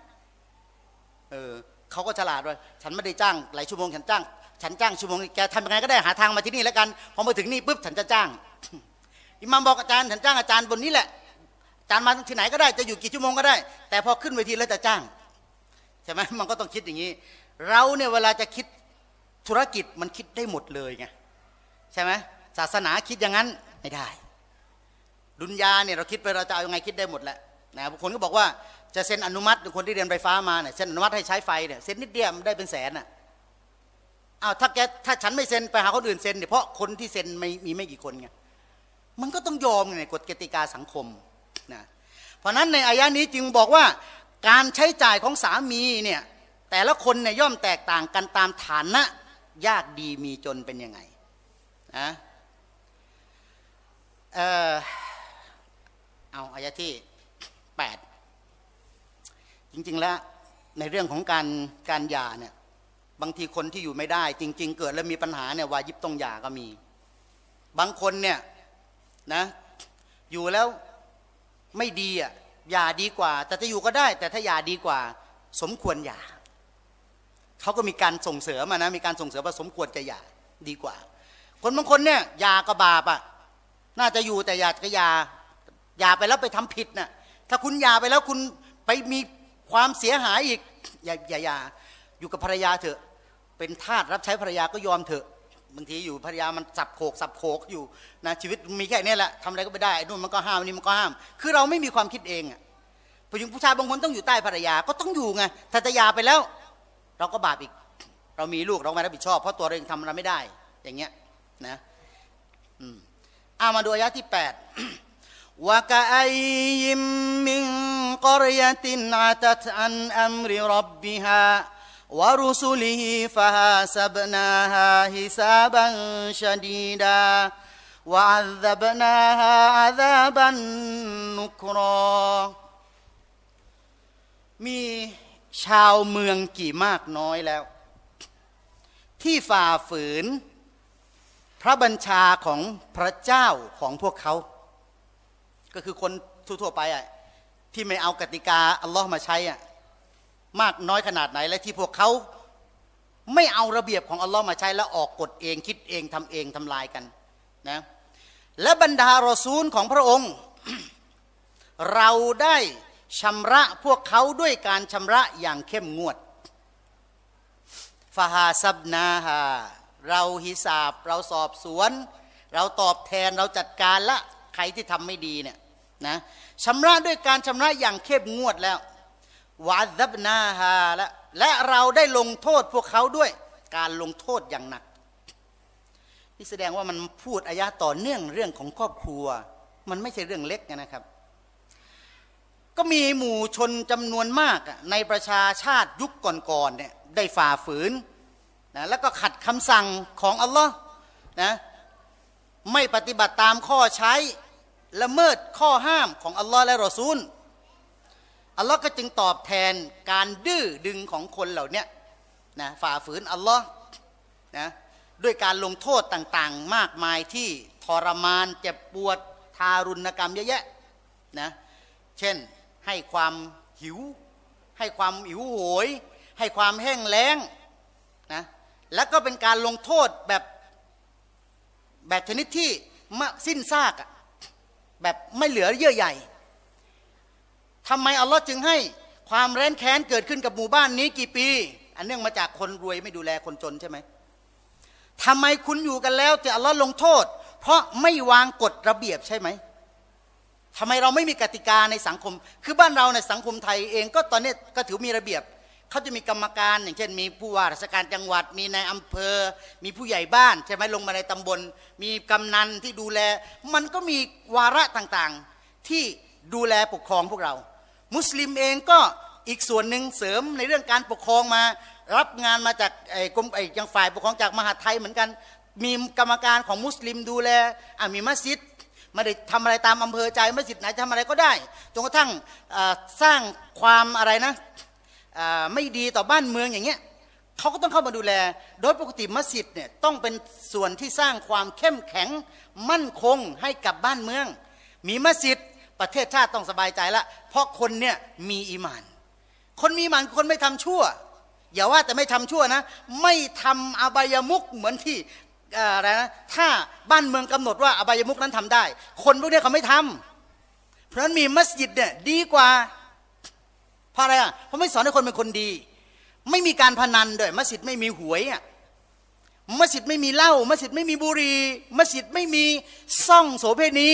เขาก็ฉลาดด้วยฉันไม่ได้จ้างหลายชั่วโมงฉันจ้างชั่วโมงแกทำยังไงก็ได้หาทางมาที่นี่แล้วกันพอมาถึงนี่ปุ๊บฉันจะจ้างอิหม่ามบอกอาจารย์ฉันจ้างอาจารย์บนนี้แหละอาจารย์มาที่ไหนก็ได้จะอยู่กี่ชั่วโมงก็ได้แต่พอขึ้นเวทีแล้วจะจ้างใช่ไหมมันก็ต้องคิดอย่างนี้เราเนี่ยเวลาจะคิดธุรกิจมันคิดได้หมดเลยไงใช่ไหมศาสนาคิดอย่างนั้นไม่ได้ดุนยาเนี่ยเราคิดไปเราจะเอายังไงคิดได้หมดแหละนะบางคนก็บอกว่าจะเซ็นอนุมัติคนที่เรียนไฟฟ้ามาเนี่ยเซ็นอนุมัติให้ใช้ไฟเนี่ยเซ็นนิดเดียวมันได้เป็นแสนอ่ะอ้าวถ้าฉันไม่เซ็นไปหาคนอื่นเซ็นเนี่ยเพราะคนที่เซ็นไม่กี่คนไงมันก็ต้องยอมในกฎกติกาสังคมนะเพราะนั้นในอายะนี้จึงบอกว่าการใช้จ่ายของสามีเนี่ยแต่ละคนเนี่ยย่อมแตกต่างกันตามฐานะยากดีมีจนเป็นยังไงนะเอาอายะที่8จริงๆแล้วในเรื่องของการหย่าเนี่ยบางทีคนที่อยู่ไม่ได้จริงๆเกิดแล้วมีปัญหาเนี่ยวาญิบต้องหย่าก็มีบางคนเนี่ยนะอยู่แล้วไม่ดีอ่ะหย่าดีกว่าแต่ถ้าอยู่ก็ได้แต่ถ้าหย่าดีกว่าสมควรหย่าเขาก็มีการส่งเสริมนะมีการส่งเสริมว่าสมควรจะหย่าดีกว่าคนบางคนเนี่ยหย่าก็บาปอ่ะน่าจะอยู่แต่หย่าก็หย่าไปแล้วไปทำผิดน่ะถ้าคุณหย่าไปแล้วคุณไปมีความเสียหายอีกอย่าอยู่กับภรรยาเถอะเป็นทาสรับใช้ภรรยาก็ยอมเถอะบางทีอยู่ภรรยามันสับโขกอยู่นะชีวิตมีแค่นี้แหละทำอะไรก็ไม่ได้นู่นมันก็ห้ามนี่มันก็ห้ามคือเราไม่มีความคิดเองอ่ะผู้ชายบางคนต้องอยู่ใต้ภรรยาก็ต้องอยู่ไงถ้าจะหย่าไปแล้วเราก็บาปอีกเรามีลูกเราไม่รับผิดชอบเพราะตัวเราเองทำอะไรไม่ได้อย่างเงี้ยนะมาดูอายะที่8วะกะอัยยิมมินกอรยะตินอะตัตอันอัมริร็อบบิฮาวะรุสุลิฮิฟะฮาซับนาฮาฮิซาบันชะดีดาวะอัซซับนาฮาอะซาบันนุกรอมีชาวเมืองกี่มากน้อยแล้วที่ฝ่าฝืนพระบัญชาของพระเจ้าของพวกเขาก็คือคนทั่วๆไปอ่ะที่ไม่เอากติกาอัลลอฮ์มาใช้อ่ะมากน้อยขนาดไหนและที่พวกเขาไม่เอาระเบียบของอัลลอฮ์มาใช้แล้วออกกฎเองคิดเองทำเองทำลายกันนะและบรรดารอซูลของพระองค์ เราได้ชำระพวกเขาด้วยการชำระอย่างเข้มงวดฟาฮาซับนาฮาเราฮิซาบเราสอบสวนเราตอบแทนเราจัดการละใครที่ทำไม่ดีเนี่ยนะชำระด้วยการชำระอย่างเข้มงวดแล้ววะซับนาฮาและเราได้ลงโทษพวกเขาด้วยการลงโทษอย่างหนักนี่แสดงว่ามันพูดอายะต่อเนื่องเรื่องของครอบครัวมันไม่ใช่เรื่องเล็กนะครับก็มีหมู่ชนจำนวนมากในประชาชาติยุคก่อนๆเนี่ยได้ฝ่าฝืนนะแล้วก็ขัดคำสั่งของอัลลอฮ์นะไม่ปฏิบัติตามข้อใช้ละเมิดข้อห้ามของอัลลอฮ์และรอซูลอัลลอฮ์ก็จึงตอบแทนการดื้อดึงของคนเหล่านี้นะฝ่าฝืนอัลลอฮ์นะด้วยการลงโทษต่างๆมากมายที่ทรมานเจ็บปวดทารุณกรรมเยอะแยะนะเช่นให้ความหิวโหยให้ความแห้งแล้งนะแล้วก็เป็นการลงโทษแบบชนิดที่สิ้นซากแบบไม่เหลือเยื่อใยทำไมอัลลอฮ์จึงให้ความแร้นแค้นเกิดขึ้นกับหมู่บ้านนี้กี่ปีอันเนื่องมาจากคนรวยไม่ดูแลคนจนใช่ไหมทำไมคุณอยู่กันแล้วแต่อัลลอฮ์ลงโทษเพราะไม่วางกฎระเบียบใช่ไหมทำไมเราไม่มีกติกาในสังคมคือบ้านเราในสังคมไทยเองก็ตอนนี้ก็ถือมีระเบียบเขาจะมีกรรมการอย่างเช่นมีผู้ว่าราชการจังหวัดมีนายอำเภอมีผู้ใหญ่บ้านใช่ไหมลงมาในตำบลมีกำนันที่ดูแลมันก็มีวาระต่างๆที่ดูแลปกครองพวกเรามุสลิมเองก็อีกส่วนหนึ่งเสริมในเรื่องการปกครองมารับงานมาจากกรมยังฝ่ายปกครองจากมหาดไทยเหมือนกันมีกรรมการของมุสลิมดูแลมีมัสยิดไม่ได้ทำอะไรตามอำเภอใจมัสยิดไหนทำอะไรก็ได้จนกระทั่งสร้างความอะไรนะไม่ดีต่อบ้านเมืองอย่างเงี้ยเขาก็ต้องเข้ามาดูแลโดยปกติมัสยิดเนี่ยต้องเป็นส่วนที่สร้างความเข้มแข็งมั่นคงให้กับบ้านเมืองมีมัสยิดประเทศชาติต้องสบายใจละเพราะคนเนี่ยมีอีหม่านคนมีอีหม่านคนไม่ทำชั่วอย่าว่าแต่ไม่ทำชั่วนะไม่ทำอบายมุขเหมือนที่อะไรนะถ้าบ้านเมืองกำหนดว่าอบายมุขนั้นทำได้คนพวกนี้เขาไม่ทำเพราะฉะนั้นมีมัสยิดเนี่ยดีกว่าเพราะอะไรเพราะไม่สอนให้คนเป็นคนดีไม่มีการพนันด้วยมัสยิดไม่มีหวยมัสยิดไม่มีเหล้ามัสยิดไม่มีบุหรี่มัสยิดไม่มีซ่องโสเภณี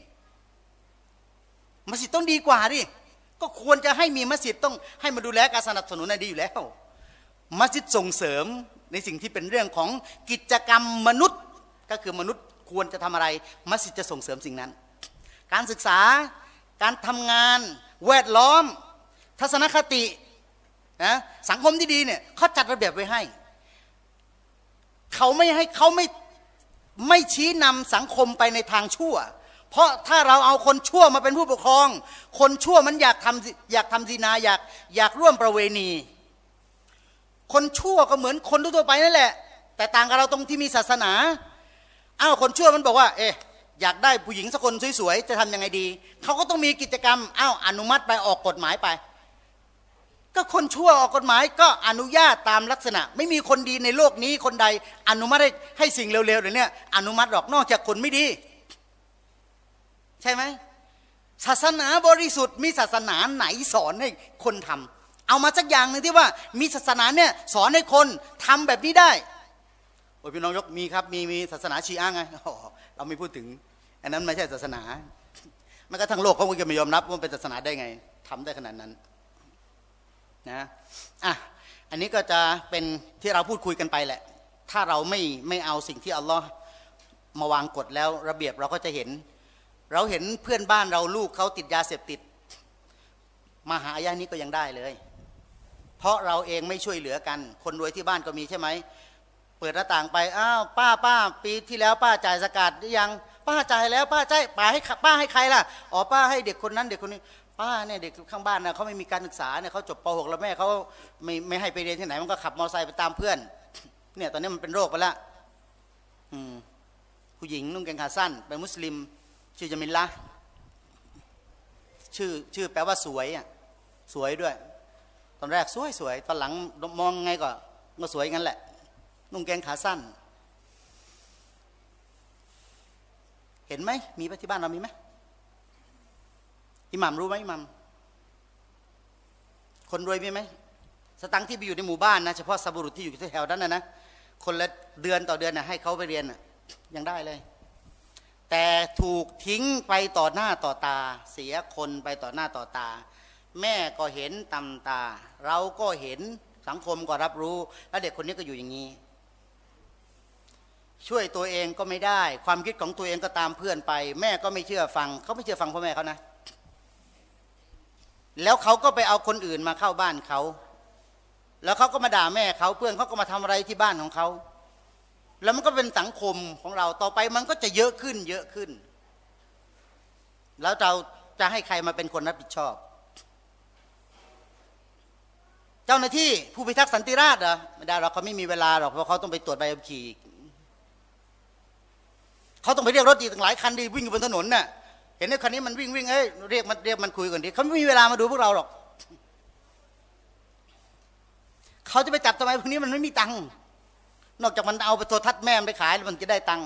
มัสยิดต้องดีกว่าดิก็ควรจะให้มีมัสยิดต้องให้มาดูแลการสนับสนุนในดีอยู่แล้วมัสยิดส่งเสริมในสิ่งที่เป็นเรื่องของกิจกรรมมนุษย์ก็คือมนุษย์ควรจะทำอะไรมัสยิดจะส่งเสริมสิ่งนั้นการศึกษาการทำงานแวดล้อมทัศนคตินะสังคมที่ดีเนี่ยเขาจัดระเบียบไว้ให้เขาไม่ชี้นำสังคมไปในทางชั่วเพราะถ้าเราเอาคนชั่วมาเป็นผู้ปกครองคนชั่วมันอยากทำซินาอยากร่วมประเวณีคนชั่วก็เหมือนคนทั่วไปนั่นแหละแต่ต่างกับเราตรงที่มีศาสนาคนชั่วมันบอกว่าอยากได้ผู้หญิงสักคนสวยๆจะทำยังไงดีเขาก็ต้องมีกิจกรรมอนุมัติไปออกกฎหมายไปก็คนชั่วออกกฎหมายก็อนุญาตตามลักษณะไม่มีคนดีในโลกนี้คนใดอนุมัติให้สิ่งเร็วๆเลยเนี่ยอนุมัติหรอกนอกจากคนไม่ดีใช่ไหมศาสนาบริสุทธิ์มีศาสนาไหนสอนให้คนทำเอามาสักอย่างหนึ่งที่ว่ามีศาสนาเนี่ยสอนให้คนทำแบบนี้ได้โอ้ยพี่น้องยกมีครับมีศาสนาชีอะห์ไงเราไม่พูดถึงอันนั้นไม่ใช่ศาสนาแม้กระทั่งโลกเขาก็จะไม่ยอมรับว่าเป็นศาสนาได้ไงทำได้ขนาดนั้นนะอันนี้ก็จะเป็นที่เราพูดคุยกันไปแหละถ้าเราไม่เอาสิ่งที่อัลลอฮ์มาวางกฎแล้วระเบียบเราก็จะเห็นเพื่อนบ้านเราลูกเขาติดยาเสพติดมาหาอายะนี้ก็ยังได้เลยเพราะเราเองไม่ช่วยเหลือกันคนรวยที่บ้านก็มีใช่ไหมเปิดหน้าต่างไปป้าปีที่แล้วป้าจ่ายซะกาตหรือยังป้าจ่ายแล้วป้าให้ใครล่ะป้าให้เด็กคนนั้นเด็กคนนี้ป้าเนี่ยเด็กข้างบ้านนะเขาไม่มีการศึกษาเนี่ยเขาจบป .6 แล้วแม่เขาไม่ให้ไปเรียนที่ไหนมันก็ขับมอเตอร์ไซค์ไปตามเพื่อนเนี่ยตอนนี้มันเป็นโรคไปแล้วผู้หญิงนุ่งกางเกงขาสั้นเป็นมุสลิมชื่อจามิลละชื่อแปลว่าสวยสวยด้วยตอนแรกสวยตอนหลังมองไงก็สวยงั้นแหละนุ่งกางเกงขาสั้นเห็นไหมมีปะที่บ้านเรามีไหมอิหมัมรู้ไหมอิหมัมคนรวยมีไหมสตังค์ที่ไปอยู่ในหมู่บ้านนะเฉพาะซาบุรุษที่อยู่แถวนั้นนะคนละเดือนต่อเดือนนะให้เขาไปเรียนยังได้เลยแต่ถูกทิ้งไปต่อหน้าต่อตาเสียคนไปต่อหน้าต่อตาแม่ก็เห็นตำตาเราก็เห็นสังคมก็รับรู้แล้วเด็กคนนี้ก็อยู่อย่างนี้ช่วยตัวเองก็ไม่ได้ความคิดของตัวเองก็ตามเพื่อนไปแม่ก็ไม่เชื่อฟังเขาไม่เชื่อฟังพ่อแม่เขานะแล้วเขาก็ไปเอาคนอื่นมาเข้าบ้านเขาแล้วเขาก็มาด่าแม่เขาเพื่อนเขาก็มาทำอะไรที่บ้านของเขาแล้วมันก็เป็นสังคมของเราต่อไปมันก็จะเยอะขึ้นแล้วเราจะให้ใครมาเป็นคนรับผิดชอบเจ้าหน้าที่ผู้พิทักษ์สันติราษฎร์เหรอไม่ได้หรอกเขาไม่มีเวลาหรอกเพราะเขาต้องไปตรวจใบขับขี่เขาต้องไปเรียกรถอีกตั้งหลายคันดีวิ่งอยู่บนถนนน่ะเห็นไอ้คันนี้มันวิ่งเรียกมันคุยก่อนดิเขาไม่มีเวลามาดูพวกเราหรอกเขาจะไปจับทำไมพวกนี้มันไม่มีตังค์นอกจากมันเอาไปโทรทัศน์แม่ไปขายแล้วมันจะได้ตังค์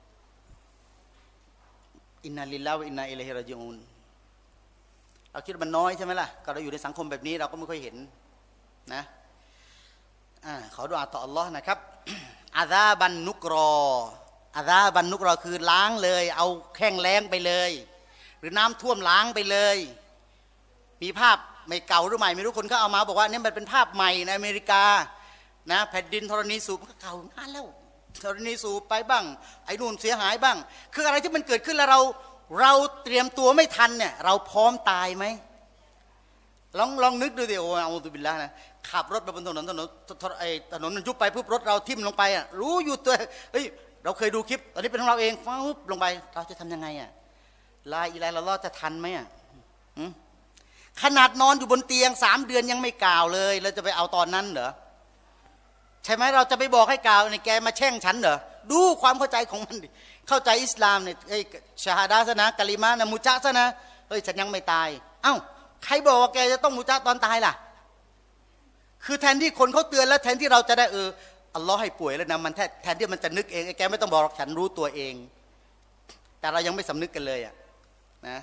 อินนาลิลลาฮ์วะอินนาอิลัยฮิรอญิอูนเราคิดว่ามันน้อยใช่ไหมล่ะก็เราอยู่ในสังคมแบบนี้เราก็ไม่ค่อยเห็นนะขอดุอาต่ออัลลอฮ์นะครับอาซาบันนุกรออาซาบันนุกรอคือล้างเลยเอาแข้งแล้งไปเลยหรือน้ำท่วมล้างไปเลยมีภาพไม่เก่าหรือใหม่ไม่รู้คนเขาเอามาบอกว่านี่มันเป็นภาพใหม่ในอเมริกานะแผ่นดินธรณีสูบมันก็เก่านานแล้วธรณีสูบไปบ้างไอ้นู่นเสียหายบ้างคืออะไรที่มันเกิดขึ้นแล้วเราเตรียมตัวไม่ทันเนี่ยเราพร้อมตายไหมลองนึกดูดิโอ้เอาตุบิลละนะขับรถไปบนถนนถนนมันยุบไปปุ๊บรถเราทิ่มลงไปรู้อยู่ตัวเฮ้ยเราเคยดูคลิปตอนนี้เป็นของเราเองปุ๊บลงไปเราจะทำยังไงลาอิลาฮะอิลลัลลอฮ์จะทันไหมขนาดนอนอยู่บนเตียง3 เดือนยังไม่กล่าวเลยเราจะไปเอาตอนนั้นเหรอใช่ไหมเราจะไปบอกให้กล่าวในแกมาแช่งฉันเหรอดูความเข้าใจของมันดิเข้าใจอิสลามเนี่ยชาฮาดะซะนะกะลิมะนะมุจาซะนะเฮ้ยฉันยังไม่ตายเอ้าใครบอกว่าแกจะต้องมุจาตอนตายล่ะคือแทนที่คนเขาเตือนแล้วแทนที่เราจะได้อัลลอฮ์ให้ป่วยแล้วนะมันแทนที่มันจะนึกเองแกไม่ต้องบอกฉันรู้ตัวเองแต่เรายังไม่สำนึกกันเลยนะ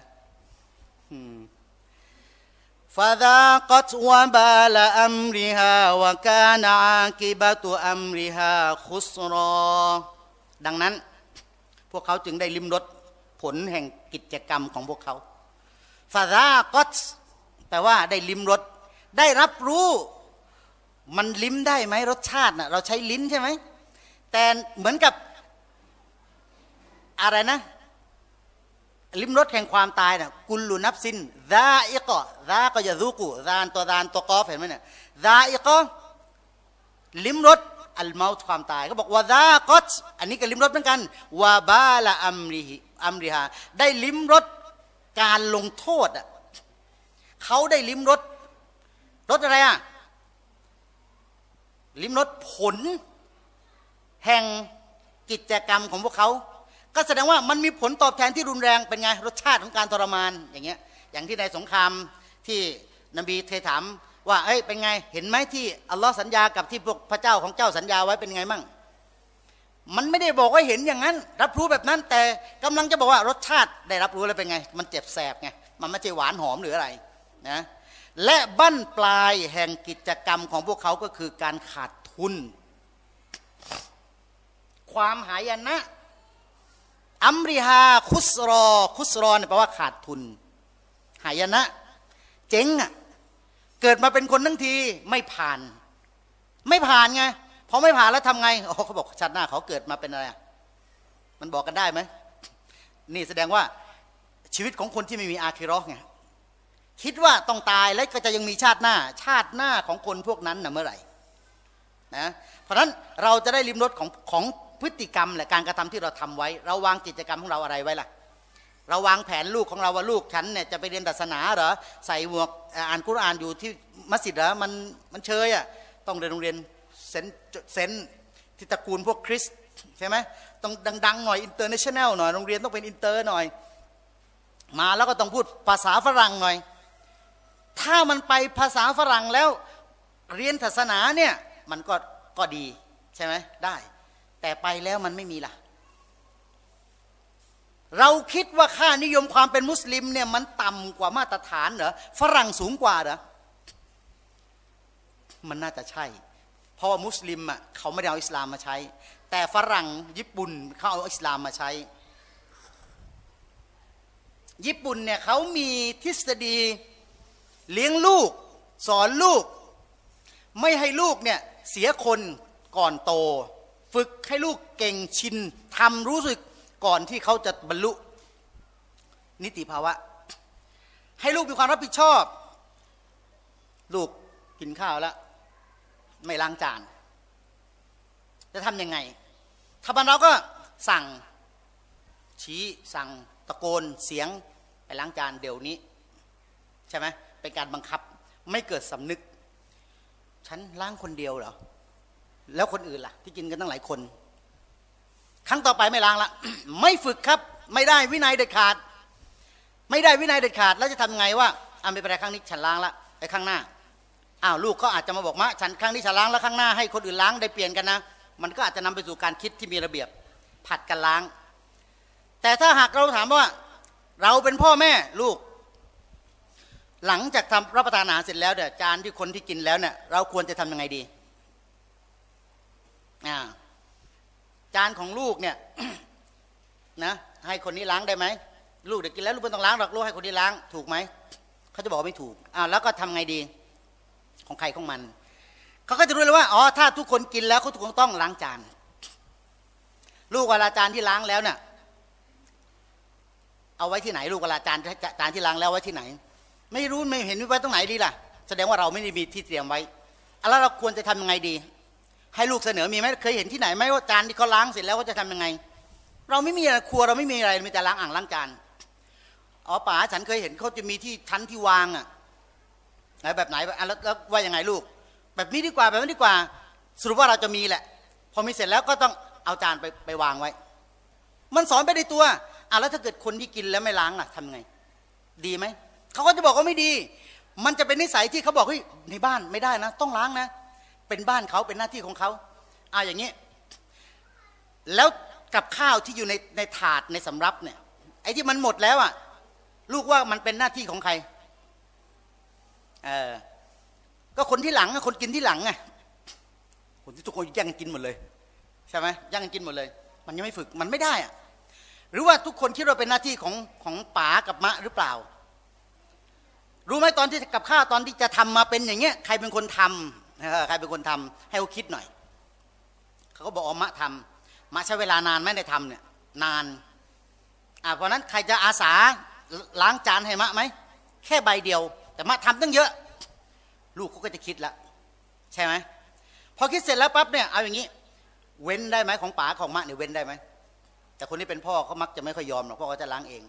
فذاقت وبال أمرها وكان عاقبة أمرها خسرا ดังนั้นพวกเขาจึงได้ลิ้มรสผลแห่งกิจกรรมของพวกเขาฟาซากอตแปลว่าได้ลิ้มรสได้รับรู้มันลิ้มได้ไหมรสชาติน่ะเราใช้ลิ้นใช่ไหมแต่เหมือนกับอะไรนะลิ้มรสแห่งความตายน่ะกุลลุนับซินซาอิกะซาก็ยะซูกุซานตัวกอฟเห็นไหมเนี่ยซาอิกะลิ้มรสอัลเมาต์ความตายเขาบอกว่าซากอตอันนี้ก็ลิ้มรสเหมือนกันวาบาละอัมริฮาได้ลิ้มรสการลงโทษเขาได้ลิ้มรสอะไรลิ้มรสผลแห่งกิจกรรมของพวกเขาก็แสดงว่ามันมีผลตอบแทนที่รุนแรงเป็นไงรสชาติของการทรมานอย่างเงี้ยอย่างที่ในสงครามที่นบีเคยถามว่าเอ้ยเป็นไงเห็นไหมที่อัลลอฮ์สัญญากับที่พวกพระเจ้าของเจ้าสัญญาไว้เป็นไงมั่งมันไม่ได้บอกว่าเห็นอย่างนั้นรับรู้แบบนั้นแต่กำลังจะบอกว่ารสชาติได้รับรู้แล้วเป็นไงมันเจ็บแสบไงมันไม่ใช่หวานหอมหรืออะไรนะและบั้นปลายแห่งกิจกรรมของพวกเขาก็คือการขาดทุนความหายนะอัมริฮาคุสรอเนี่ยแปลว่าขาดทุนหายนะเจ๊งเกิดมาเป็นคนทั้งทีไม่ผ่านไงพอไม่ผ่านแล้วทำไงเขาบอกชาติหน้าเขาเกิดมาเป็นอะไรมันบอกกันได้ไหมนี่แสดงว่าชีวิตของคนที่ไม่มีอาคิเราะห์ไงคิดว่าต้องตายแล้วก็จะยังมีชาติหน้าของคนพวกนั้นเมื่อไหร่นะเพราะฉะนั้นเราจะได้ลิ้มรสของพฤติกรรมและการกระทำที่เราทำไว้เราวางกิจกรรมของเราอะไรไว้ล่ะเราวางแผนลูกของเราว่าลูกฉันเนี่ยจะไปเรียนศาสนาเหรอใส่หมวกอ่านกุรอานอยู่ที่มัสยิดเหรอมันเชยต้องเรียนโรงเรียนเซนที่ตระกูลพวกคริสต์ใช่ไหมต้องดังๆหน่อยอินเตอร์เนชั่นแนลหน่อยโรงเรียนต้องเป็นอินเตอร์หน่อยมาแล้วก็ต้องพูดภาษาฝรั่งหน่อยถ้ามันไปภาษาฝรั่งแล้วเรียนศาสนาเนี่ยมันก็ดีใช่ไหมได้แต่ไปแล้วมันไม่มีล่ะเราคิดว่าค่านิยมความเป็นมุสลิมเนี่ยมันต่ำกว่ามาตรฐานเหรอฝรั่งสูงกว่าเหรอมันน่าจะใช่เพราะว่ามุสลิมเขาไม่ได้เอาอิสลามมาใช้แต่ฝรั่งญี่ปุ่นเขาเอาอิสลามมาใช้ญี่ปุ่นเนี่ยเขามีทฤษฎีเลี้ยงลูกสอนลูกไม่ให้ลูกเนี่ยเสียคนก่อนโตฝึกให้ลูกเก่งชินทำรู้สึกก่อนที่เขาจะบรรลุนิติภาวะให้ลูกมีความรับผิดชอบลูกกินข้าวแล้วไม่ล้างจานจะทำยังไงถ้าบ้านเราก็สั่งชี้สั่งตะโกนเสียงไปล้างจานเดี๋ยวนี้ใช่ไหมเป็นการบังคับไม่เกิดสำนึกฉันล้างคนเดียวเหรอแล้วคนอื่นล่ะที่กินกันตั้งหลายคนครั้งต่อไปไม่ล้างละ ไม่ฝึกครับไม่ได้วินัยเด็ดขาดแล้วจะทำไงว่าไม่เป็นไรครั้งนี้ฉันล้างละไอ้ครั้งหน้าลูกก็อาจจะมาบอกมะฉันครั้งนี้ฉันล้างแล้วข้างหน้าให้คนอื่นล้างได้เปลี่ยนกันนะมันก็อาจจะนำไปสู่การคิดที่มีระเบียบผัดกันล้างแต่ถ้าหากเราถามว่าเราเป็นพ่อแม่ลูกหลังจากทำรับประทานอาหารเสร็จแล้วเนี่ยจานที่คนที่กินแล้วเนี่ยเราควรจะทำยังไงดีจานของลูกเนี่ย นะให้คนนี้ล้างได้ไหมลูกเด็กกินแล้วลูกไม่ต้องล้างหรอกลูกให้คนนี้ล้างถูกไหมเขาจะบอกไม่ถูกแล้วก็ทำไงดีของใครของมันเขาก็จะรู้เลยว่าถ้าทุกคนกินแล้วเขาทุกคนต้องล้างจานลูกเวลาจานที่ล้างแล้วเนี่ยเอาไว้ที่ไหนลูกเวลาจานที่ล้างแล้วไว้ที่ไหนไม่รู้ไม่เห็นไว้ตรงไหนดีล่ะแสดงว่าเราไม่ได้มีที่เตรียมไว้แล้วเราควรจะทำยังไงดีให้ลูกเสนอมีไหมเคยเห็นที่ไหนไหมว่าจานที่เขาล้างเสร็จแล้วเขาจะทำยังไงเราไม่มีครัวเราไม่มีอะไรมีแต่ล้างอ่างล้างจานป๋าฉันเคยเห็นเขาจะมีที่ชั้นที่วางแบบไหนแล้วว่ายังไงลูกแบบนี้ดีกว่าแบบนี้ดีกว่าสรุปว่าเราจะมีแหละพอมีเสร็จแล้วก็ต้องเอาจานไปวางไว้มันสอนไปในตัวแล้วถ้าเกิดคนที่กินแล้วไม่ล้างทำไงดีไหมเขาก็จะบอกว่าไม่ดีมันจะเป็นนิสัยที่เขาบอกเฮ้ยในบ้านไม่ได้นะต้องล้างนะเป็นบ้านเขาเป็นหน้าที่ของเขาอย่างนี้แล้วกับข้าวที่อยู่ในถาดในสำรับเนี่ยไอ้ที่มันหมดแล้วลูกว่ามันเป็นหน้าที่ของใครก็คนที่หลังคนกินที่หลังไงคนที่ทุกคนแย่งกันกินหมดเลยใช่ไหมแย่งกันกินหมดเลยมันยังไม่ฝึกมันไม่ได้หรือว่าทุกคนคิดว่าเป็นหน้าที่ของป๋ากับมะหรือเปล่ารู้ไหมตอนที่กับข้าวตอนที่จะทำมาเป็นอย่างเงี้ยใครเป็นคนทำใครเป็นคนทำให้เขาคิดหน่อยเขาก็บอกมะทำมะใช้เวลานานไหมในทำเนี่ยนานเพราะนั้นใครจะอาสาล้างจานให้มะไหมแค่ใบเดียวแต่มะทำตั้งเยอะลูกเขาก็จะคิดละใช่ไหมพอคิดเสร็จแล้วปั๊บเนี่ยเอาอย่างนี้เว้นได้ไหมของป๋าของมะเนี่ยเว้นได้ไหมแต่คนที่เป็นพ่อเขามักจะไม่ค่อยยอมหรอกเพราะเขาจะล้างเอง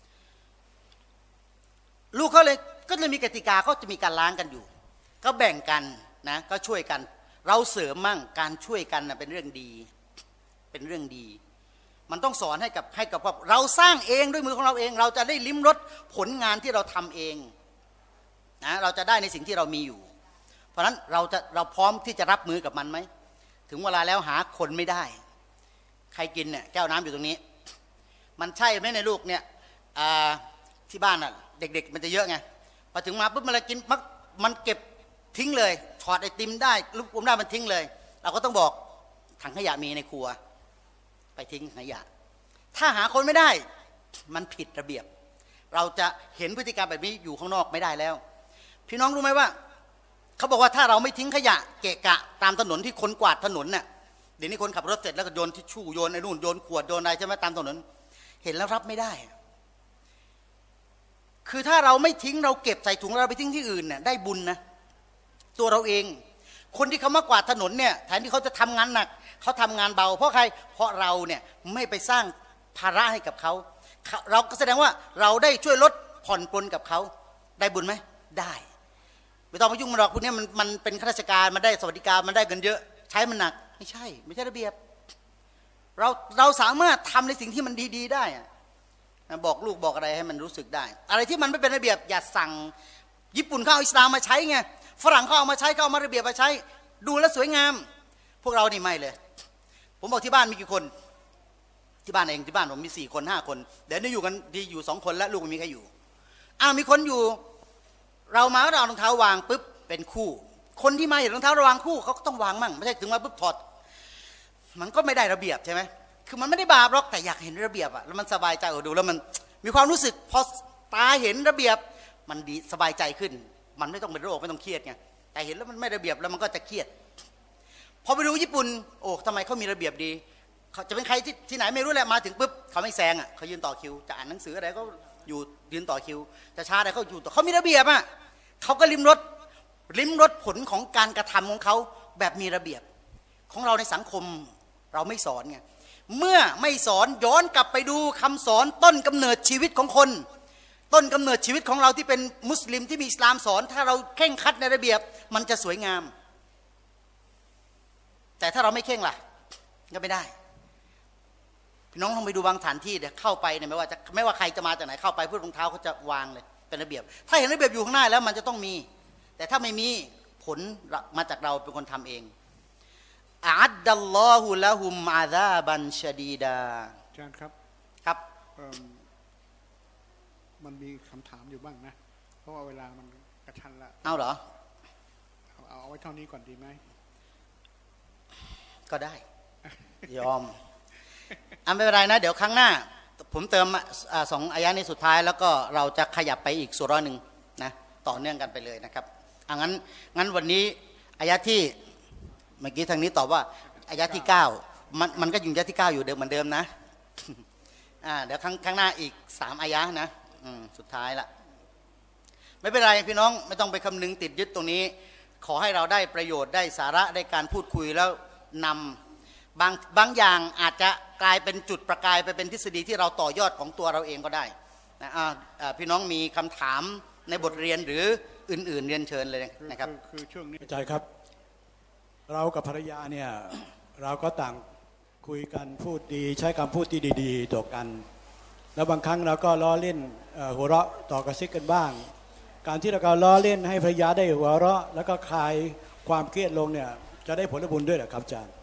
ลูกเขาเลยก็เลยมีกติกาเขาจะมีการล้างกันอยู่ก็แบ่งกันนะก็ช่วยกันเราเสริมมั่งการช่วยกันเป็นเรื่องดีเป็นเรื่องดีมันต้องสอนให้กับเราสร้างเองด้วยมือของเราเองเราจะได้ลิ้มรสผลงานที่เราทำเองนะเราจะได้ในสิ่งที่เรามีอยู่เพราะฉะนั้นเราพร้อมที่จะรับมือกับมันไหมถึงเวลาแล้วหาคนไม่ได้ใครกินเนี่ยแก้วน้ำอยู่ตรงนี้มันใช่ไหมในลูกเนี่ยที่บ้านเด็กๆมันจะเยอะไงพอถึงมาปุ๊บมันกินมันเก็บทิ้งเลยถอดไอติมได้ลูกอมได้มันทิ้งเลยเราก็ต้องบอกถังขยะมีในครัวไปทิ้งขยะถ้าหาคนไม่ได้มันผิดระเบียบเราจะเห็นพฤติกรรมแบบนี้อยู่ข้างนอกไม่ได้แล้วพี่น้องรู้ไหมว่าเขาบอกว่าถ้าเราไม่ทิ้งขยะเกะกะตามถนนที่คนกวาดถนนน่ะเดี๋ยวนี้คนขับรถเสร็จแล้วก็โยนทิชชู่โยนไอ้นู่นโยนขวดโยนอะไรใช่ไหมตามถนนเห็นแล้วรับไม่ได้คือถ้าเราไม่ทิ้งเราเก็บใส่ถุงเราไปทิ้งที่อื่นเนี่ยได้บุญนะตัวเราเองคนที่เขามากวาดถนนเนี่ยแทนที่เขาจะทำงานหนักเขาทำงานเบาเพราะใครเพราะเราเนี่ยไม่ไปสร้างภาระให้กับเขาเราก็แสดงว่าเราได้ช่วยลดผ่อนปลนกับเขาได้บุญไหมได้ไม่ต้องมายุ่งมันหรอกพวกนี้มันเป็นข้าราชการมันได้สวัสดิการมันได้เงินเยอะใช้มันหนักไม่ใช่ระเบียบเราสามารถทำในสิ่งที่มันดีๆได้บอกลูกบอกอะไรให้มันรู้สึกได้อะไรที่มันไม่เป็นระเบียบอย่าสั่งญี่ปุ่นเขาเอาอิสลามมาใช้ไงฝรั่งเขาเอามาใช้เขาเอามาระเบียบมาใช้ดูแลสวยงามพวกเรานี่ไม่เลยผมบอกที่บ้านมีกี่คนที่บ้านเองที่บ้านผมมี4 คน5 คนเดี๋ยวนี้อยู่กันดีอยู่2 คนแล้วลูกมีใครอยู่มีคนอยู่เรามาก็เอารองเท้าวางปุ๊บเป็นคู่คนที่มาเห็นรองเท้าระวางคู่เขาก็ต้องวางมั่งไม่ใช่ถึงมาปุ๊บถอดมันก็ไม่ได้ระเบียบใช่ไหมคือมันไม่ได้บาปหรอกแต่อยากเห็นระเบียบแล้วมันสบายใจดูแล้วมันมีความรู้สึกพอตาเห็นระเบียบมันดีสบายใจขึ้นมันไม่ต้องเป็นโรคไม่ต้องเครียดไงแต่เห็นแล้วมันไม่ระเบียบแล้วมันก็จะเครียดพอไปดูญี่ปุ่นโอ้ทำไมเขามีระเบียบดีเขาจะเป็นใครที่ไหนไม่รู้แหละมาถึงปุ๊บเขาไม่แซงเขายืนต่อคิวจะอ่านหนังสืออะไรก็อยู่ยืนต่อคิวจะช้าอะไรเขาอยู่ต่อเขามีระเบียบเขาก็ลิ้มรสผลของการกระทำของเขาแบบมีระเบียบของเราในสังคมเราไม่สอนไงเมื่อไม่สอนย้อนกลับไปดูคำสอนต้นกำเนิดชีวิตของคนต้นกำเนิดชีวิตของเราที่เป็นมุสลิมที่มีอิสลามสอนถ้าเราเคร่งครัดในระเบียบมันจะสวยงามแต่ถ้าเราไม่เคร่งล่ะก็ไม่ได้พี่น้องลองไปดูบางสถานที่เดี๋ยวเข้าไปเนี่ยไม่ว่าใครจะมาจากไหนเข้าไปเพื่อรองเท้าเขาจะวางเลยเป็นระเบียบถ้าเห็นระเบียบอยู่ข้างหน้าแล้วมันจะต้องมีแต่ถ้าไม่มีผลมาจากเราเป็นคนทำเองอัดดัลลอฮุละฮุมอาซาบันชะดีดาอาจารย์ครับครับมันมีคำถามอยู่บ้างนะเพราะว่าเวลามันกระชั้นละเอาเหรอเอาไว้เท่านี้ก่อนดีไหมก็ได้ยอมไม่เป็นไรนะเดี๋ยวครั้งหน้าผมเติม2 อายะนี้สุดท้ายแล้วก็เราจะขยับไปอีกสุราะห์นึงนะต่อเนื่องกันไปเลยนะครับงั้นวันนี้อายะที่เมื่อกี้ทางนี้ตอบว่าอายะที่9มันก็อยู่อายะที่9อยู่เดิมเหมือนเดิมนะเดี๋ยวข้างหน้าอีก3 อายะนะสุดท้ายละไม่เป็นไรพี่น้องไม่ต้องไปคำนึงติดยึดตรงนี้ขอให้เราได้ประโยชน์ได้สาระได้การพูดคุยแล้วนำบางอย่างอาจจะกลายเป็นจุดประกายไปเป็นทฤษฎีที่เราต่อยอดของตัวเราเองก็ได้นะพี่น้องมีคำถามในบทเรียนหรืออื่นๆเรียนเชิญเลยนะครับคือช่วงนี้อาจารย์ครับเรากับภรรยาเนี่ยเราก็ต่างคุยกันพูดดีใช้คำพูดที่ดีๆต่อกันแล้วบางครั้งเราก็ล้อเล่นหัวเราะต่อกระซิกกันบ้างการที่เราก็ล้อเล่นให้ภรรยาได้หัวเราะแล้วก็คลายความเครียดลงเนี่ยจะได้ผลบุญด้วยเหรอครับอาจารย์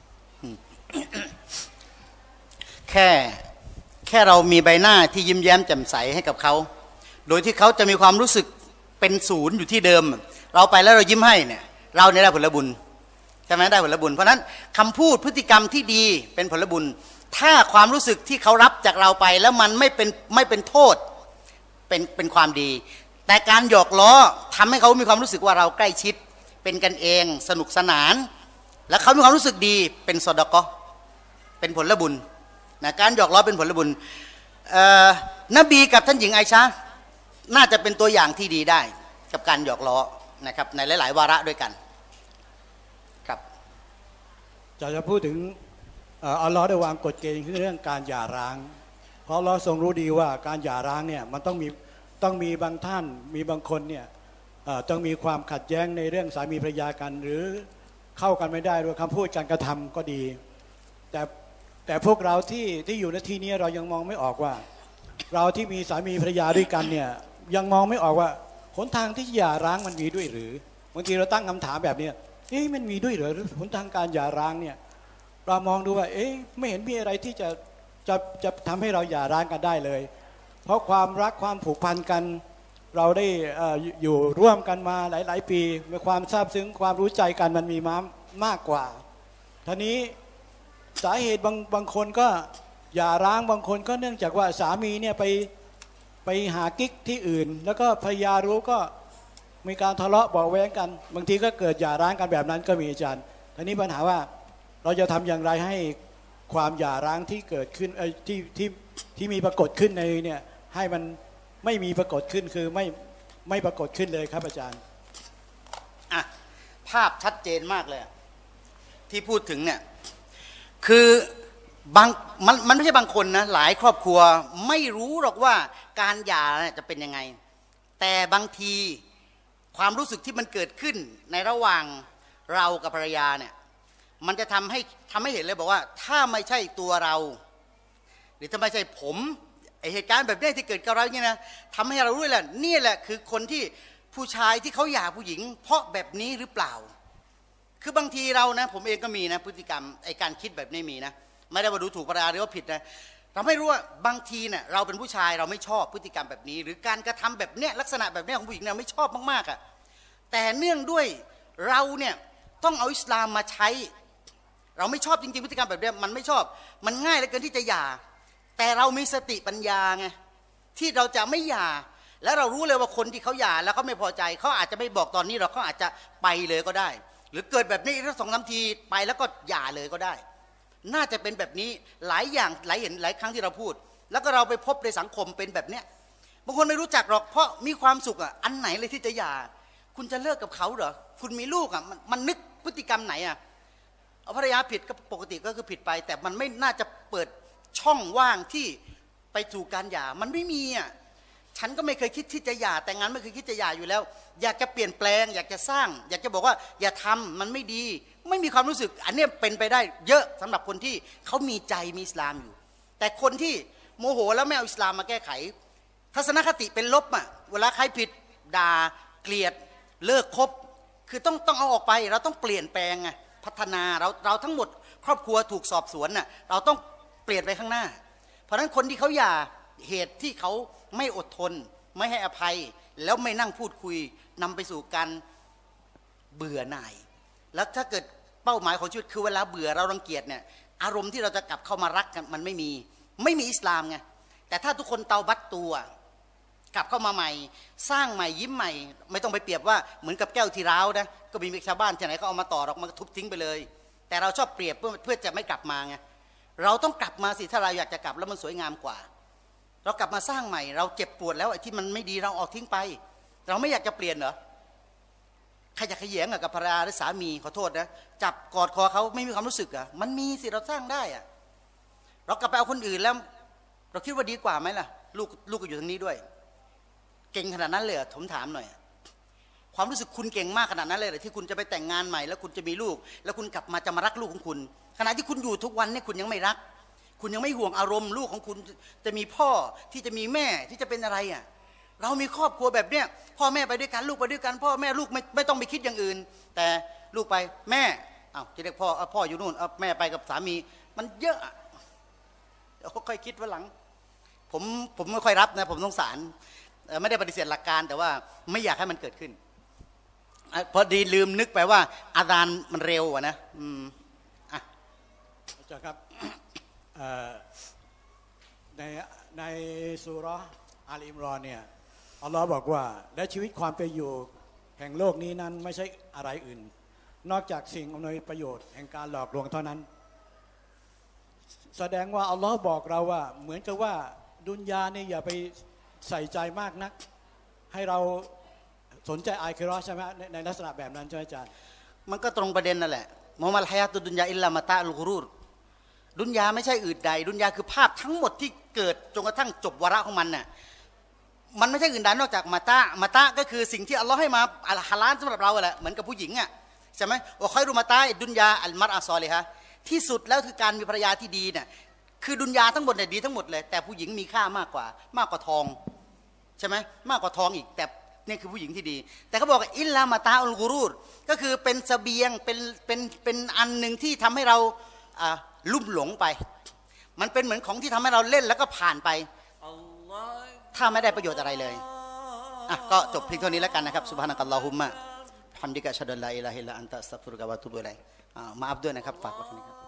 แค่เรามีใบหน้าที่ยิ้มแย้มแจ่มใสให้กับเขาโดยที่เขาจะมีความรู้สึกเป็นศูนย์อยู่ที่เดิมเราไปแล้วเรายิ้มให้เนี่ยเราเนี่ยได้ผลบุญใช่ไหมได้ผลบุญเพราะนั้นคำพูดพฤติกรรมที่ดีเป็นผลบุญถ้าความรู้สึกที่เขารับจากเราไปแล้วมันไม่เป็นโทษเป็นความดีแต่การหยอกล้อทำให้เขามีความรู้สึกว่าเราใกล้ชิดเป็นกันเองสนุกสนานและเขามีความรู้สึกดีเป็นซอดาเกาะห์เป็นผลบุญนะการหยอกล้อเป็นผลบุญนบีกับท่านหญิงไอชาน่าจะเป็นตัวอย่างที่ดีได้กับการหยอกล้อนะครับในหลายๆวาระด้วยกันครับจะพูดถึงอัลลอฮ์ได้วางกฎเกณฑ์เรื่องการหย่าร้างเพราะอัลลอฮ์ทรงรู้ดีว่าการหย่าร้างเนี่ยมันต้องมีบางท่านมีบางคนเนี่ยต้องมีความขัดแย้งในเรื่องสามีภรรยากันหรือเข้ากันไม่ได้ด้วยคำพูดการกระทำก็ดีแต่พวกเราที่อยู่ในที่นี้เรายังมองไม่ออกว่าเราที่มีสามีภรรยาด้วยกันเนี่ยยังมองไม่ออกว่าหนทางที่หย่าร้างมันมีด้วยหรือบางทีเราตั้งคำถามแบบนี้มันมีด้วยหรือหนทางการหย่าร้างเนี่ยเรามองดูว่าไม่เห็นมีอะไรที่จะทำให้เราหย่าร้างกันได้เลยเพราะความรักความผูกพันกันเราได้อยู่ร่วมกันมาหลายปีมีความซาบซึ้งความรู้ใจกันมันมีมากกว่าทีนี้สาเหตุบางคนก็หย่าร้างบางคนก็เนื่องจากว่าสามีเนี่ยไปหากิ๊กที่อื่นแล้วก็ภรรยารู้ก็มีการทะเลาะเบาะแว้งกันบางทีก็เกิดหย่าร้างกันแบบนั้นก็มีอาจารย์ทีนี้ปัญหาว่าเราจะทำอย่างไรให้ความหย่าร้างที่เกิดขึ้นที่มีปรากฏขึ้นในเนี่ยให้มันไม่มีปรากฏขึ้นคือไม่ปรากฏขึ้นเลยครับอาจารย์ภาพชัดเจนมากเลยที่พูดถึงเนี่ยคือบางมันไม่ใช่บางคนนะหลายครอบครัวไม่รู้หรอกว่าการหย่าจะเป็นยังไงแต่บางทีความรู้สึกที่มันเกิดขึ้นในระหว่างเรากับภรรยาเนี่ยมันจะทำให้เห็นเลยบอกว่าถ้าไม่ใช่ตัวเราหรือถ้าไม่ใช่ผมเหตุการณ์แบบนี้ที่เกิดกับเราเนี่ยนะทำให้เรารู้แหละนี่แหละคือคนที่ผู้ชายที่เขาหย่าผู้หญิงเพราะแบบนี้หรือเปล่าคือบางทีเรานะผมเองก็มีนะพฤติกรรมการคิดแบบนี้มีนะไม่ได้ว่าดูถูกภรรยาหรือว่าผิดนะเราไม่รู้ว่าบางทีเนี่ยเราเป็นผู้ชายเราไม่ชอบพฤติกรรมแบบนี้หรือการกระทำแบบเนี้ยลักษณะแบบนี้ของผู้หญิงเนี่ยไม่ชอบมากๆอ่ะแต่เนื่องด้วยเราเนี่ยต้องเอาอิสลามมาใช้เราไม่ชอบจริงๆพฤติกรรมแบบนี้มันไม่ชอบมันง่ายเหลือเกินที่จะหย่าแต่เรามีสติปัญญาไงที่เราจะไม่หย่าแล้วเรารู้เลยว่าคนที่เขาหย่าแล้วเขาไม่พอใจเขาอาจจะไม่บอกตอนนี้เราเขาอาจจะไปเลยก็ได้หรือเกิดแบบนี้สัก2-3 ทีไปแล้วก็หย่าเลยก็ได้น่าจะเป็นแบบนี้หลายอย่างหลายครั้งที่เราพูดแล้วก็เราไปพบในสังคมเป็นแบบเนี้ยบางคนไม่รู้จักหรอกเพราะมีความสุขอ่ะอันไหนเลยที่จะหย่าคุณจะเลิกกับเขาเหรอคุณมีลูกอ่ะมันนึกพฤติกรรมไหนอ่ะเอาภรรยาผิดก็ปกติก็คือผิดไปแต่มันไม่น่าจะเปิดช่องว่างที่ไปสู่การหย่ามันไม่มีอ่ะฉันก็ไม่เคยคิดที่จะหย่าแต่งงานไม่เคยคิดจะหย่าอยู่แล้วอยากจะเปลี่ยนแปลงอยากจะสร้างอยากจะบอกว่าอย่าทำมันไม่ดีไม่มีความรู้สึกอันนี้เป็นไปได้เยอะสำหรับคนที่เขามีใจมีอิสลามอยู่แต่คนที่โมโหแล้วไม่เอาอิสลามมาแก้ไขทัศนคติเป็นลบอ่ะเวลาใครผิดด่าเกลียดเลิกคบคือต้องเอาออกไปเราต้องเปลี่ยนแปลงไงพัฒนาเราทั้งหมดครอบครัวถูกสอบสวนน่ะเราต้องเปลี่ยนไปข้างหน้าเพราะฉะนั้นคนที่เขาหย่าเหตุที่เขาไม่อดทนไม่ให้อภัยแล้วไม่นั่งพูดคุยนำไปสู่การเบื่อหน่ายแล้วถ้าเกิดเป้าหมายของชีวิตคือเวลาเบื่อเรารังเกียจเนี่ยอารมณ์ที่เราจะกลับเข้ามารักกันมันไม่มีอิสลามไงแต่ถ้าทุกคนเตาบัตตัวกลับเข้ามาใหม่สร้างใหม่ยิ้มใหม่ไม่ต้องไปเปรียบว่าเหมือนกับแก้วที่ร้าวนะก็มีชาวบ้านที่ไหนเขาเอามาต่อออกมาทุบทิ้งไปเลยแต่เราชอบเปรียบเพื่อจะไม่กลับมาไงเราต้องกลับมาสิถ้าเราอยากจะกลับแล้วมันสวยงามกว่าเรากลับมาสร้างใหม่เราเจ็บปวดแล้วไอ้ที่มันไม่ดีเราออกทิ้งไปเราไม่อยากจะเปลี่ยนเหรอใครอยากขยันกับภรรยาหรือสามีขอโทษนะจับกอดคอเขาไม่มีความรู้สึกอ่ะมันมีสิเราสร้างได้อ่ะเรากลับไปเอาคนอื่นแล้วเราคิดว่าดีกว่าไหมล่ะลูกก็อยู่ทางนี้ด้วยเก่งขนาดนั้นเลยผมถามหน่อยความรู้สึกคุณเก่งมากขนาดนั้นเลยเหรอที่คุณจะไปแต่งงานใหม่แล้วคุณจะมีลูกแล้วคุณกลับมาจะมารักลูกของคุณขณะที่คุณอยู่ทุกวันนี่คุณยังไม่รักคุณยังไม่ห่วงอารมณ์ลูกของคุณจะมีพ่อที่จะมีแม่ที่จะเป็นอะไรอ่ะเรามีครอบครัวแบบเนี้ยพ่อแม่ไปด้วยกันลูกไปด้วยกันพ่อแม่ลูกไม่ต้องไปคิดอย่างอื่นแต่ลูกไปแม่จะเรียกพ่ออยู่นู่นแม่ไปกับสามีมันเยอะเดี๋ยวค่อยคิดว่าหลังผมไม่ค่อยรับนะผมสงสารไม่ได้ปฏิเสธหลักการแต่ว่าไม่อยากให้มันเกิดขึ้นพอดีลืมนึกไปว่าอาจารย์มันเร็วอ่ะนะอาจารย์ครับในซูเราะห์อาลีอิมรอนเนี่ยอัลลอฮ์บอกว่าและชีวิตความเป็นอยู่แห่งโลกนี้นั้นไม่ใช่อะไรอื่นนอกจากสิ่งอำนวยประโยชน์แห่งการหลอกลวงเท่านั้นแสดงว่าอัลลอฮ์บอกเราว่าเหมือนกับว่าดุนยาเนี่ยอย่าไปใส่ใจมากนักให้เราสนใจอาคิเราะห์ใช่ไหมในลักษณะแบบนั้นใช่ไหมอาจารย์มันก็ตรงประเด็นนั่นแหละมุฮัมมัดฮะยาตุดุนยาอิลลามะตะอุลกุรูรดุนยาไม่ใช่อื่นใดดุนยาคือภาพทั้งหมดที่เกิดจนกระทั่งจบวาระของมันน่ะมันไม่ใช่อื่นใดนอกจากมาตะก็คือสิ่งที่อัลลอฮ์ให้มาฮาลาลสำหรับเราแหละเหมือนกับผู้หญิงอ่ะใช่ไหมว่าคอยรุมาตะดุนยาอัลมัรอะซอลิฮะที่สุดแล้วคือการมีภรรยาที่ดีเนี่ยคือดุนยาทั้งหมดเนี่ยดีทั้งหมดเลยแต่ผู้หญิงมีค่ามากกว่าทองใช่ไหมมากกว่าทองอีกแต่นี่คือผู้หญิงที่ดีแต่เขาบอกอิลลามาตาอุลกุรูรก็คือเป็นเสบียงเป็นอันหนึ่งที่ทำให้เราลุ่มหลงไปมันเป็นเหมือนของที่ทำให้เราเล่นแล้วก็ผ่านไปถ้าไม่ได้ประโยชน์อะไรเลยก็จบเพียงเท่านี้แล้วกันนะครับซุบฮานะกัลลอฮุมมะฮัมดิกะอัชฮะดุอัลลาอิลาฮะอิลลัลลอฮุอันตะอัสตัฆฟิรุกะวะอะตูบุอิลัยมาอัพด้วยนะครับฝากไว้ตรงนี้ครับ